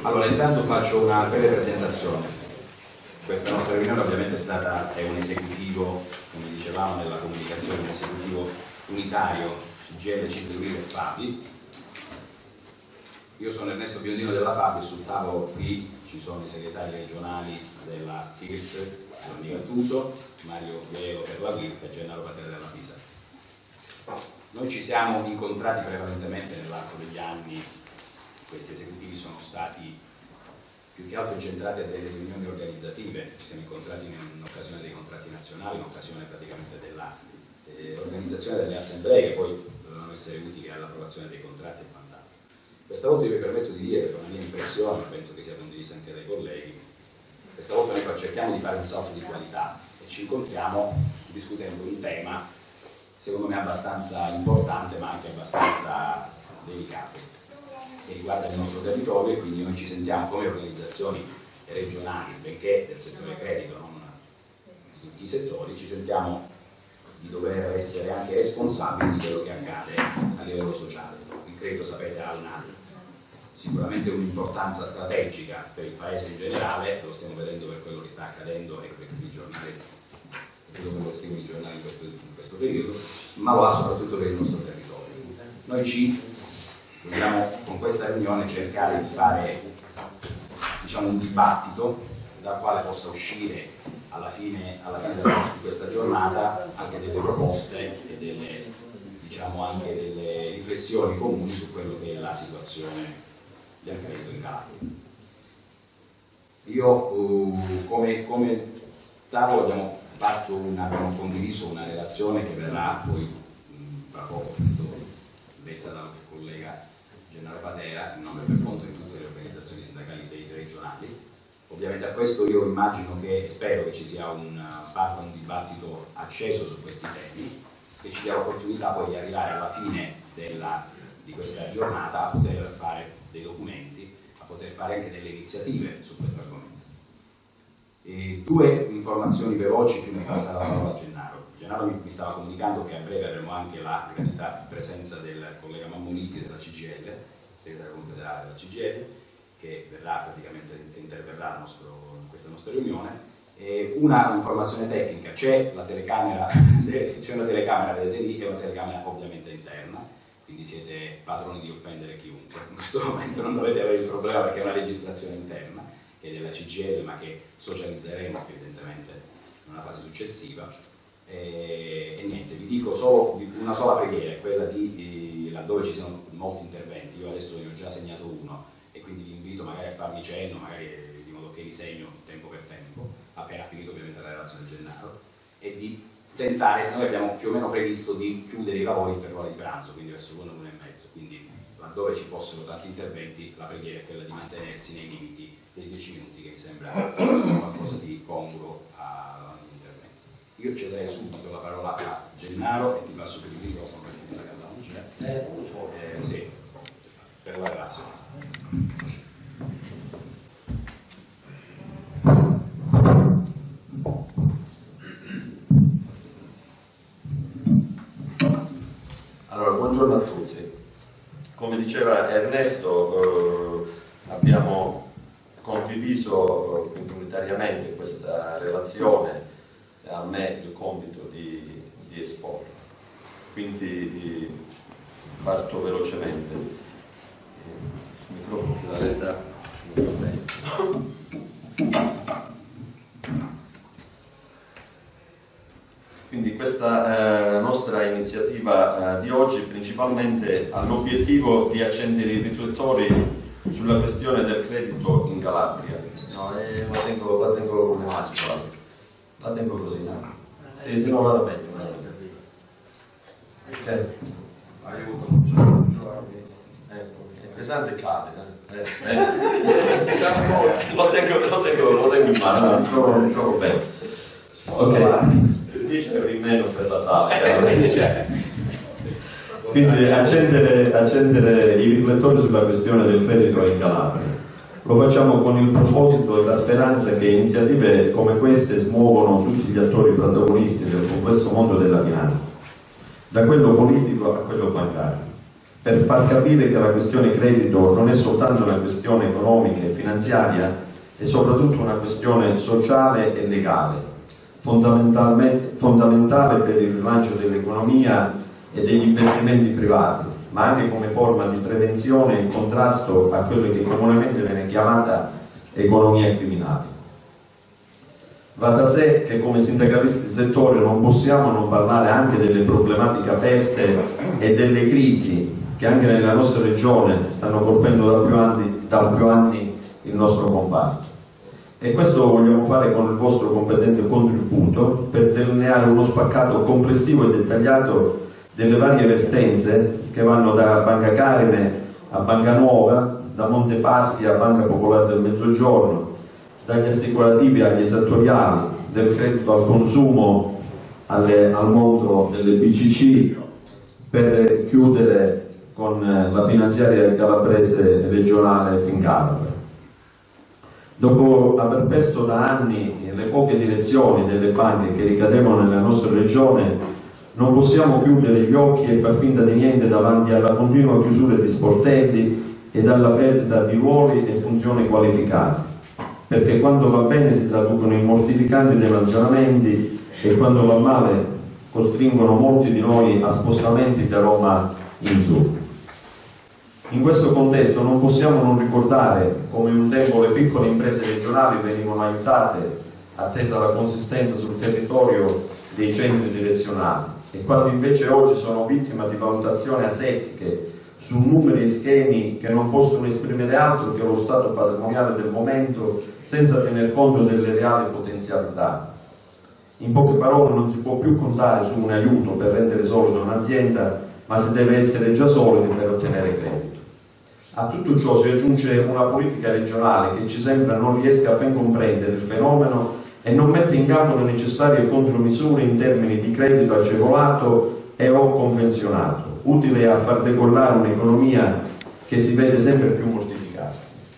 Allora, intanto faccio una breve presentazione. Questa nostra riunione ovviamente è un esecutivo, come dicevamo nella comunicazione, un esecutivo unitario, CGIL, CISL, e FAPI. Io sono Ernesto Biondino della FAPI e sul tavolo qui ci sono i segretari regionali della FIRS, Giovanni Gattuso, Mario Velo per la WIRC e Gennaro Patera della PISA. Noi ci siamo incontrati prevalentemente nell'arco degli anni. Questi esecutivi sono stati più che altro incentrati a delle riunioni organizzative, ci siamo incontrati in occasione dei contratti nazionali, in occasione praticamente dell'organizzazione delle assemblee che poi dovevano essere utili all'approvazione dei contratti e quant'altro. Questa volta io mi permetto di dire, per la mia impressione, ma penso che sia condivisa anche dai colleghi, questa volta noi cerchiamo di fare un salto di qualità e ci incontriamo discutendo un tema secondo me abbastanza importante ma anche abbastanza delicato, che riguarda il nostro territorio, e quindi noi ci sentiamo come organizzazioni regionali, benché del settore credito, non in tutti i settori, ci sentiamo di dover essere anche responsabili di quello che accade a livello sociale. Il credito, sapete, ha sicuramente un'importanza strategica per il Paese in generale, lo stiamo vedendo per quello che sta accadendo e per i giornali, quello che scrivono i giornali in questo periodo, ma lo ha soprattutto per il nostro territorio. Noi vogliamo con questa riunione cercare di fare, diciamo, un dibattito dal quale possa uscire alla fine di questa giornata anche delle proposte e anche delle riflessioni comuni su quello che è la situazione del credito in Calabria. Io come tavolo abbiamo condiviso una relazione che verrà poi tra poco letta dal collega Gennaro Patera in nome e per conto di tutte le organizzazioni sindacali regionali. Ovviamente a questo io immagino che spero che ci sia un dibattito acceso su questi temi, che ci dia l'opportunità poi di arrivare alla fine di questa giornata a poter fare dei documenti, a poter fare anche delle iniziative su questo argomento. Due informazioni veloci prima di passare la parola a Gennaro. Gennaro mi stava comunicando che a breve avremo anche la gradita presenza del collega Mammoniti della CGIL, segretario confederale della CGIL, che interverrà in questa nostra riunione. Una informazione tecnica: c'è una telecamera, vedete lì, e una telecamera ovviamente interna, quindi siete padroni di offendere chiunque. In questo momento non dovete avere il problema perché è una registrazione interna, che è della CGIL, ma che socializzeremo evidentemente in una fase successiva. E niente, vi dico solo una sola preghiera, quella laddove ci sono molti interventi, io adesso ne ho già segnato uno e quindi vi invito magari a farmi cenno, magari di modo che li segno tempo per tempo, appena finito ovviamente la relazione del Gennaro, e di tentare, noi abbiamo più o meno previsto di chiudere i lavori per l'ora di pranzo, quindi verso l'1:30, quindi laddove ci fossero tanti interventi la preghiera è quella di mantenersi nei limiti dei 10 minuti, che mi sembra qualcosa di congruo all'intervento. Io cederei subito la parola a Gennaro e ti passo per il microfono perché mi sa che non c'è. Sì, per la relazione. Allora, buongiorno a tutti. Come diceva Ernesto, abbiamo condiviso complementariamente questa relazione, a me il compito di esporla. Quindi parto velocemente. Il microfono si vedrà molto bene. Quindi questa nostra iniziativa di oggi principalmente ha l'obiettivo di accendere i riflettori sulla questione del credito in Calabria. No, la tengo come maschera. La tengo così, no? Sì, se no vada meglio. Ok. Aiuto. È pesante e cade. Lo tengo in mano, trovo bene. Ok. 10 euro in meno per la sala. Quindi accendere i riflettori sulla questione del credito in Calabria. Lo facciamo con il proposito e la speranza che iniziative come queste smuovono tutti gli attori protagonisti del complesso mondo della finanza, da quello politico a quello bancario, per far capire che la questione credito non è soltanto una questione economica e finanziaria, è soprattutto una questione sociale e legale, fondamentale per il rilancio dell'economia e degli investimenti privati, ma anche come forma di prevenzione e contrasto a quello che comunemente viene chiamata economia criminale. Va da sé che come sindacalisti di settore non possiamo non parlare anche delle problematiche aperte e delle crisi che anche nella nostra regione stanno colpendo da più anni il nostro comparto. E questo vogliamo fare con il vostro competente contributo per delineare uno spaccato complessivo e dettagliato delle varie vertenze che vanno da Banca Carime a Banca Nuova, da Montepaschi a Banca Popolare del Mezzogiorno, dagli assicurativi agli esattoriali, del credito al consumo al mondo delle BCC, per chiudere con la finanziaria calabrese regionale Fincalabria. Dopo aver perso da anni le poche direzioni delle banche che ricadevano nella nostra regione, non possiamo chiudere gli occhi e far finta di niente davanti alla continua chiusura di sportelli e alla perdita di ruoli e funzioni qualificate, perché quando va bene si traducono in mortificanti demansionamenti e quando va male costringono molti di noi a spostamenti da Roma in su. In questo contesto non possiamo non ricordare come un tempo le piccole imprese regionali venivano aiutate attesa la consistenza sul territorio dei centri direzionali, e quando invece oggi sono vittima di valutazioni asettiche su numeri e schemi che non possono esprimere altro che lo stato patrimoniale del momento senza tener conto delle reali potenzialità. In poche parole, non si può più contare su un aiuto per rendere solida un'azienda, ma si deve essere già solidi per ottenere credito. A tutto ciò si aggiunge una politica regionale che ci sembra non riesca a ben comprendere il fenomeno e non mette in campo le necessarie contromisure in termini di credito agevolato e o convenzionato, utile a far decollare un'economia che si vede sempre più mortificata.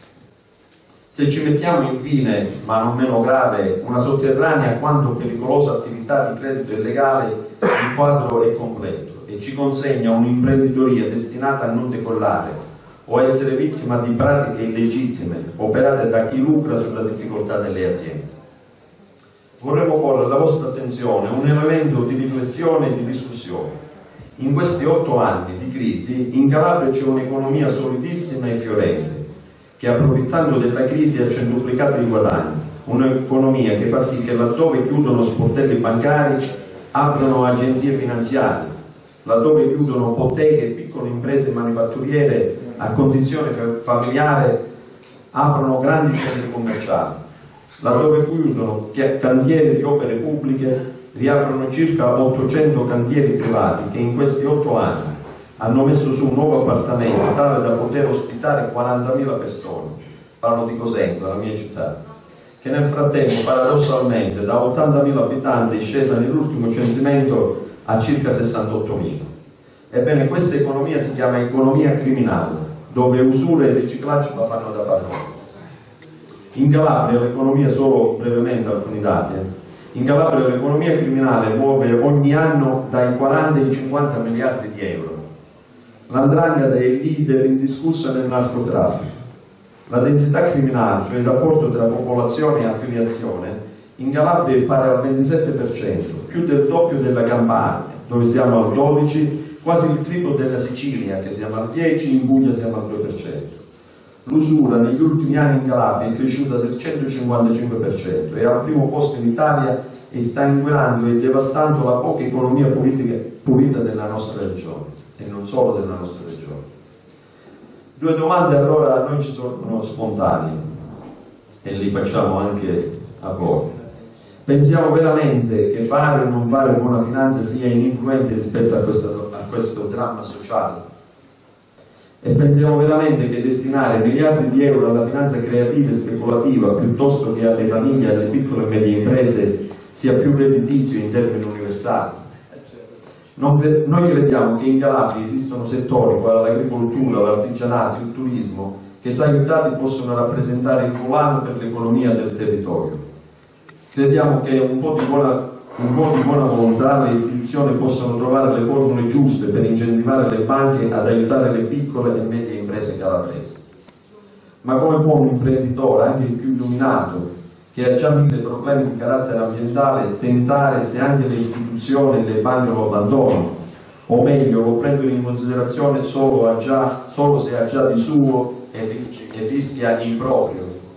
Se ci mettiamo infine, ma non meno grave, una sotterranea quanto pericolosa attività di credito illegale, il quadro è completo e ci consegna un'imprenditoria destinata a non decollare o essere vittima di pratiche illegittime operate da chi lucra sulla difficoltà delle aziende. Vorremmo porre alla vostra attenzione un elemento di riflessione e di discussione. In questi 8 anni di crisi in Calabria c'è un'economia solidissima e fiorente che, approfittando della crisi, ha centuplicato i guadagni, un'economia che fa sì che laddove chiudono sportelli bancari aprono agenzie finanziarie, laddove chiudono botteghe e piccole imprese manifatturiere a condizione familiare aprono grandi centri commerciali, laddove chiudono cantieri di opere pubbliche riaprono circa 800 cantieri privati che in questi 8 anni hanno messo su un nuovo appartamento tale da poter ospitare 40.000 persone. Parlo di Cosenza, la mia città, che nel frattempo paradossalmente da 80.000 abitanti è scesa nell'ultimo censimento a circa 68.000. Ebbene, questa economia si chiama economia criminale, dove usura e riciclaggio la fanno da padrone. In Calabria l'economia, solo brevemente alcuni dati, in Calabria l'economia criminale muove ogni anno dai 40 ai 50 miliardi di euro. L''ndrangheta è il leader indiscussa nel narcotraffico. La densità criminale, cioè il rapporto tra popolazione e affiliazione, in Calabria è pari al 27%, più del doppio della Campania, dove siamo al 12%, quasi il triplo della Sicilia, che siamo al 10%, in Puglia siamo al 2%. L'usura negli ultimi anni in Calabria è cresciuta del 155%, è al primo posto in Italia e sta inquinando e devastando la poca economia pulita della nostra regione, e non solo della nostra regione. 2 domande allora a noi ci sono spontanee, e li facciamo anche a voi. Pensiamo veramente che fare o non fare buona finanza sia ininfluente rispetto a questo dramma sociale? E pensiamo veramente che destinare miliardi di euro alla finanza creativa e speculativa piuttosto che alle famiglie e alle piccole e medie imprese sia più redditizio in termini universali? Noi crediamo che in Calabria esistono settori quali l'agricoltura, l'artigianato, il turismo, che se aiutati possono rappresentare il volano per l'economia del territorio. Crediamo che un po' di buona un po' di buona volontà, le istituzioni possano trovare le formule giuste per incentivare le banche ad aiutare le piccole e medie imprese calabresi. Ma come può un imprenditore, anche il più illuminato, che ha già mille problemi di carattere ambientale, tentare, se anche le istituzioni e le banche lo abbandonano, o meglio lo prendono in considerazione solo se ha già di suo e rischia improprio?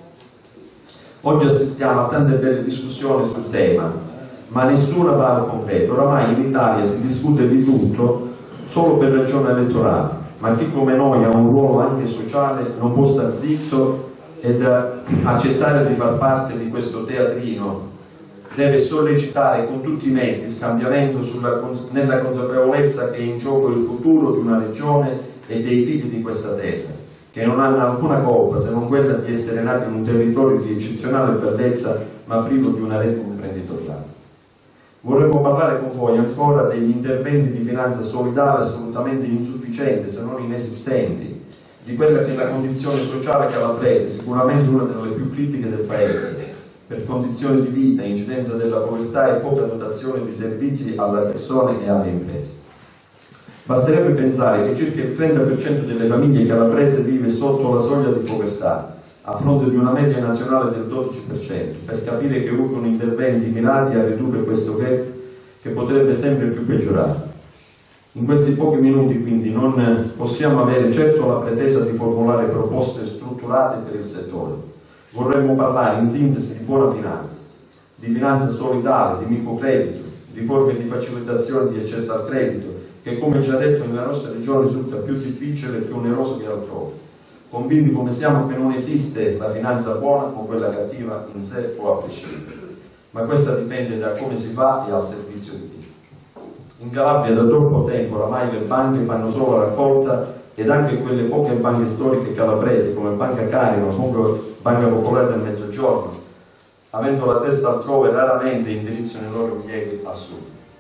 Oggi assistiamo a tante belle discussioni sul tema, ma nessuna va al concreto. Oramai in Italia si discute di tutto solo per ragioni elettorali, ma chi come noi ha un ruolo anche sociale non può star zitto ed accettare di far parte di questo teatrino. Deve sollecitare con tutti i mezzi il cambiamento nella consapevolezza che è in gioco il futuro di una regione e dei figli di questa terra, che non hanno alcuna colpa se non quella di essere nati in un territorio di eccezionale bellezza ma privo di una rete imprenditoriale. Vorremmo parlare con voi ancora degli interventi di finanza solidale assolutamente insufficienti, se non inesistenti, di quella che è la condizione sociale calabrese, sicuramente una delle più critiche del Paese, per condizioni di vita, incidenza della povertà e poca dotazione di servizi alle persone e alle imprese. Basterebbe pensare che circa il 30% delle famiglie calabrese vive sotto la soglia di povertà, a fronte di una media nazionale del 12%, per capire che urgono interventi mirati a ridurre questo gap che potrebbe sempre più peggiorare. In questi pochi minuti quindi non possiamo avere certo la pretesa di formulare proposte strutturate per il settore. Vorremmo parlare in sintesi di buona finanza, di finanza solidale, di microcredito, di forme di facilitazione di accesso al credito, che come già detto nella nostra regione risulta più difficile e più oneroso che altrove. Convinti come siamo che non esiste la finanza buona o quella cattiva in sé o a prescindere, ma questa dipende da come si fa e al servizio di chi. In Calabria da troppo tempo oramai le banche fanno solo raccolta ed anche quelle poche banche storiche calabresi come Banca Carino, come Banca Popolare del Mezzogiorno, avendo la testa altrove, raramente indirizzano i loro rilievi al sud.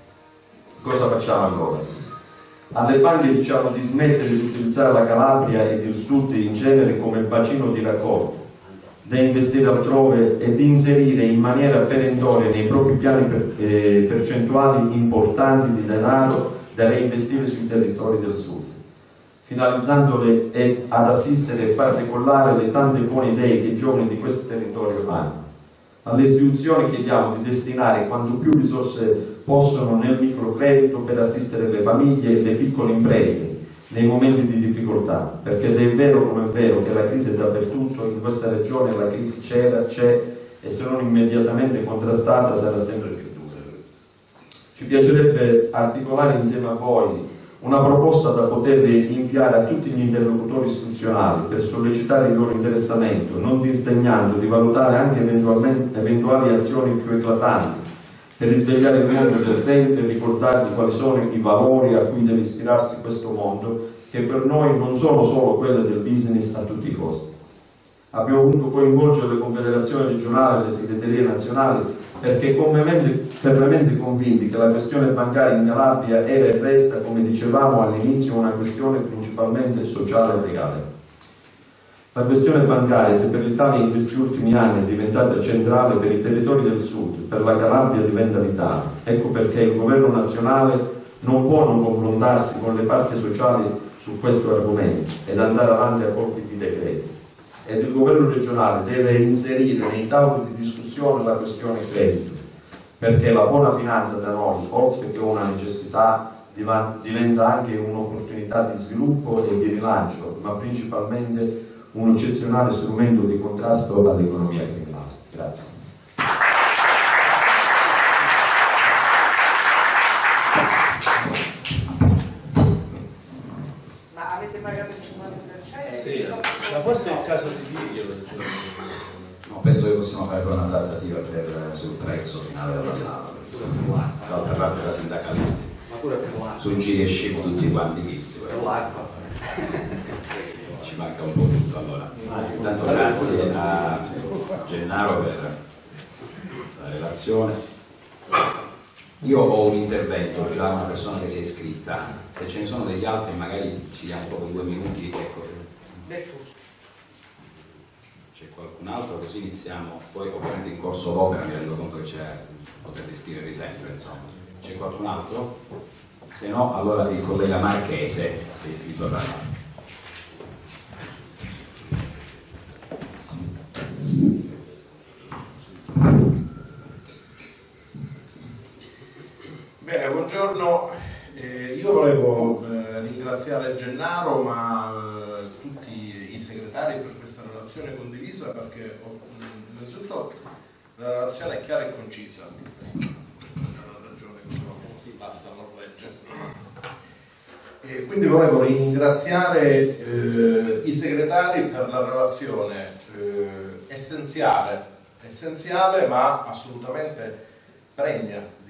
Cosa facciamo allora? Alle banche diciamo di smettere di utilizzare la Calabria ed il sud in genere come bacino di raccolta, da investire altrove e di inserire in maniera perentoria nei propri piani percentuali importanti di denaro da reinvestire sui territori del sud, finalizzandole ad assistere e far decollare le tante buone idee che i giovani di questo territorio hanno. Alle istituzioni chiediamo di destinare quanto più risorse possono nel microcredito per assistere le famiglie e le piccole imprese nei momenti di difficoltà, perché se è vero come è vero che la crisi è dappertutto, in questa regione la crisi c'era, c'è e se non immediatamente contrastata sarà sempre più dura. Ci piacerebbe articolare insieme a voi una proposta da poter inviare a tutti gli interlocutori istituzionali per sollecitare il loro interessamento, non disdegnando di valutare anche eventuali azioni più eclatanti per risvegliare il mondo del credito e ricordargli quali sono i valori a cui deve ispirarsi questo mondo, che per noi non sono solo quelli del business a tutti i costi. Abbiamo voluto coinvolgere le confederazioni regionali e le segreterie nazionali perché fermamente convinti che la questione bancaria in Calabria era e resta, come dicevamo all'inizio, una questione principalmente sociale e legale. La questione bancaria, se per l'Italia in questi ultimi anni è diventata centrale, per i territori del sud, per la Calabria diventa vitale. Ecco perché il governo nazionale non può non confrontarsi con le parti sociali su questo argomento ed andare avanti a colpi di decreti. Ed il governo regionale deve inserire nei tavoli di discussione la questione credito, perché la buona finanza da noi, oltre che una necessità, diventa anche un'opportunità di sviluppo e di rilancio, ma principalmente un eccezionale strumento di contrasto all'economia criminale. Grazie. Ma avete pagato il 50%? Sì, ma forse è il caso di dirglielo. No, penso che possiamo fare poi una trattativa sul prezzo finale della sala, dall'altra parte da sindacalisti. Ma pure per l'acqua. Su giri e sci tutti quanti visti. Per l'acqua. Ci manca un po' tutto allora. Intanto grazie a Gennaro per la relazione. Io ho un intervento, già una persona che si è iscritta. Se ce ne sono degli altri magari ci diamo proprio 2 minuti. Ecco. C'è qualcun altro? Così iniziamo. Poi ovviamente in corso d'opera mi rendo conto che potete iscrivervi sempre, insomma. C'è qualcun altro? Se no, allora il collega Marchese si è iscritto a parlare. Bene, buongiorno. Io volevo ringraziare Gennaro, ma tutti i segretari per questa relazione condivisa, perché innanzitutto la relazione è chiara e concisa. Questa è una ragione che basta non leggere. E quindi volevo ringraziare i segretari per la relazione essenziale ma assolutamente pregna di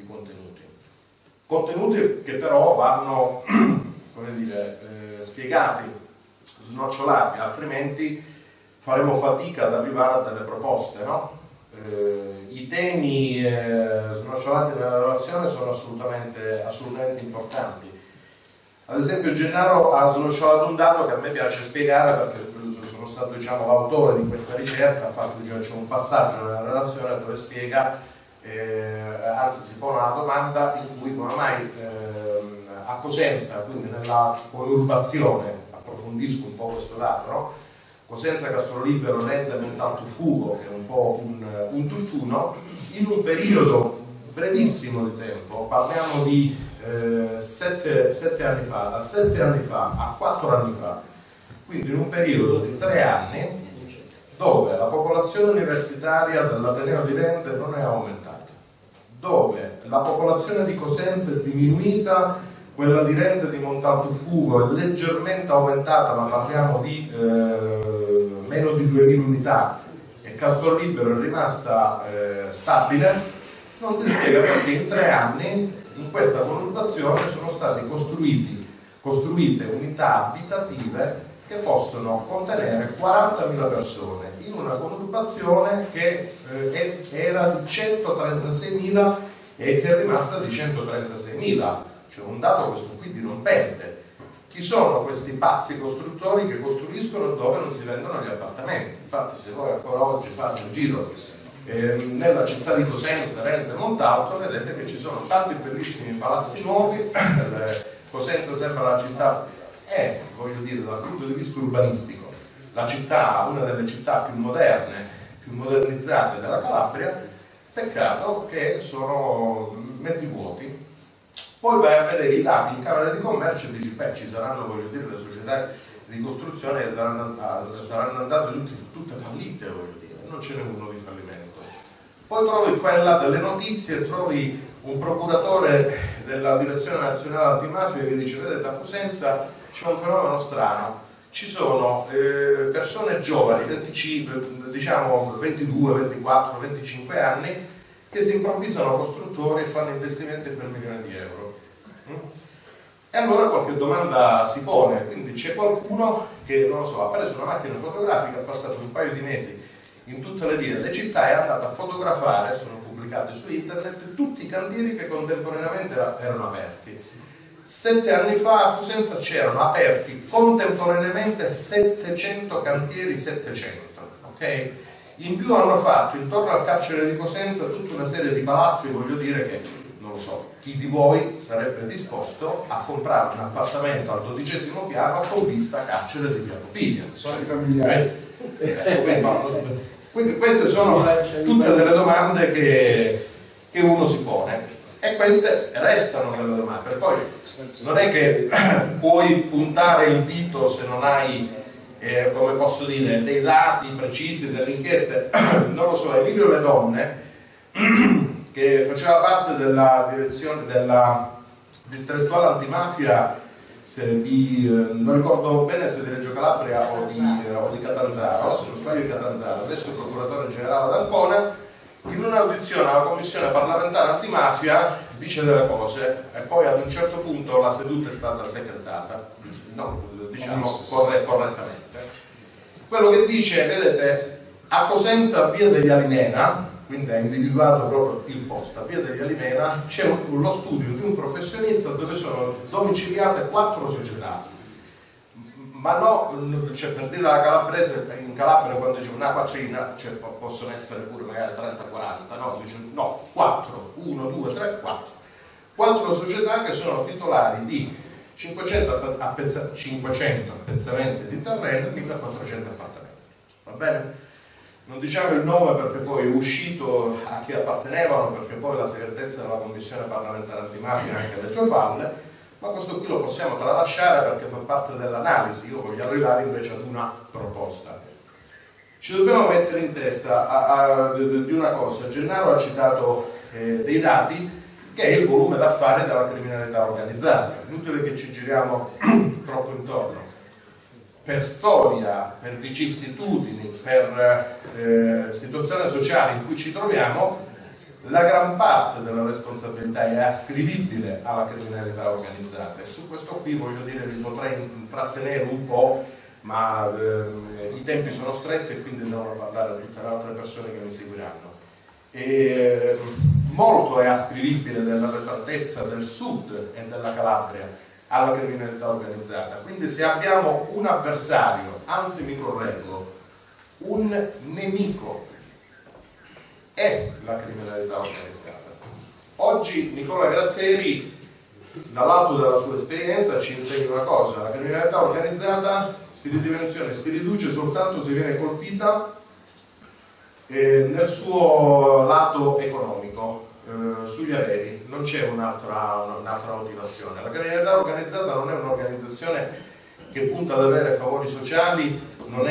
contenuti che però vanno, come dire, spiegati, snocciolati, altrimenti faremo fatica ad arrivare a delle proposte, no? I temi snocciolati nella relazione sono assolutamente importanti. Ad esempio Gennaro ha snocciolato un dato che a me piace spiegare, perché sono stato, diciamo, l'autore di questa ricerca. Ha fatto, c'è un passaggio nella relazione dove spiega, anzi si pone una domanda in cui come mai a Cosenza, quindi nella conurbazione, approfondisco un po' questo dato, no? Cosenza Castrolibero rende Montaltofugo, che è un po' un tutt'uno, in un periodo brevissimo di tempo, parliamo di 7 anni fa, da 7 anni fa a 4 anni fa, quindi in un periodo di 3 anni, dove la popolazione universitaria dell'Ateneo di Rende non è aumentata, dove la popolazione di Cosenza è diminuita, quella di Rende e di Montaltofugo è leggermente aumentata, ma parliamo di meno di 2000 unità, e Castrolibero è rimasta stabile, non si spiega perché in 3 anni in questa conurbazione sono state costruite unità abitative che possono contenere 40.000 persone in una conurbazione che era di 136.000 e che è rimasta di 136.000, cioè un dato questo qui dirompente. Chi sono questi pazzi costruttori che costruiscono dove non si vendono gli appartamenti? Infatti se voi ancora oggi fate un giro nella città di Cosenza, Rende e Montalto, vedete che ci sono tanti bellissimi palazzi nuovi. Cosenza sembra la città, voglio dire, dal punto di vista urbanistico, la città, una delle città più moderne, più modernizzate della Calabria. Peccato che sono mezzi vuoti. Poi vai a vedere i dati in Camera di Commercio e dici, beh, ci saranno, voglio dire, le società di costruzione che saranno andate tutte fallite, voglio dire, non ce n'è uno di fallimento. Poi trovi quella delle notizie, trovi un procuratore della Direzione Nazionale Antimafia che dice, vedete, a Cosenza c'è un fenomeno strano, ci sono persone giovani, 25, diciamo 22, 24, 25 anni, che si improvvisano costruttori e fanno investimenti per milioni di euro. E allora qualche domanda si pone, quindi c'è qualcuno che, non lo so, ha preso una macchina fotografica, ha passato un paio di mesi in tutte le vie delle città e è andato a fotografare, sono pubblicati su internet, tutti i cantieri che contemporaneamente erano aperti. 7 anni fa a Cosenza c'erano aperti contemporaneamente 700 cantieri, 700, ok? In più hanno fatto intorno al carcere di Cosenza tutta una serie di palazzi, voglio dire che, non lo so, chi di voi sarebbe disposto a comprare un appartamento al 12° piano con vista a carcere di Via Popiglia? Sono i familiari. Quindi queste sono tutte delle domande che uno si pone, e queste restano delle domande. Poi non è che puoi puntare il dito se non hai, come posso dire, dei dati precisi, delle inchieste. Non lo so, Emilio Le Donne, che faceva parte della direzione della distrettuale antimafia non ricordo bene se di Reggio Calabria o di Catanzaro, se non sbaglio di Catanzaro, adesso il procuratore generale d'Ancona, in un'audizione alla commissione parlamentare antimafia dice delle cose e poi ad un certo punto la seduta è stata secretata, no, diciamo correttamente. Quello che dice, vedete, a Cosenza, via degli Alimena, quindi ha individuato proprio il posto, a via degli Alimena c'è lo studio di un professionista dove sono domiciliate 4 società, ma no, cioè, per dire alla calabrese, in Calabria quando dice una quattrina, cioè, possono essere pure magari 30-40, no? Dice, no, 4, 1, 2, 3, 4. 4 società che sono titolari di 500 appezzamenti di terreno e 1400 appartamenti. Va bene? Non diciamo il nome perché poi è uscito a chi appartenevano, perché poi la segretezza della Commissione parlamentare antimafia ha anche le sue falle, ma questo qui lo possiamo tralasciare perché fa parte dell'analisi. Io voglio arrivare invece ad una proposta. Ci dobbiamo mettere in testa di una cosa. Gennaro ha citato dei dati, che è il volume d'affari della criminalità organizzata. È inutile che ci giriamo troppo intorno. Per storia, per vicissitudini, per situazione sociale in cui ci troviamo, la gran parte della responsabilità è ascrivibile alla criminalità organizzata, e su questo qui voglio dire vi potrei intrattenere un po', ma i tempi sono stretti e quindi devono parlare a tutte le altre persone che mi seguiranno. E molto è ascrivibile dell'arretratezza del sud e della Calabria alla criminalità organizzata, quindi se abbiamo un avversario, anzi mi correggo, un nemico, è la criminalità organizzata. Oggi Nicola Gratteri, dal lato della sua esperienza, ci insegna una cosa: la criminalità organizzata si ridimensiona e si riduce soltanto se viene colpita nel suo lato economico, sugli averi. Non c'è un'altra motivazione. La criminalità organizzata non è un'organizzazione che punta ad avere favori sociali, non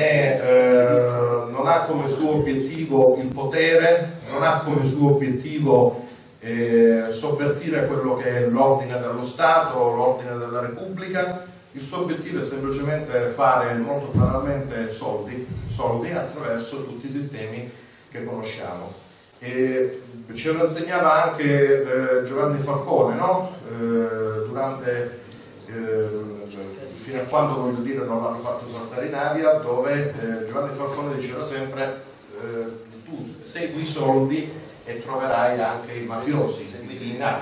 ha come suo obiettivo il potere, non ha come suo obiettivo sovvertire quello che è l'ordine dello Stato, l'ordine della Repubblica. Il suo obiettivo è semplicemente fare molto banalmente soldi attraverso tutti i sistemi che conosciamo. E ce lo insegnava anche Giovanni Falcone, no? Fino a quando, voglio dire, non l'hanno fatto saltare in aria, dove Giovanni Falcone diceva sempre tu segui i soldi e troverai anche i mafiosi, segui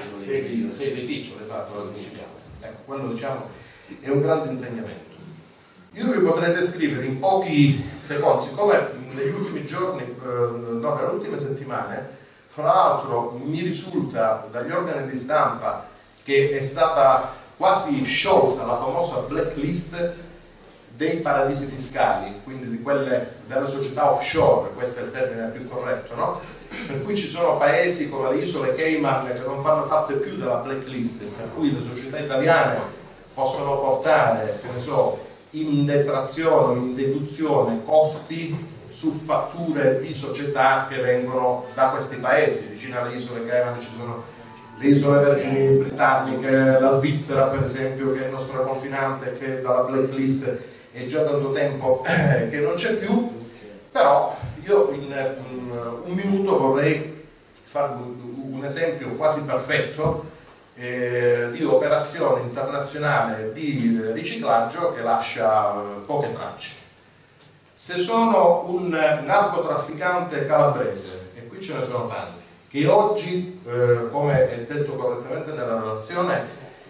i piccioli, esatto, la siciliana. Ecco, quello diciamo è un grande insegnamento. Io vi potrei descrivere in pochi secondi, siccome negli ultimi giorni, nelle ultime settimane, fra l'altro mi risulta dagli organi di stampa che è stata quasi sciolta la famosa blacklist dei paradisi fiscali, quindi di quelle delle società offshore, questo è il termine più corretto, no? Per cui ci sono paesi come le isole Cayman che non fanno parte più della blacklist, per cui le società italiane possono portare, che ne so, in detrazione, in deduzione costi su fatture di società che vengono da questi paesi. Vicino alle isole Cayman ci sono le isole Vergini britanniche, la Svizzera per esempio, che è il nostro confinante, che dalla blacklist è già tanto tempo che non c'è più. Però io in un minuto vorrei farvi un esempio quasi perfetto di operazione internazionale di riciclaggio che lascia poche tracce. Se sono un narcotrafficante calabrese, e qui ce ne sono tanti, che oggi, come è detto correttamente nella relazione,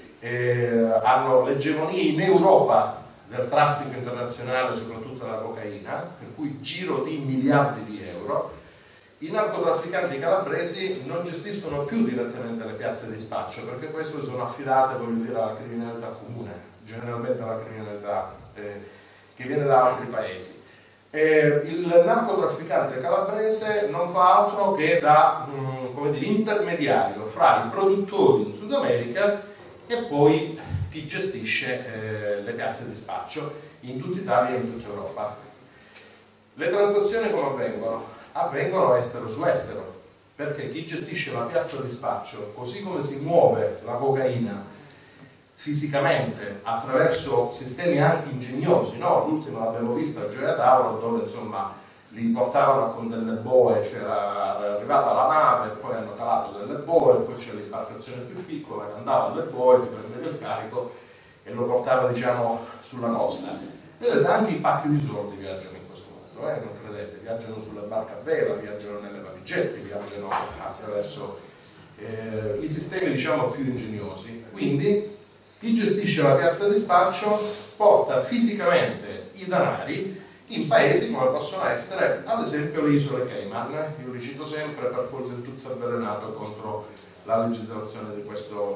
hanno l'egemonia in Europa del traffico internazionale, soprattutto della cocaina, per cui giro di miliardi di euro, i narcotrafficanti calabresi non gestiscono più direttamente le piazze di spaccio, perché queste sono affidate, voglio dire, alla criminalità comune, generalmente alla criminalità che viene da altri paesi. Il narcotrafficante calabrese non fa altro che da come dire, intermediario fra i produttori in Sud America e poi chi gestisce le piazze di spaccio in tutta Italia e in tutta Europa. Le transazioni come avvengono? Avvengono estero su estero, perché chi gestisce la piazza di spaccio, così come si muove la cocaina fisicamente attraverso sistemi anche ingegnosi, no? L'ultima l'abbiamo vista a Gioia Tauro, dove insomma li portavano con delle boe, c'era arrivata la nave, poi hanno calato delle boe, poi c'è l'imbarcazione più piccola che andava alle boe, si prendeva il carico e lo portava, diciamo, sulla costa. Vedete, anche i pacchi di soldi viaggiano in questo modo, non credete, viaggiano sulle barche a vela, viaggiano nelle valigette, viaggiano attraverso i sistemi, diciamo, più ingegnosi. Quindi Chi gestisce la piazza di spaccio porta fisicamente i denari in paesi come possono essere ad esempio le isole Cayman. Io li cito sempre per quel ventuzzo avvelenato contro la legislazione di questo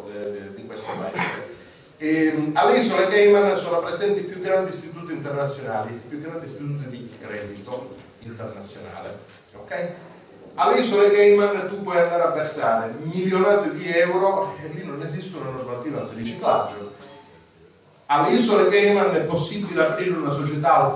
paese. Alle isole Cayman sono presenti i più grandi istituti internazionali, i più grandi istituti di credito internazionale. Okay? Alle isole Cayman tu puoi andare a versare milionati di euro e lì non esiste una normativa antiriciclaggio. Alle isole Cayman è possibile aprire una società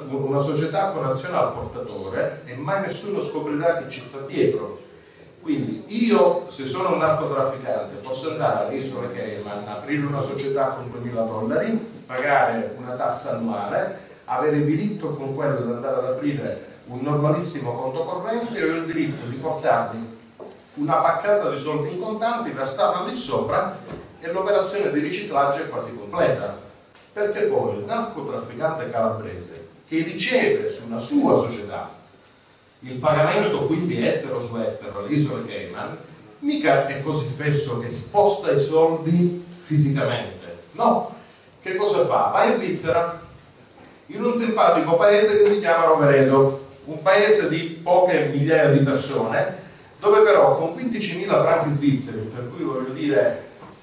con azione al portatore e mai nessuno scoprirà chi ci sta dietro. Quindi io, se sono un narcotrafficante, posso andare alle isole Cayman, aprire una società con $2.000, pagare una tassa annuale, avere diritto con quello di andare ad aprire un normalissimo conto corrente e ho il diritto di portarmi una paccata di soldi in contanti, versarla lì sopra e l'operazione di riciclaggio è quasi completa. Perché poi il narcotrafficante calabrese che riceve su una sua società il pagamento quindi estero su estero alle isole Cayman mica è così fesso che sposta i soldi fisicamente, no. Che cosa fa? Va in Svizzera, in un simpatico paese che si chiama Rovereto, un paese di poche migliaia di persone, dove però con 15.000 franchi svizzeri, per cui voglio dire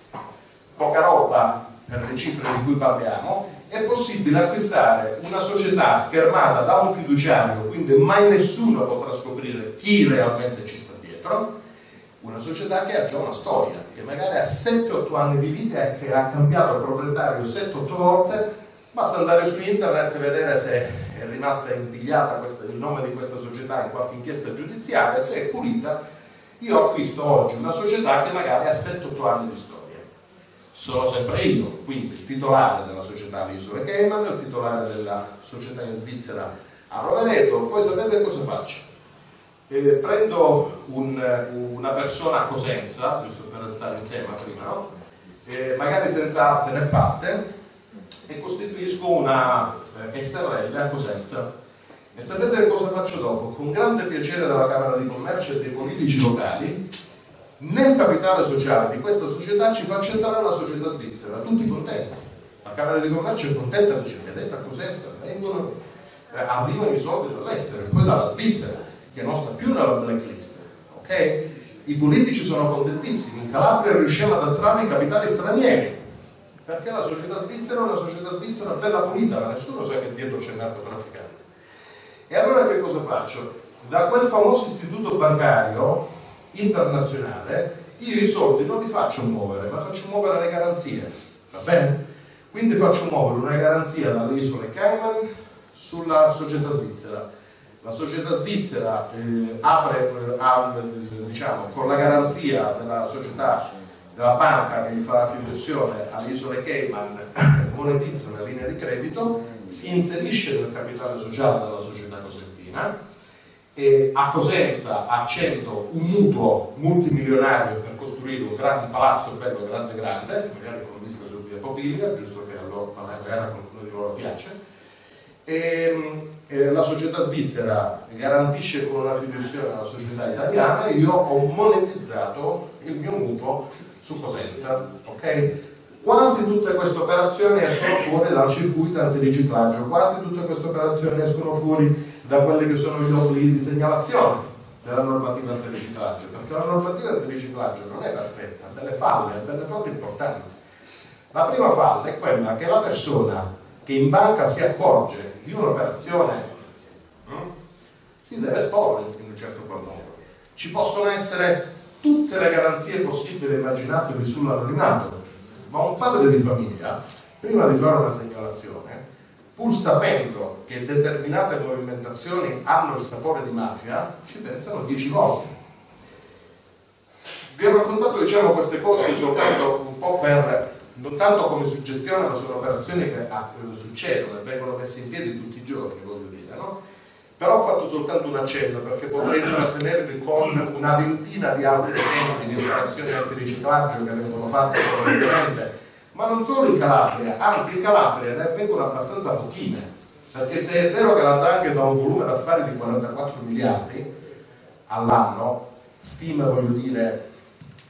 poca roba per le cifre di cui parliamo, è possibile acquistare una società schermata da un fiduciario, quindi mai nessuno potrà scoprire chi realmente ci sta dietro, una società che ha già una storia, che magari ha 7-8 anni di vita e che ha cambiato il proprietario 7-8 volte. Basta andare su internet e vedere se è rimasta impigliata il nome di questa società in qualche inchiesta giudiziaria. Se è pulita, io acquisto oggi una società che magari ha 7-8 anni di storia. Sono sempre io, quindi il titolare della società alle isole Cayman, il titolare della società in Svizzera a Rovereto. Poi sapete cosa faccio? Prendo una persona a Cosenza, giusto per restare in tema prima, no? Magari senza arte né parte, e costituisco una SRL a Cosenza. E sapete cosa faccio dopo? Con grande piacere della Camera di Commercio e dei politici locali, nel capitale sociale di questa società ci faccio entrare la società svizzera, tutti contenti. La Camera di Commercio è contenta, dice: vedete, a Cosenza arrivano i soldi dall'estero, poi dalla Svizzera, che non sta più nella blacklist. Ok? I politici sono contentissimi. In Calabria riusciamo ad attrarre i capitali stranieri, perché la società svizzera è una società svizzera bella pulita, ma nessuno sa che dietro c'è il narcotrafficante. E allora che cosa faccio? Da quel famoso istituto bancario internazionale io i soldi non li faccio muovere, ma faccio muovere le garanzie, va bene? Quindi faccio muovere una garanzia dalle isole Cayman sulla società svizzera. La società svizzera apre diciamo, con la garanzia della società, della banca che gli fa la fiduciazione alle isole Cayman, monetizza una linea di credito, si inserisce nel capitale sociale della società cosentina e a Cosenza accendo un mutuo multimilionario per costruire un palazzo bello grande, magari con vista su via Popiglia, giusto che magari a qualcuno di loro piace, e la società svizzera garantisce con una fiduciazione alla società italiana e io ho monetizzato il mio mutuo su Cosenza, ok? Quasi tutte queste operazioni escono fuori dal circuito antiriciclaggio, quasi tutte queste operazioni escono fuori da quelli che sono gli obblighi di segnalazione della normativa antiriciclaggio, perché la normativa antiriciclaggio non è perfetta, ha delle falle importanti. La prima falla è quella che la persona che in banca si accorge di un'operazione si deve esporre in un certo qual modo. Ci possono essere tutte le garanzie possibili e immaginabili sull'anonimato, ma un padre di famiglia, prima di fare una segnalazione, pur sapendo che determinate movimentazioni hanno il sapore di mafia, ci pensano 10 volte. Vi ho raccontato, diciamo, queste cose soltanto un po' per, non tanto come suggestione, ma sono operazioni che succedono e vengono messe in piedi tutti i giorni, voglio dire, no? Però ho fatto soltanto un accenno perché potrei intrattenervi con una ventina di altri esempi di operazioni antiriciclaggio che vengono fatte costantemente, ma non solo in Calabria, anzi in Calabria ne vengono abbastanza pochine, perché se è vero che l''ndrangheta ha un volume d'affari di 44 miliardi all'anno, stime, voglio dire,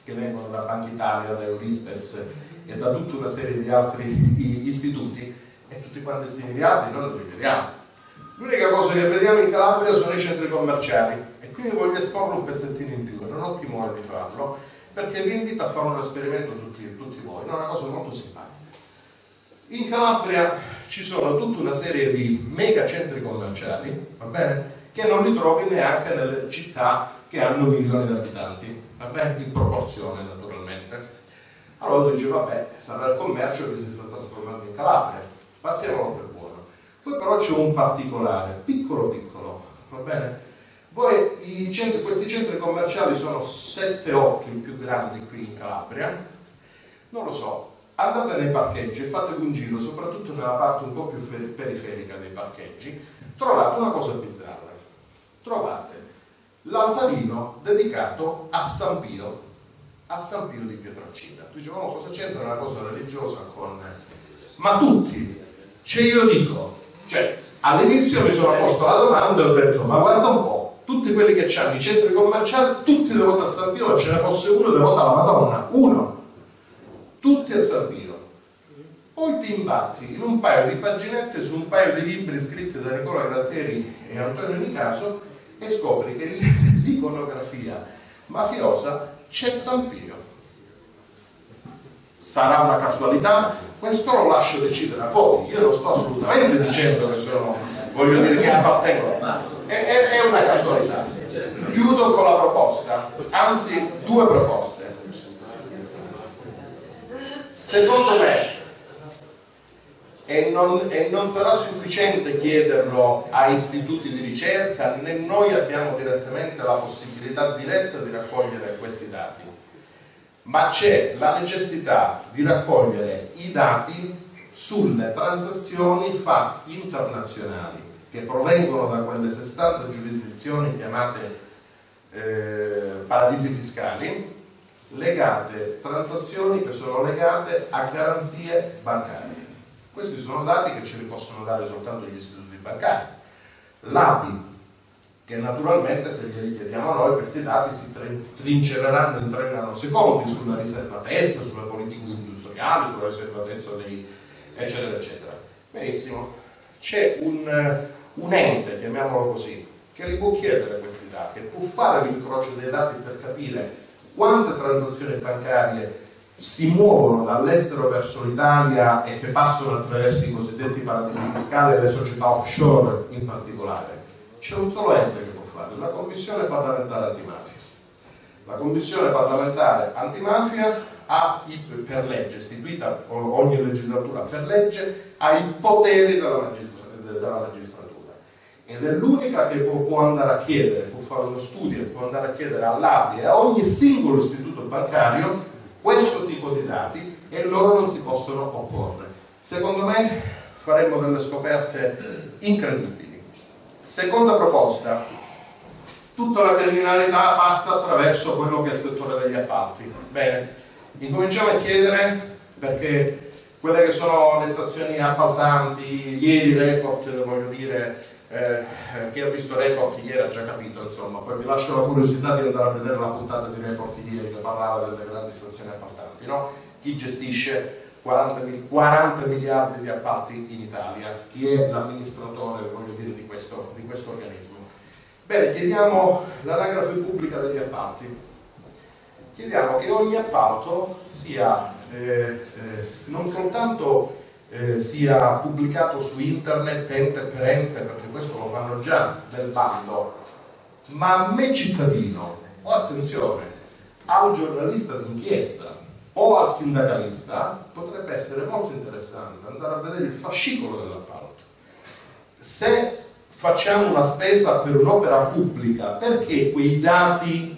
che vengono da Banca Italia, da Eurispes e da tutta una serie di altri istituti, e tutti quanti questi miliardi noi non li vediamo. L'unica cosa che vediamo in Calabria sono i centri commerciali, e quindi voglio esporre un pezzettino in più, non ho timore di farlo, perché vi invito a fare un esperimento tutti voi, è una cosa molto simpatica. In Calabria ci sono tutta una serie di mega centri commerciali, va bene? Che non li trovi neanche nelle città che hanno milioni di abitanti, va bene? In proporzione naturalmente. Allora tu dici, vabbè, sarà il commercio che si sta trasformando in Calabria, passiamolo per buono. Poi però c'è un particolare, piccolo, va bene? Questi centri commerciali sono 7-8 i più grandi qui in Calabria, non lo so, andate nei parcheggi e fatevi un giro, soprattutto nella parte un po' più periferica dei parcheggi, trovate una cosa bizzarra, trovate l'altarino dedicato a San Pio di Pietrelcina. Dicevamo, cosa c'entra una cosa religiosa con... Ma tutti, cioè io dico, cioè all'inizio mi sono posto la domanda e ho detto, ma guarda un po', tutti quelli che hanno i centri commerciali, tutti devoti a San Pio, ce ne fosse uno devoto alla Madonna, uno, tutti a San Pio. Poi ti imbatti in un paio di paginette su un paio di libri scritti da Nicola Gratteri e Antonio Nicaso e scopri che l'iconografia mafiosa c'è San Pio. Sarà una casualità? Questo lo lascio decidere a voi. Io non sto assolutamente dicendo che sono, voglio dire, che appartengono. È una casualità. Chiudo con la proposta, anzi 2 proposte. Secondo me, e non sarà sufficiente chiederlo a istituti di ricerca, né noi abbiamo direttamente la possibilità diretta di raccogliere questi dati, ma c'è la necessità di raccogliere i dati sulle transazioni fatte internazionali che provengono da quelle 60 giurisdizioni chiamate paradisi fiscali, transazioni che sono legate a garanzie bancarie. Questi sono dati che ce li possono dare soltanto gli istituti bancari. L'ABI, che naturalmente se glieli chiediamo a noi, questi dati si trincereranno in 3 nanosecondi sulla riservatezza, sulle politiche industriali, sulla riservatezza dei eccetera eccetera. Benissimo, c'è un ente, chiamiamolo così, che li può chiedere questi dati e può fare l'incrocio dei dati per capire quante transazioni bancarie si muovono dall'estero verso l'Italia e che passano attraverso i cosiddetti paradisi fiscali e le società offshore in particolare. C'è un solo ente che può fare, la Commissione parlamentare antimafia. La Commissione parlamentare antimafia ha, per legge, istituita ogni legislatura per legge, ha i poteri della magistratura ed è l'unica che può andare a chiedere, può fare uno studio, può andare a chiedere all'ABI e a ogni singolo istituto bancario questo tipo di dati e loro non si possono opporre. Secondo me faremmo delle scoperte incredibili. Seconda proposta, tutta la criminalità passa attraverso quello che è il settore degli appalti. Bene, incominciamo a chiedere, perché quelle che sono le stazioni appaltanti, ieri Report, voglio dire, chi ha visto Report ieri ha già capito, insomma, poi vi lascio la curiosità di andare a vedere la puntata di Report di ieri che parlava delle grandi stazioni appaltanti, no? Chi gestisce 40 miliardi di appalti in Italia, chi è l'amministratore, voglio dire, di questo organismo. Bene, chiediamo l'anagrafe pubblica degli appalti, chiediamo che ogni appalto sia non soltanto sia pubblicato su internet ente per ente, perché questo lo fanno già nel bando, ma a me cittadino, o attenzione, al giornalista d'inchiesta o al sindacalista potrebbe essere molto interessante andare a vedere il fascicolo dell'appalto. Se facciamo una spesa per un'opera pubblica, perché quei dati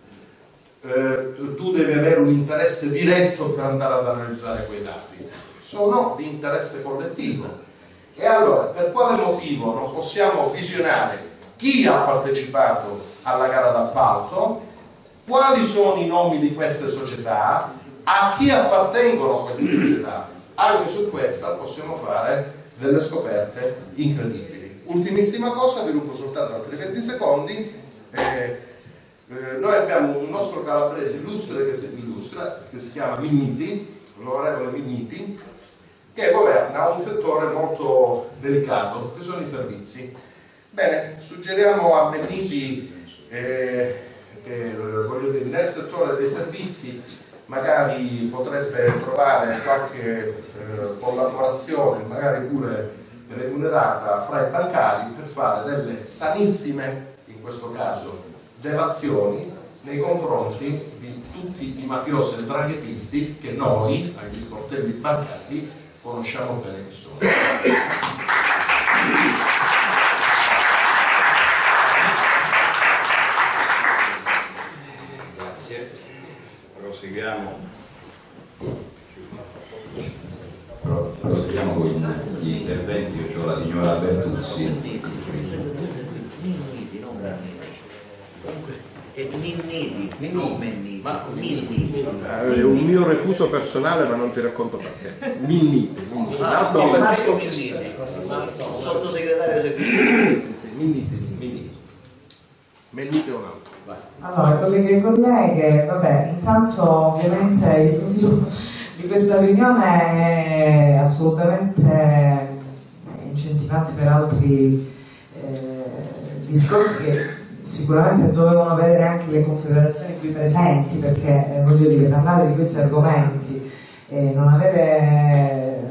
tu devi avere un interesse diretto per andare ad analizzare quei dati? Sono di interesse collettivo. E allora, per quale motivo non possiamo visionare chi ha partecipato alla gara d'appalto, quali sono i nomi di queste società, a chi appartengono queste società? Anche su questa possiamo fare delle scoperte incredibili. Ultimissima cosa, vi rubo soltanto altri 20 secondi. Noi abbiamo un nostro calabrese illustre che si chiama Minniti, l'onorevole Minniti, che governa un settore molto delicato, che sono i servizi. Bene, suggeriamo a Minniti voglio dire, nel settore dei servizi magari potrebbe trovare qualche collaborazione, magari pure remunerata, fra i bancari per fare delle sanissime, in questo caso, delazioni nei confronti di tutti i mafiosi e dranghetisti che noi, agli sportelli bancari, conosciamo bene che sono. Proseguiamo con gli interventi. Io ho la signora Bertuzzi. Minniti, non grazie. È Minniti, non Menniti. È un mio refuso personale, ma non ti racconto perché. Minniti. Marco Minniti, sottosegretario servizi. Minniti è un altro. Allora, colleghi e colleghe, vabbè, intanto ovviamente il profilo di questa riunione è assolutamente incentivante per altri discorsi che sicuramente dovevano vedere anche le confederazioni qui presenti, perché voglio dire, parlare di questi argomenti e non avere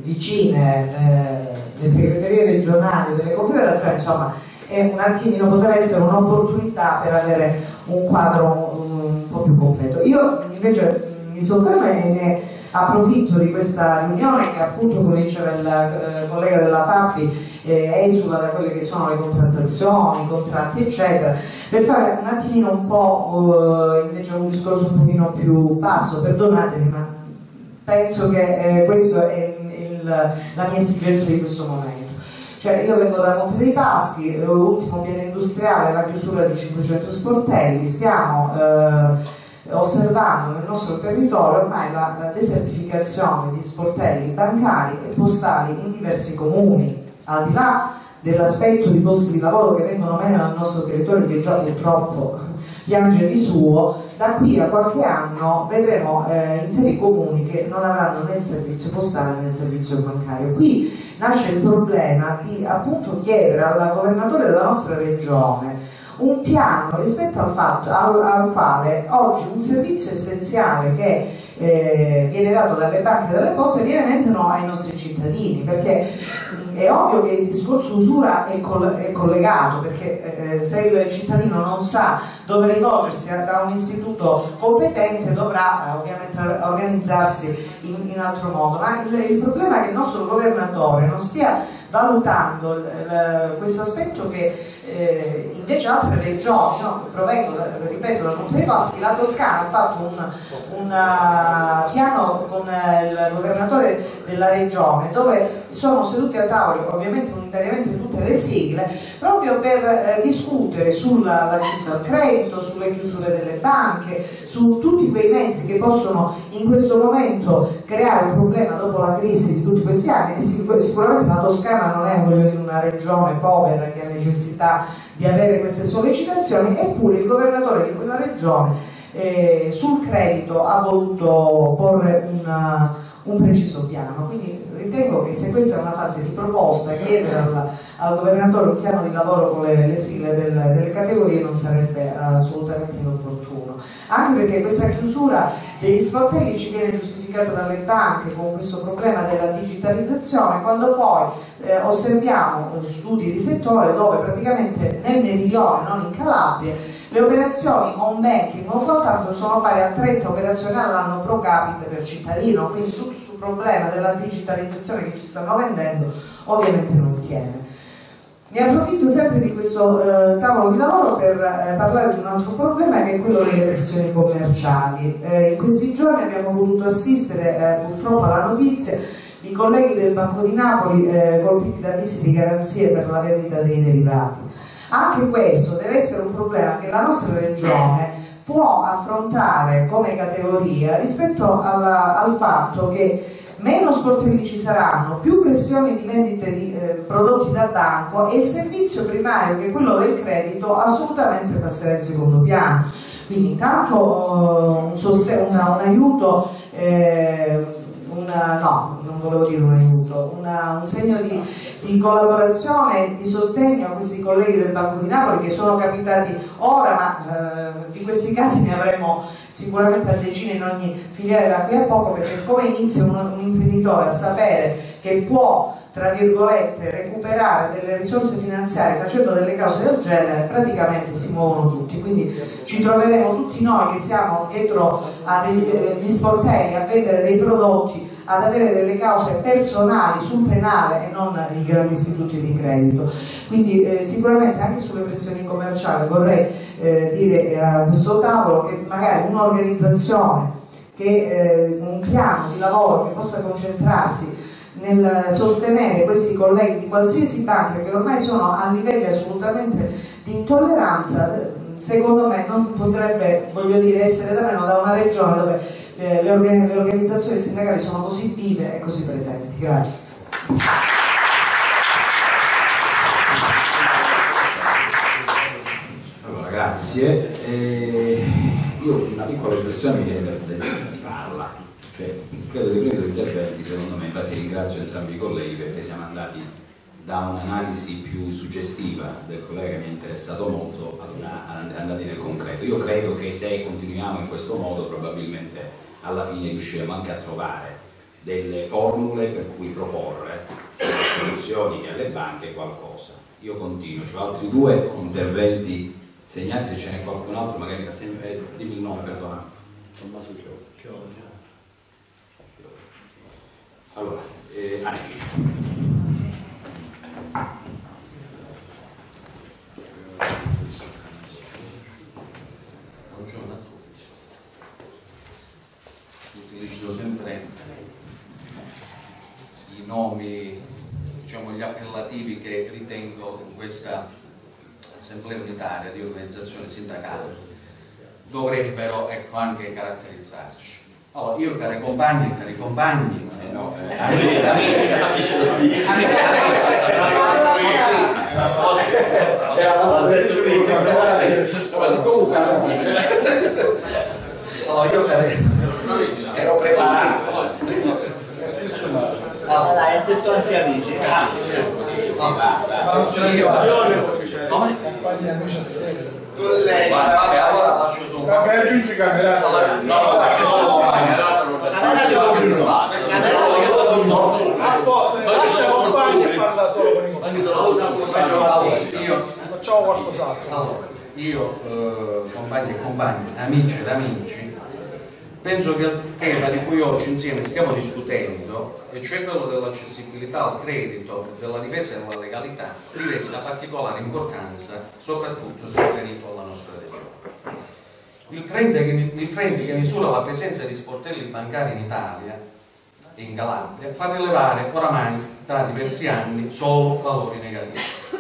vicine le segreterie regionali delle confederazioni, insomma, è un attimino, poteva essere un'opportunità per avere un quadro un po' più completo. Io invece mi soffermo e ne approfitto di questa riunione che, appunto, come diceva il collega della Fabbri, esula da quelle che sono le contrattazioni, i contratti eccetera, per fare un attimino un po' invece un discorso un pochino più basso. Perdonatemi, ma penso che questa è la mia esigenza di questo momento. Cioè, io vengo da Monte dei Paschi, l'ultimo piano industriale, la chiusura di 500 sportelli, stiamo osservando nel nostro territorio ormai la desertificazione di sportelli bancari e postali in diversi comuni, al di là dell'aspetto di posti di lavoro che vengono meno nel nostro territorio, che già purtroppo piange di suo. Da qui a qualche anno vedremo interi comuni che non avranno né il servizio postale né il servizio bancario. Qui nasce il problema di, appunto, chiedere al governatore della nostra regione un piano rispetto al fatto al quale oggi un servizio essenziale che viene dato dalle banche e dalle poste viene meno ai nostri cittadini, perché è ovvio che il discorso usura è collegato, perché se il cittadino non sa dove rivolgersi da un istituto competente dovrà ovviamente organizzarsi in altro modo, ma il problema è che il nostro governatore non stia valutando questo aspetto che invece altre regioni, no, provengo, ripeto, da Monte dei Paschi, la Toscana ha fatto un piano con il governatore della regione dove sono seduti a tavoli, ovviamente unitariamente tutte le sigle, proprio per discutere sull'accesso al credito, sulle chiusure delle banche, su tutti quei mezzi che possono in questo momento creare un problema dopo la crisi di tutti questi anni. E sicuramente la Toscana non è una regione povera che ha necessità di avere queste sollecitazioni, eppure il governatore di quella regione sul credito ha voluto porre un preciso piano. Quindi ritengo che se questa è una fase di proposta, chiedere al governatore un piano di lavoro con le sigle delle categorie non sarebbe assolutamente inopportuno, anche perché questa chiusura degli sportelli ci viene giustificata dalle banche con questo problema della digitalizzazione, quando poi osserviamo studi di settore dove praticamente nel meridione, non in Calabria, le operazioni on banking o quant'altro sono pari a 30 operazioni all'anno pro capite per cittadino, quindi tutto questo problema della digitalizzazione che ci stanno vendendo ovviamente non tiene. Mi approfitto sempre di questo tavolo di lavoro per parlare di un altro problema, che è quello delle pressioni commerciali. In questi giorni abbiamo potuto assistere purtroppo alla notizia di colleghi del Banco di Napoli colpiti da avvisi di garanzie per la vendita dei derivati. Anche questo deve essere un problema che la nostra regione può affrontare come categoria rispetto al fatto che meno sportelli ci saranno, più pressioni di vendite di prodotti dal banco, e il servizio primario, che è quello del credito, assolutamente passerà in secondo piano. Quindi intanto un aiuto, no, non volevo dire un aiuto, un segno di collaborazione, di sostegno a questi colleghi del Banco di Napoli che sono capitati ora, ma di questi casi ne avremo sicuramente a decine in ogni filiale da qui a poco, perché come inizia un imprenditore a sapere che può, tra virgolette, recuperare delle risorse finanziarie facendo delle cose del genere, praticamente si muovono tutti. Quindi ci troveremo tutti noi che siamo dietro agli sportelli a vendere dei prodotti, ad avere delle cause personali sul penale e non i grandi istituti di credito. Quindi sicuramente anche sulle pressioni commerciali vorrei dire a questo tavolo che magari un'organizzazione, un piano di lavoro che possa concentrarsi nel sostenere questi colleghi di qualsiasi banca che ormai sono a livelli assolutamente di intolleranza, secondo me non potrebbe, voglio dire, essere da meno da una regione dove le organizzazioni sindacali sono così vive e così presenti. Grazie. Allora, grazie. Io una piccola riflessione mi viene di farla. Cioè, credo che i primi due interventi, secondo me, infatti ringrazio entrambi i colleghi perché siamo andati da un'analisi più suggestiva del collega che mi ha interessato molto andati nel concreto. Io credo che se continuiamo in questo modo probabilmente alla fine riusciremo anche a trovare delle formule per cui proporre sia alle istituzioni che alle banche qualcosa. Io continuo, ho altri due interventi segnati, se ce n'è qualcun altro magari dimmi il nome, perdona. Tommaso Chiodi. Allora, Buongiorno a tutti. Utilizzo sempre i nomi, diciamo gli appellativi che ritengo in questa assemblea unitaria di organizzazioni sindacali dovrebbero, ecco, anche caratterizzarci. Allora, io cari compagni, ero preparato. Allora, è detto anche amici. Compagni amici assieme. Vabbè, allora lascio solo. Vabbè, aggiungi camerata. No, lascio solo Lascia compagni e parla solo con i compagni. Facciamo qualcos'altro. Allora, io, compagni e compagni, amici ed amici, penso che il tema di cui oggi insieme stiamo discutendo, e cioè quello dell'accessibilità al credito e della difesa della legalità, riveste particolare importanza, soprattutto se riferito alla nostra regione. Il trend che misura la presenza di sportelli bancari in Italia e in Calabria fa rilevare oramai da diversi anni solo valori negativi.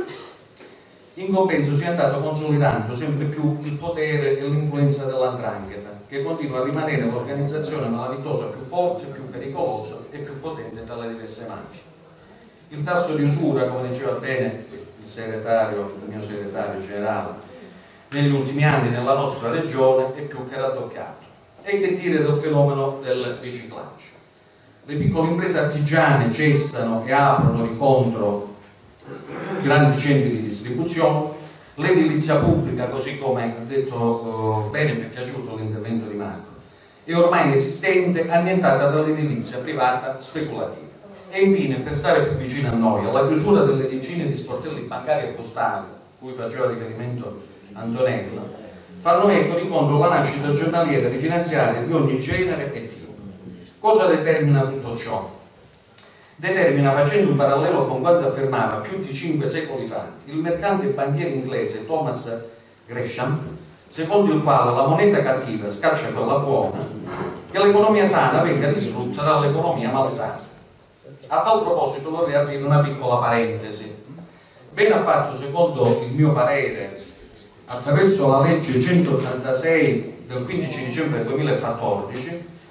In compenso si è andato consolidando sempre più il potere e l'influenza dell''ndrangheta, che continua a rimanere l'organizzazione malavitosa più forte, più pericolosa e più potente tra le diverse mafie. Il tasso di usura, come diceva bene il mio segretario generale, negli ultimi anni nella nostra regione è più che raddoppiato. E che dire del fenomeno del riciclaggio? Le piccole imprese artigiane cessano e aprono contro grandi centri di distribuzione, l'edilizia pubblica, così come ha detto bene, mi è piaciuto l'intervento di Marco, è ormai inesistente, annientata dall'edilizia privata speculativa. E infine, per stare più vicino a noi, alla chiusura delle decine di sportelli bancari e postali, a cui faceva riferimento Antonella, fanno eco di contro la nascita giornaliera di finanziarie di ogni genere e tipo. Cosa determina tutto ciò? Determina, facendo un parallelo con quanto affermava più di 5 secoli fa il mercante e banchiere inglese Thomas Gresham, secondo il quale la moneta cattiva scaccia quella buona, che l'economia sana venga distrutta dall'economia malsana. A tal proposito vorrei aprire una piccola parentesi. Bene ha fatto, secondo il mio parere, attraverso la legge 186 del 15 dicembre 2014,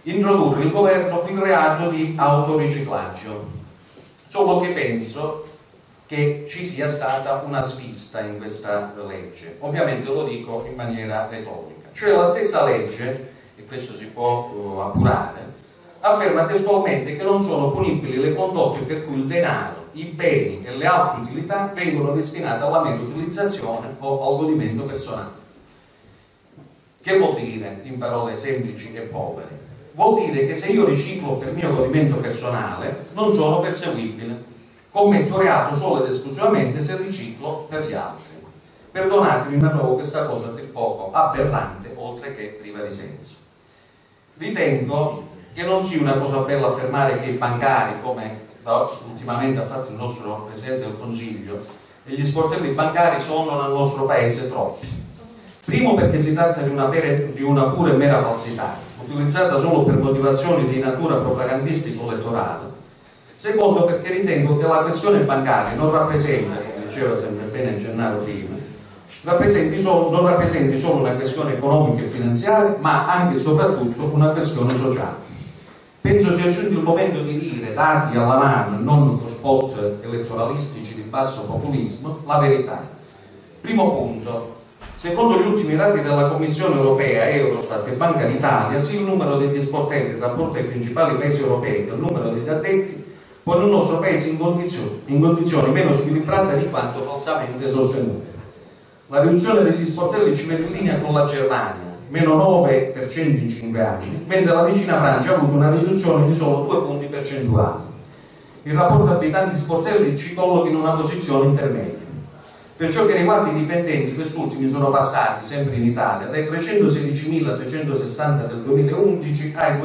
introdurre il governo il reato di autoriciclaggio. Solo che penso che ci sia stata una svista in questa legge, ovviamente lo dico in maniera retorica, cioè la stessa legge, e questo si può appurare, afferma testualmente che non sono punibili le condotte per cui il denaro, i beni e le altre utilità vengono destinate alla mera utilizzazione o al godimento personale. Che vuol dire, in parole semplici e povere? Vuol dire che se io riciclo per mio godimento personale non sono perseguibile, commetto reato solo ed esclusivamente se riciclo per gli altri. Perdonatemi, ma trovo questa cosa del poco aberrante, oltre che priva di senso. Ritengo che non sia una cosa bella affermare che i bancari, come ultimamente ha fatto il nostro Presidente del Consiglio, e gli sportelli bancari sono nel nostro paese troppi. Primo perché si tratta di una pura e mera falsità, utilizzata solo per motivazioni di natura propagandistico-elettorale. Secondo perché ritengo che la questione bancaria non rappresenta, come diceva sempre bene Gennaro prima, non rappresenti solo una questione economica e finanziaria, ma anche e soprattutto una questione sociale. Penso sia giunto il momento di dire, dati alla mano, non con spot elettoralistici di basso populismo, la verità. Primo punto. Secondo gli ultimi dati della Commissione europea, Eurostat e Banca d'Italia, sia il numero degli sportelli in rapporto ai principali paesi europei che il numero degli addetti pone il nostro paese in condizioni meno squilibrate di quanto falsamente sostenuto. La riduzione degli sportelli ci mette in linea con la Germania, meno 9% in 5 anni, mentre la vicina Francia ha avuto una riduzione di solo 2 punti percentuali. Il rapporto abitanti-sportelli ci colloca in una posizione intermedia. Per ciò che riguarda i dipendenti, quest'ultimi sono passati, sempre in Italia, dai 316.360 del 2011 ai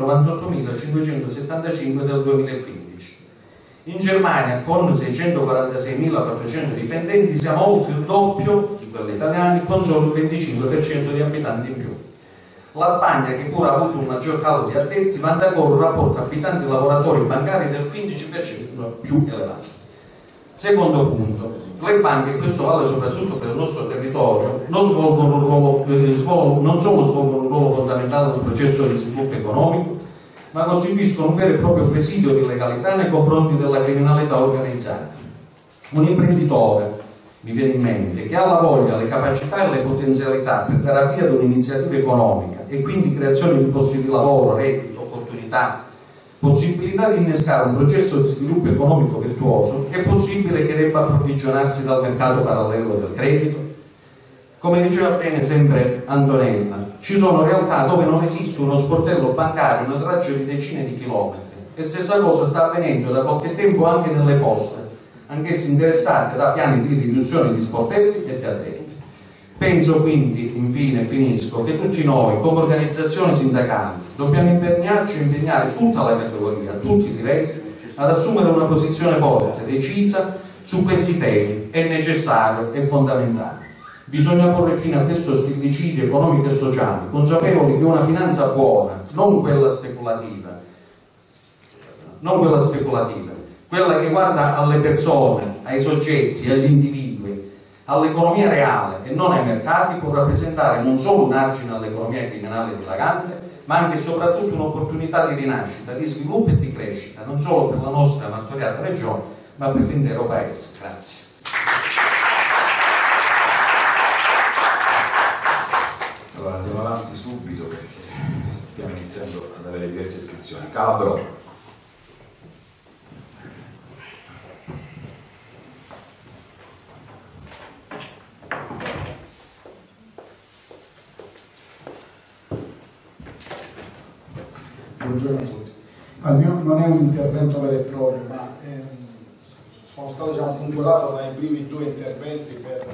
298.575 del 2015. In Germania, con 646.400 dipendenti, siamo oltre il doppio di quelli italiani, con solo il 25% di abitanti in più. La Spagna, che pure ha avuto un maggior calo di addetti, vanta ancora un rapporto abitanti-lavoratori bancari del 15% più elevato. Secondo punto, le banche, e questo vale soprattutto per il nostro territorio, non solo svolgono un ruolo fondamentale nel processo di sviluppo economico, ma costituiscono un vero e proprio presidio di legalità nei confronti della criminalità organizzata. Un imprenditore, mi viene in mente, che ha la voglia, le capacità e le potenzialità per dare avvio ad un'iniziativa economica e quindi creazione di posti di lavoro, reddito, opportunità, possibilità di innescare un processo di sviluppo economico virtuoso, è possibile che debba approvvigionarsi dal mercato parallelo del credito? Come diceva bene sempre Antonella, ci sono realtà dove non esiste uno sportello bancario nel raggio di decine di chilometri, e stessa cosa sta avvenendo da qualche tempo anche nelle poste, anch'esse interessate da piani di riduzione di sportelli e di addetti. Penso quindi, infine finisco, che tutti noi come organizzazioni sindacali dobbiamo impegnarci e impegnare tutta la categoria, a tutti i livelli, ad assumere una posizione forte, decisa su questi temi. È necessario e fondamentale. Bisogna porre fine a questo stillicidio economico e sociale, consapevoli che una finanza buona, non quella speculativa, quella che guarda alle persone, ai soggetti, agli individui, all'economia reale e non ai mercati, può rappresentare non solo un argine all'economia criminale dilagante, ma anche e soprattutto un'opportunità di rinascita, di sviluppo e di crescita, non solo per la nostra martoriata regione, ma per l'intero Paese. Grazie. Allora andiamo avanti subito perché stiamo iniziando ad avere diverse iscrizioni. Calabro. Buongiorno a tutti. Il mio non è un intervento vero e proprio, ma sono stato puntualato dai primi due interventi per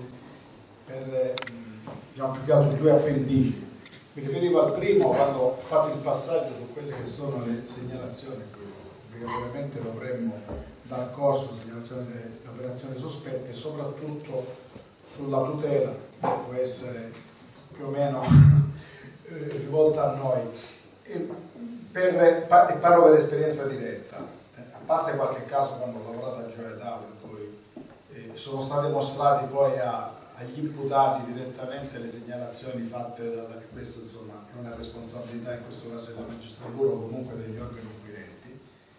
più che altro due appendici. Mi riferivo al primo quando ho fatto il passaggio su quelle che sono le segnalazioni, obbligatoriamente dovremmo dar corso alle segnalazioni delle operazioni sospette e soprattutto sulla tutela che può essere più o meno rivolta a noi. E parlo per esperienza diretta, a parte qualche caso quando ho lavorato a Gioia Tauro, in cui sono stati mostrati poi a agli imputati direttamente le segnalazioni fatte e questo insomma è una responsabilità in questo caso della magistratura o comunque degli organi inquirenti.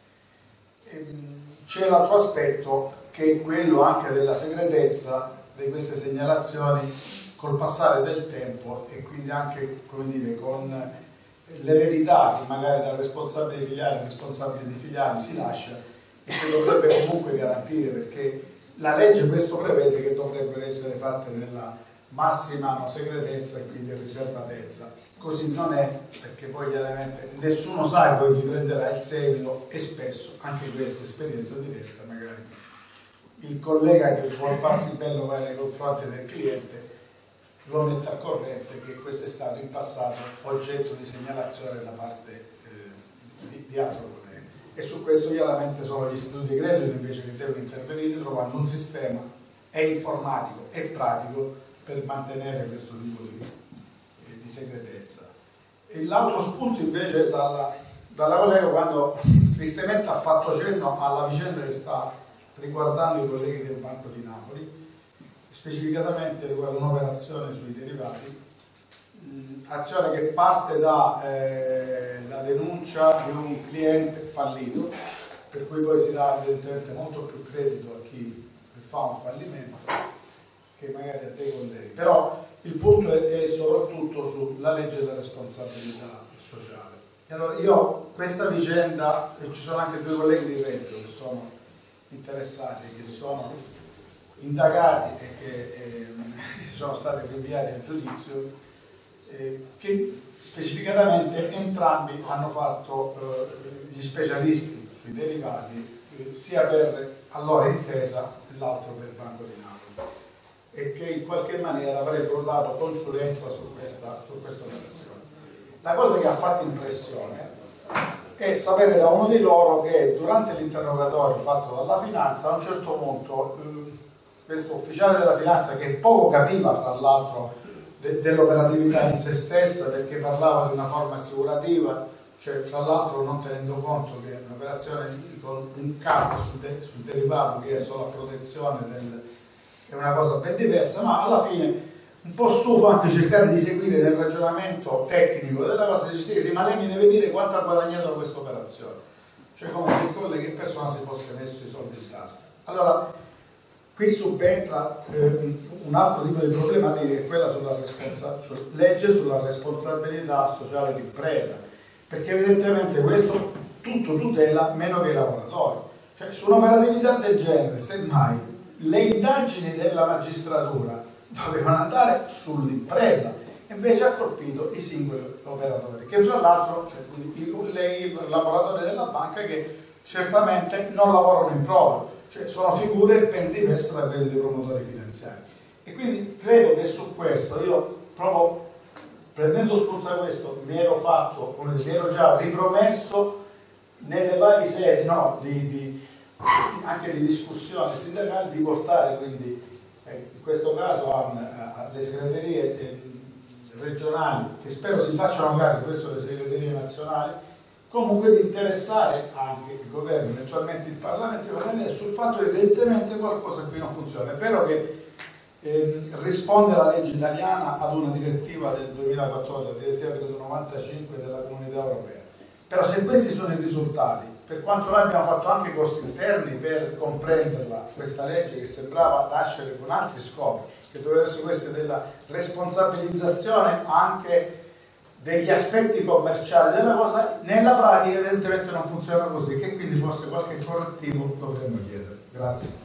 C'è l'altro aspetto che è quello anche della segretezza di queste segnalazioni col passare del tempo e quindi anche, come dire, con l'eredità che magari da responsabile di filiale a responsabile di filiali si lascia e che dovrebbe comunque garantire, perché la legge questo prevede che dovrebbero essere fatte nella massima segretezza e quindi riservatezza. Così non è, perché poi chiaramente nessuno sa poi chi prenderà il seguito e spesso anche questa esperienza diretta magari il collega che vuole farsi bello nei confronti del cliente lo mette al corrente che questo è stato in passato oggetto di segnalazione da parte di altro collega. E su questo chiaramente sono gli istituti di credito invece che devono intervenire trovando un sistema informatico e pratico per mantenere questo tipo di segretezza. E l'altro spunto invece dalla collega, quando tristemente ha fatto cenno alla vicenda che sta riguardando i colleghi del Banco di Napoli, specificatamente riguarda un'operazione sui derivati, azione che parte da la denuncia di un cliente fallito, per cui poi si dà evidentemente molto più credito a chi fa un fallimento che magari a dei colleghi. Però il punto è soprattutto sulla legge della responsabilità sociale. E allora io questa vicenda, ci sono anche due colleghi di Reggio che sono interessati, che sono indagati e che sono stati rinviati a giudizio, che specificatamente entrambi hanno fatto gli specialisti sui derivati, sia per allora Intesa e l'altro per Banco di Napoli, e che in qualche maniera avrebbero dato consulenza su questa operazione. La cosa che ha fatto impressione è sapere da uno di loro che durante l'interrogatorio fatto dalla finanza a un certo punto questo ufficiale della finanza, che poco capiva fra l'altro dell'operatività in se stessa, perché parlava di una forma assicurativa, cioè fra l'altro non tenendo conto che un'operazione con un capo sul derivato che è solo a protezione è una cosa ben diversa, ma alla fine un po' stufo anche cercare di seguire nel ragionamento tecnico della cosa, dice sì, ma lei mi deve dire quanto ha guadagnato da questa operazione, cioè come se il collega in persona si fosse messo i soldi in tasca. Allora qui subentra un altro tipo di problematica, che è quella sulla legge sulla responsabilità sociale d'impresa, perché evidentemente questo tutto tutela meno che i lavoratori, cioè su un'operatività del genere semmai le indagini della magistratura dovevano andare sull'impresa, invece ha colpito i singoli operatori, che fra l'altro, cioè, i lavoratori della banca che certamente non lavorano in proprio, cioè sono figure ben diverse da quelle dei promotori finanziari. E quindi credo che su questo io proprio prendendo spunto da questo mi ero fatto, come mi ero già ripromesso nelle varie sedi anche di discussione sindacale, di portare quindi in questo caso alle segreterie regionali, che spero si facciano carico, questo le segreterie nazionali, comunque di interessare anche il governo, eventualmente il Parlamento sul fatto che evidentemente qualcosa qui non funziona. È vero che risponde la legge italiana ad una direttiva del 2014, la direttiva 95 della Comunità Europea, però se questi sono i risultati, per quanto noi abbiamo fatto anche corsi interni per comprenderla, questa legge che sembrava nascere con altri scopi, che doveva essere questa della responsabilizzazione anche degli aspetti commerciali della cosa, nella pratica evidentemente non funziona così, che quindi forse qualche correttivo dovremmo chiedere. Grazie.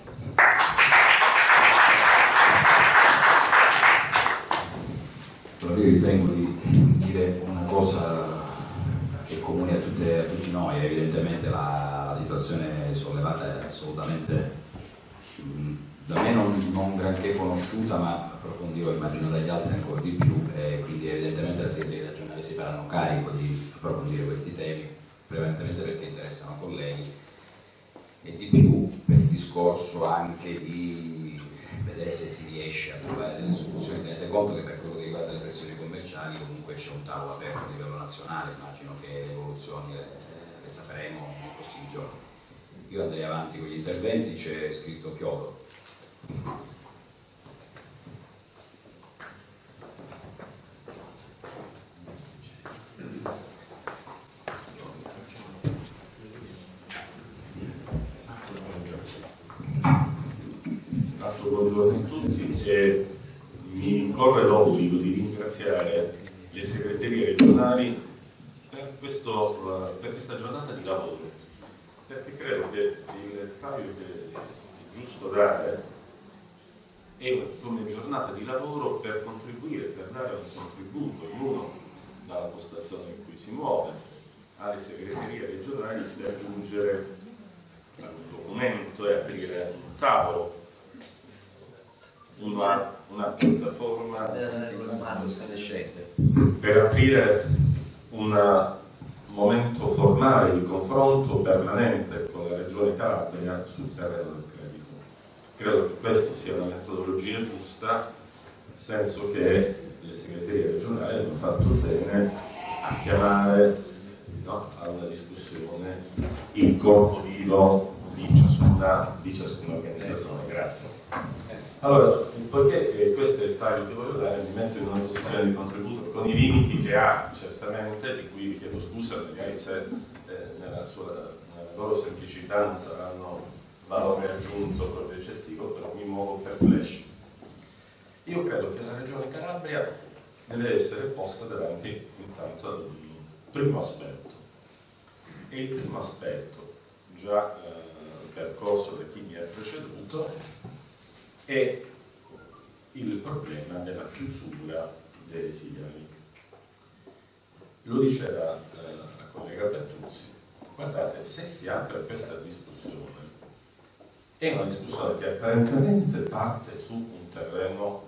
Allora io ritengo di dire una cosa che è comune a tutti noi. Evidentemente la situazione sollevata è assolutamente da me non granché conosciuta, ma approfondirò, immagino dagli altri ancora di più, e quindi evidentemente le segreterie regionali si faranno carico di approfondire questi temi, prevalentemente perché interessano colleghi, e di più per il discorso anche di vedere se si riesce a trovare delle soluzioni. Tenete conto che per quello che riguarda le pressioni commerciali comunque c'è un tavolo aperto a livello nazionale, immagino che le evoluzioni le sapremo nei prossimi giorni. Io andrei avanti con gli interventi, c'è scritto Chiodo. buongiorno a tutti. Mi corre l'obbligo di ringraziare le segreterie regionali per questa giornata di lavoro, perché credo che il taglio che è giusto dare è come giornata di lavoro per contribuire, per dare un contributo, ognuno dalla postazione in cui si muove, alle segreterie regionali per giungere a un documento e aprire un tavolo, una piattaforma per aprire un momento formale di confronto permanente con la Regione Calabria sul terreno del credito. Credo che questa sia una metodologia giusta, nel senso che le segreterie regionali hanno fatto bene a chiamare a una discussione il corpo vivo di ciascuna organizzazione. Grazie. Allora, poiché questo è il taglio che voglio dare, mi metto in una posizione di contributo con i limiti che ha certamente, di cui vi chiedo scusa, magari se nella loro semplicità non saranno valore aggiunto proprio eccessivo, però mi muovo per flash. Io credo che la Regione Calabria deve essere posta davanti intanto ad un primo aspetto. E il primo aspetto, già percorso da chi mi ha preceduto, è il problema della chiusura delle filiali. Lo diceva la collega Bertuzzi. Guardate, se si apre questa discussione, è una discussione che apparentemente parte su un terreno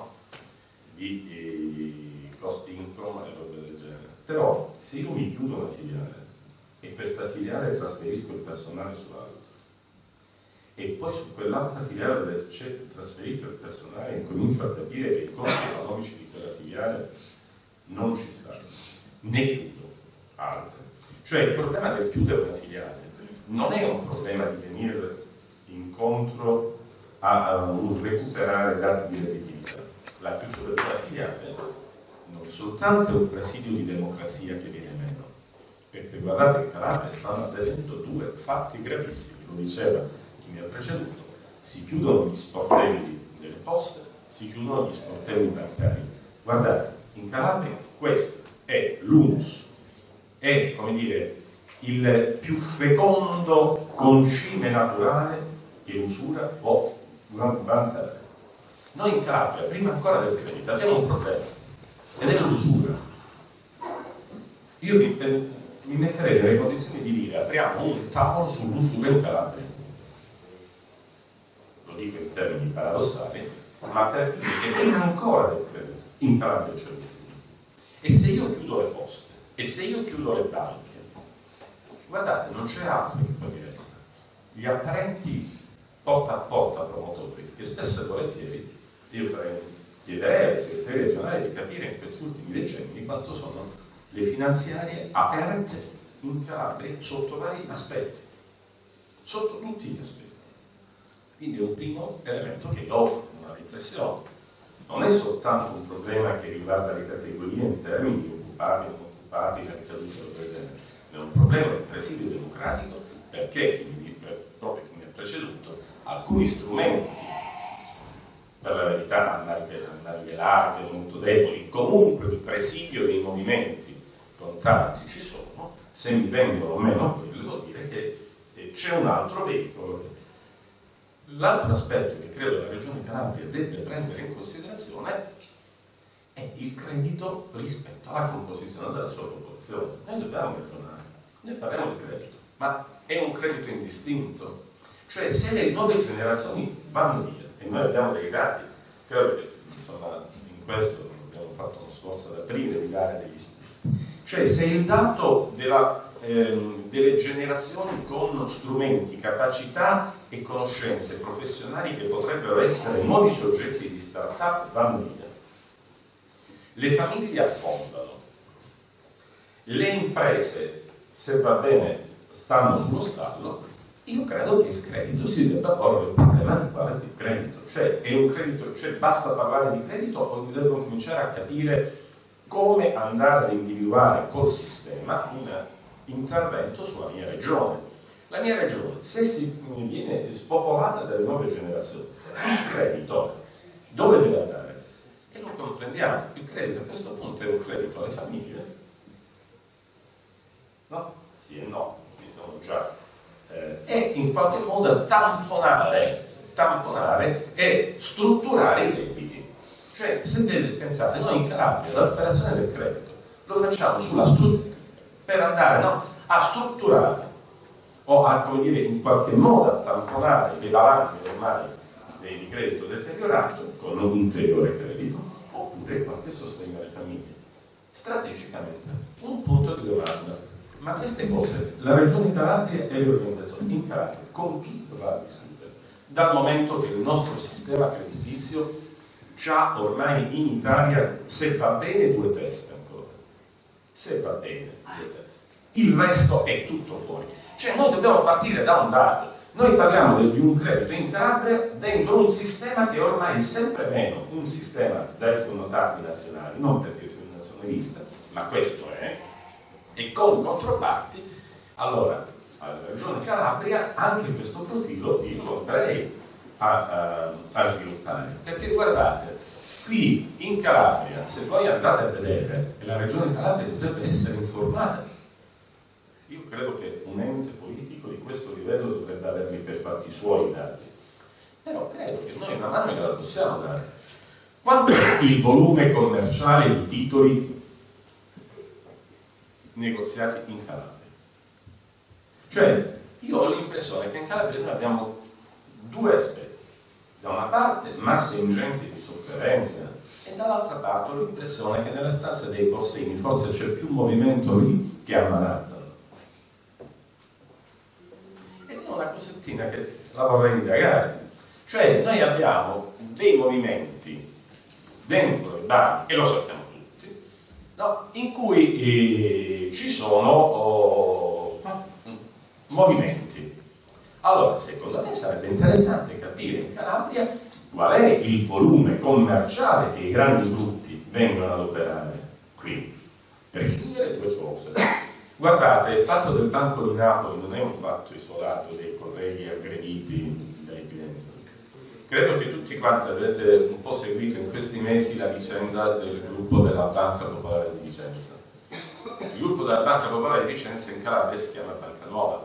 di costi income e robe del genere. Però se io mi chiudo una filiale e questa filiale trasferisco il personale su altro, e poi su quell'altra filiale dove c'è trasferito il personale e comincio a capire che i costi economici di quella filiale non ci stanno, ne chiudo altre. Cioè il problema del chiudere una filiale non è un problema di venire incontro a un recuperare dati di redditività. La chiusura della filiale non soltanto è un presidio di democrazia che viene meno, perché guardate in Calabria stanno avvenendo due fatti gravissimi, lo diceva chi mi ha preceduto: si chiudono gli sportelli delle poste, si chiudono gli sportelli bancari. Guardate, in Calabria questo è l'humus, è, come dire, il più fecondo concime naturale che l'usura può vantare. Noi in Calabria, prima ancora del credito, abbiamo un problema, ed è l'usura. Io mi metterei nelle condizioni di dire: apriamo un tavolo sull'usura in Calabria. Lo dico in termini paradossali, ma perché prima ancora del credito in Calabria c'è l'usura. E se io chiudo le poste, e se io chiudo le banche, guardate, non c'è altro che poi mi resta. Gli apparenti porta a porta promotori, che spesso e volentieri io chiederei alle segreterie regionali di capire in questi ultimi decenni quanto sono le finanziarie aperte in Calabria sotto vari aspetti, sotto tutti gli aspetti. Quindi è un primo elemento che offre una riflessione. Non è soltanto un problema che riguarda le categorie in termini di occupati, non occupati, la ricaduta del genere, è un problema di presidio democratico, perché, proprio chi mi ha preceduto, alcuni strumenti, per la verità andare larghe, molto deboli, comunque di presidio dei movimenti contanti ci sono, se mi vengono meno quelli, vuol dire che c'è un altro veicolo. L'altro aspetto che credo la Regione Calabria deve prendere in considerazione è il credito rispetto alla composizione della sua popolazione. Noi dobbiamo ragionare, noi parliamo di credito, ma è un credito indistinto. Cioè se le nuove generazioni vanno via, e noi abbiamo dei dati, credo che insomma, in questo abbiamo fatto uno sforzo ad aprire di dare degli studi. Cioè se il dato delle generazioni con strumenti, capacità e conoscenze professionali che potrebbero essere nuovi soggetti di start-up vanno via, le famiglie affondano, le imprese, se va bene, stanno sullo stallo, io credo che il credito si debba porre il problema di quale di credito. Cioè è un credito, cioè basta parlare di credito o dobbiamo cominciare a capire come andare ad individuare col sistema un intervento sulla mia regione. La mia regione, se si viene spopolata dalle nuove generazioni, il credito dove deve andare? E lo comprendiamo, il credito a questo punto è un credito alle famiglie? No? Sì e no, mi sono già e in qualche modo tamponare e strutturare i debiti. Cioè, se pensate, noi in Calabria l'operazione del credito lo facciamo per andare a strutturare o a, come dire, in qualche modo a tamponare le valanghe ormai di credito deteriorato con un ulteriore credito, oppure qualche sostegno alle famiglie. Strategicamente, un punto di domanda. Ma queste cose, la Regione Calabria e le organizzazioni in Calabria, con chi lo va a discutere? Dal momento che il nostro sistema creditizio già ormai in Italia, se va bene, 2 teste ancora. Se va bene, 2 teste. Il resto è tutto fuori. Cioè noi dobbiamo partire da un dato. Noi parliamo di un credito in Calabria dentro un sistema che ormai è sempre meno un sistema dai connotati nazionali, non perché sono nazionalista, ma questo è, e con controparti. Allora, alla Regione Calabria anche questo profilo io lo andrei a sviluppare, perché guardate, qui in Calabria, se voi andate a vedere, la Regione Calabria dovrebbe essere informata. Io credo che un ente politico di questo livello dovrebbe avermi per fatti suoi dati, però credo che noi una mano gliela possiamo dare. Quanto è il volume commerciale di titoli negoziati in Calabria? Cioè, io ho l'impressione che in Calabria noi abbiamo 2 aspetti. Da una parte masse ingenti di sofferenza e dall'altra parte ho l'impressione che nella stanza dei borsini forse c'è più movimento lì che a Manhattan. Ed è una cosettina che la vorrei indagare. Cioè, noi abbiamo dei movimenti dentro le banche, e lo sappiamo tutti, no? In cui ci sono movimenti. Allora, secondo me sarebbe interessante capire in Calabria qual è il volume commerciale che i grandi gruppi vengono ad operare qui, per chiudere 2 cose. Guardate, il fatto del Banco di Napoli non è un fatto isolato dei colleghi aggrediti dai clienti. Credo che tutti quanti avete un po' seguito in questi mesi la vicenda del gruppo della Banca Popolare di Vicenza. Il gruppo della Banca Popolare di Vicenza in Calabria si chiama Banca Nuova.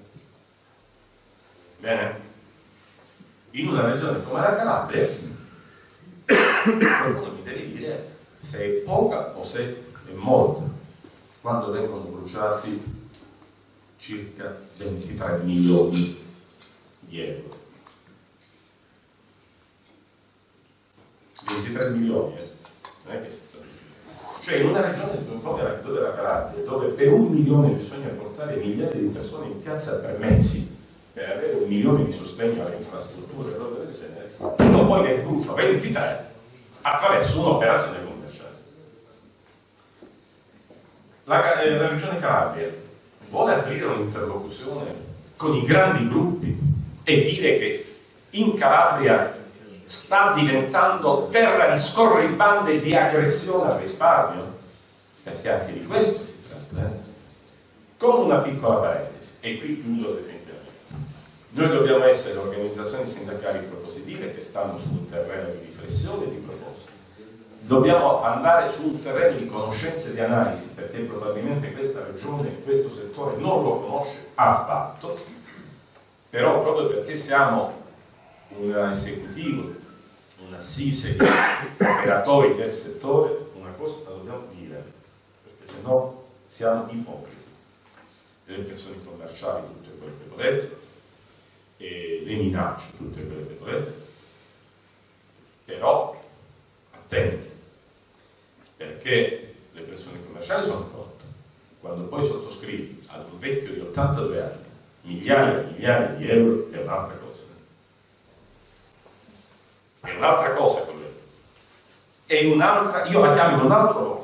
Bene? In una regione come la Calabria qualcuno mi deve dire se è poca o se è molta, quando vengono bruciati circa 23 milioni di euro. 23 milioni, non è che si sta discutendo. Cioè in una regione dove la Calabria, dove per 1 milione bisogna portare migliaia di persone in piazza per mesi per avere 1 milione di sostegno alle infrastrutture e roba del genere, uno poi ne brucia 23 attraverso un'operazione commerciale. La Regione Calabria vuole aprire un'interlocuzione con i grandi gruppi e dire che in Calabria sta diventando terra di scorribande di aggressione al risparmio, perché anche di questo si tratta, con una piccola parentesi, e qui chiudo definitivamente. Noi dobbiamo essere organizzazioni sindacali propositive che stanno su un terreno di riflessione e di proposta. Dobbiamo andare su un terreno di conoscenza e di analisi, perché probabilmente questa regione, questo settore non lo conosce affatto, però proprio perché siamo un esecutivo, un'assise di operatori del settore, una cosa la dobbiamo dire, perché se no siamo ipocriti. Le pressioni commerciali, tutte quelle che volete, e le minacce, tutte quelle che volete, però attenti, perché le pressioni commerciali sono cotte. Quando poi sottoscrivi ad un vecchio di 82 anni migliaia e migliaia di euro è un'altra cosa. È un'altra cosa quello. È un'altra, io la chiamo in un altro modo.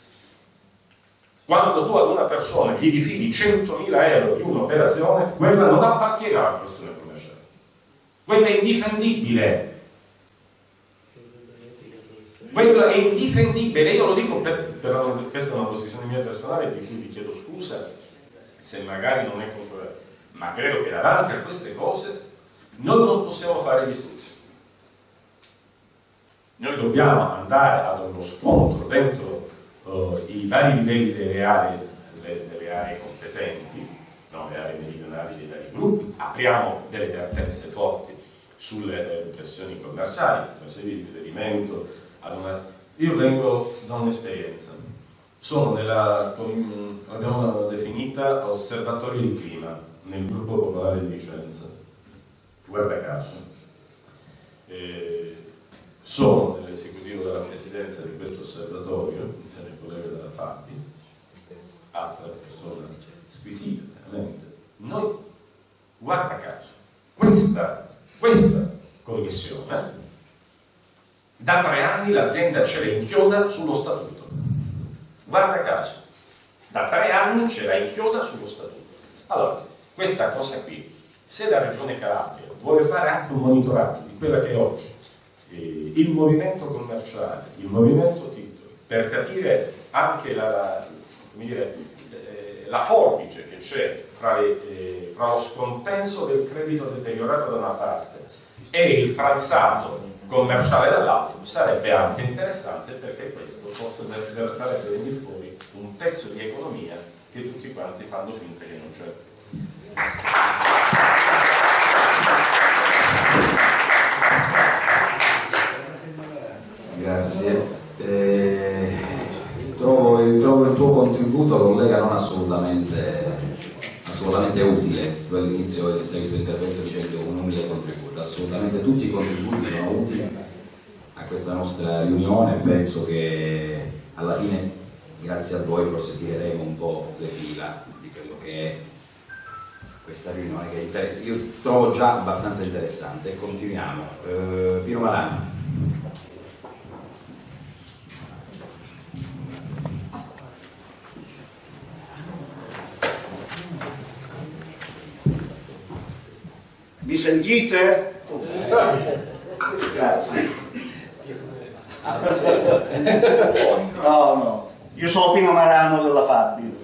Quando tu ad una persona gli rifili 100.000 euro di un'operazione, quella non appartiene alla questione commerciale. Quella è indifendibile. Quella è indifendibile. Io lo dico per questa è una posizione mia personale, di cui vi chiedo scusa se magari non è controverso, ma credo che davanti a queste cose noi non possiamo fare gli stuzzi. Noi dobbiamo andare ad uno scontro dentro i vari livelli delle aree competenti, no? Le aree meridionali dei vari gruppi, apriamo delle vertenze forti sulle pressioni commerciali, facevi riferimento ad una... Io vengo da un'esperienza, sono l'abbiamo definita osservatorio di clima nel gruppo popolare di Vicenza, guarda caso. Sono nell'esecutivo della presidenza di questo osservatorio, insieme al collega della Fabi, altra persona squisita, veramente. Noi, guarda caso, questa commissione, da 3 anni l'azienda ce l'ha inchioda sullo statuto. Guarda caso, da 3 anni ce l'ha inchioda sullo statuto. Allora, questa cosa qui, se la Regione Calabria vuole fare anche un monitoraggio di quella che è oggi il movimento commerciale, il movimento titoli, per capire anche la forbice che c'è fra lo scompenso del credito deteriorato da una parte e il tralzato commerciale dall'altro, sarebbe anche interessante, perché questo forse farebbe venire fuori un pezzo di economia che tutti quanti fanno finta che non c'è. Grazie. Trovo il tuo contributo, collega, non assolutamente utile. Tu all'inizio del tuo intervento dicendo un umile contributo. Assolutamente tutti i contributi sono utili a questa nostra riunione. Penso che alla fine, grazie a voi, forse tireremo un po' le fila di quello che è questa riunione, che io trovo già abbastanza interessante. Continuiamo. Pino Marano. Mi sentite? Grazie. No, io sono Pino Marano della Fabi.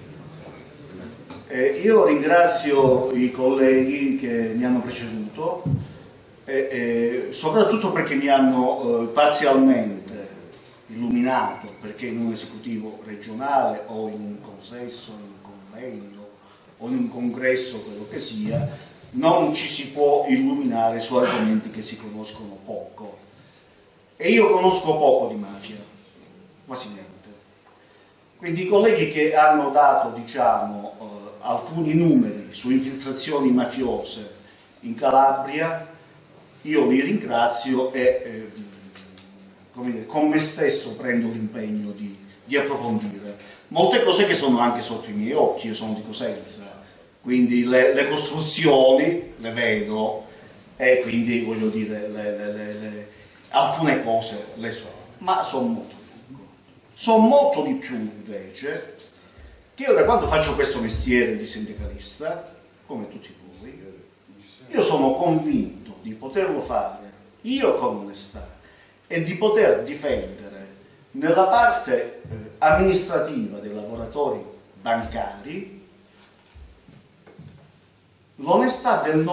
Io ringrazio i colleghi che mi hanno preceduto, soprattutto perché mi hanno parzialmente illuminato, perché in un esecutivo regionale o in un consesso, in un convegno o in un congresso, quello che sia, non ci si può illuminare su argomenti che si conoscono poco. E io conosco poco di mafia, quasi niente. Quindi i colleghi che hanno dato, diciamo, alcuni numeri su infiltrazioni mafiose in Calabria, io li ringrazio e come dire, con me stesso prendo l'impegno di approfondire molte cose che sono anche sotto i miei occhi. Io sono di Cosenza, quindi le costruzioni le vedo e quindi voglio dire alcune cose le so, ma sono molto di più invece che io, da quando faccio questo mestiere di sindacalista, come tutti voi, io sono convinto di poterlo fare io con onestà e di poter difendere nella parte amministrativa dei lavoratori bancari l'onestà del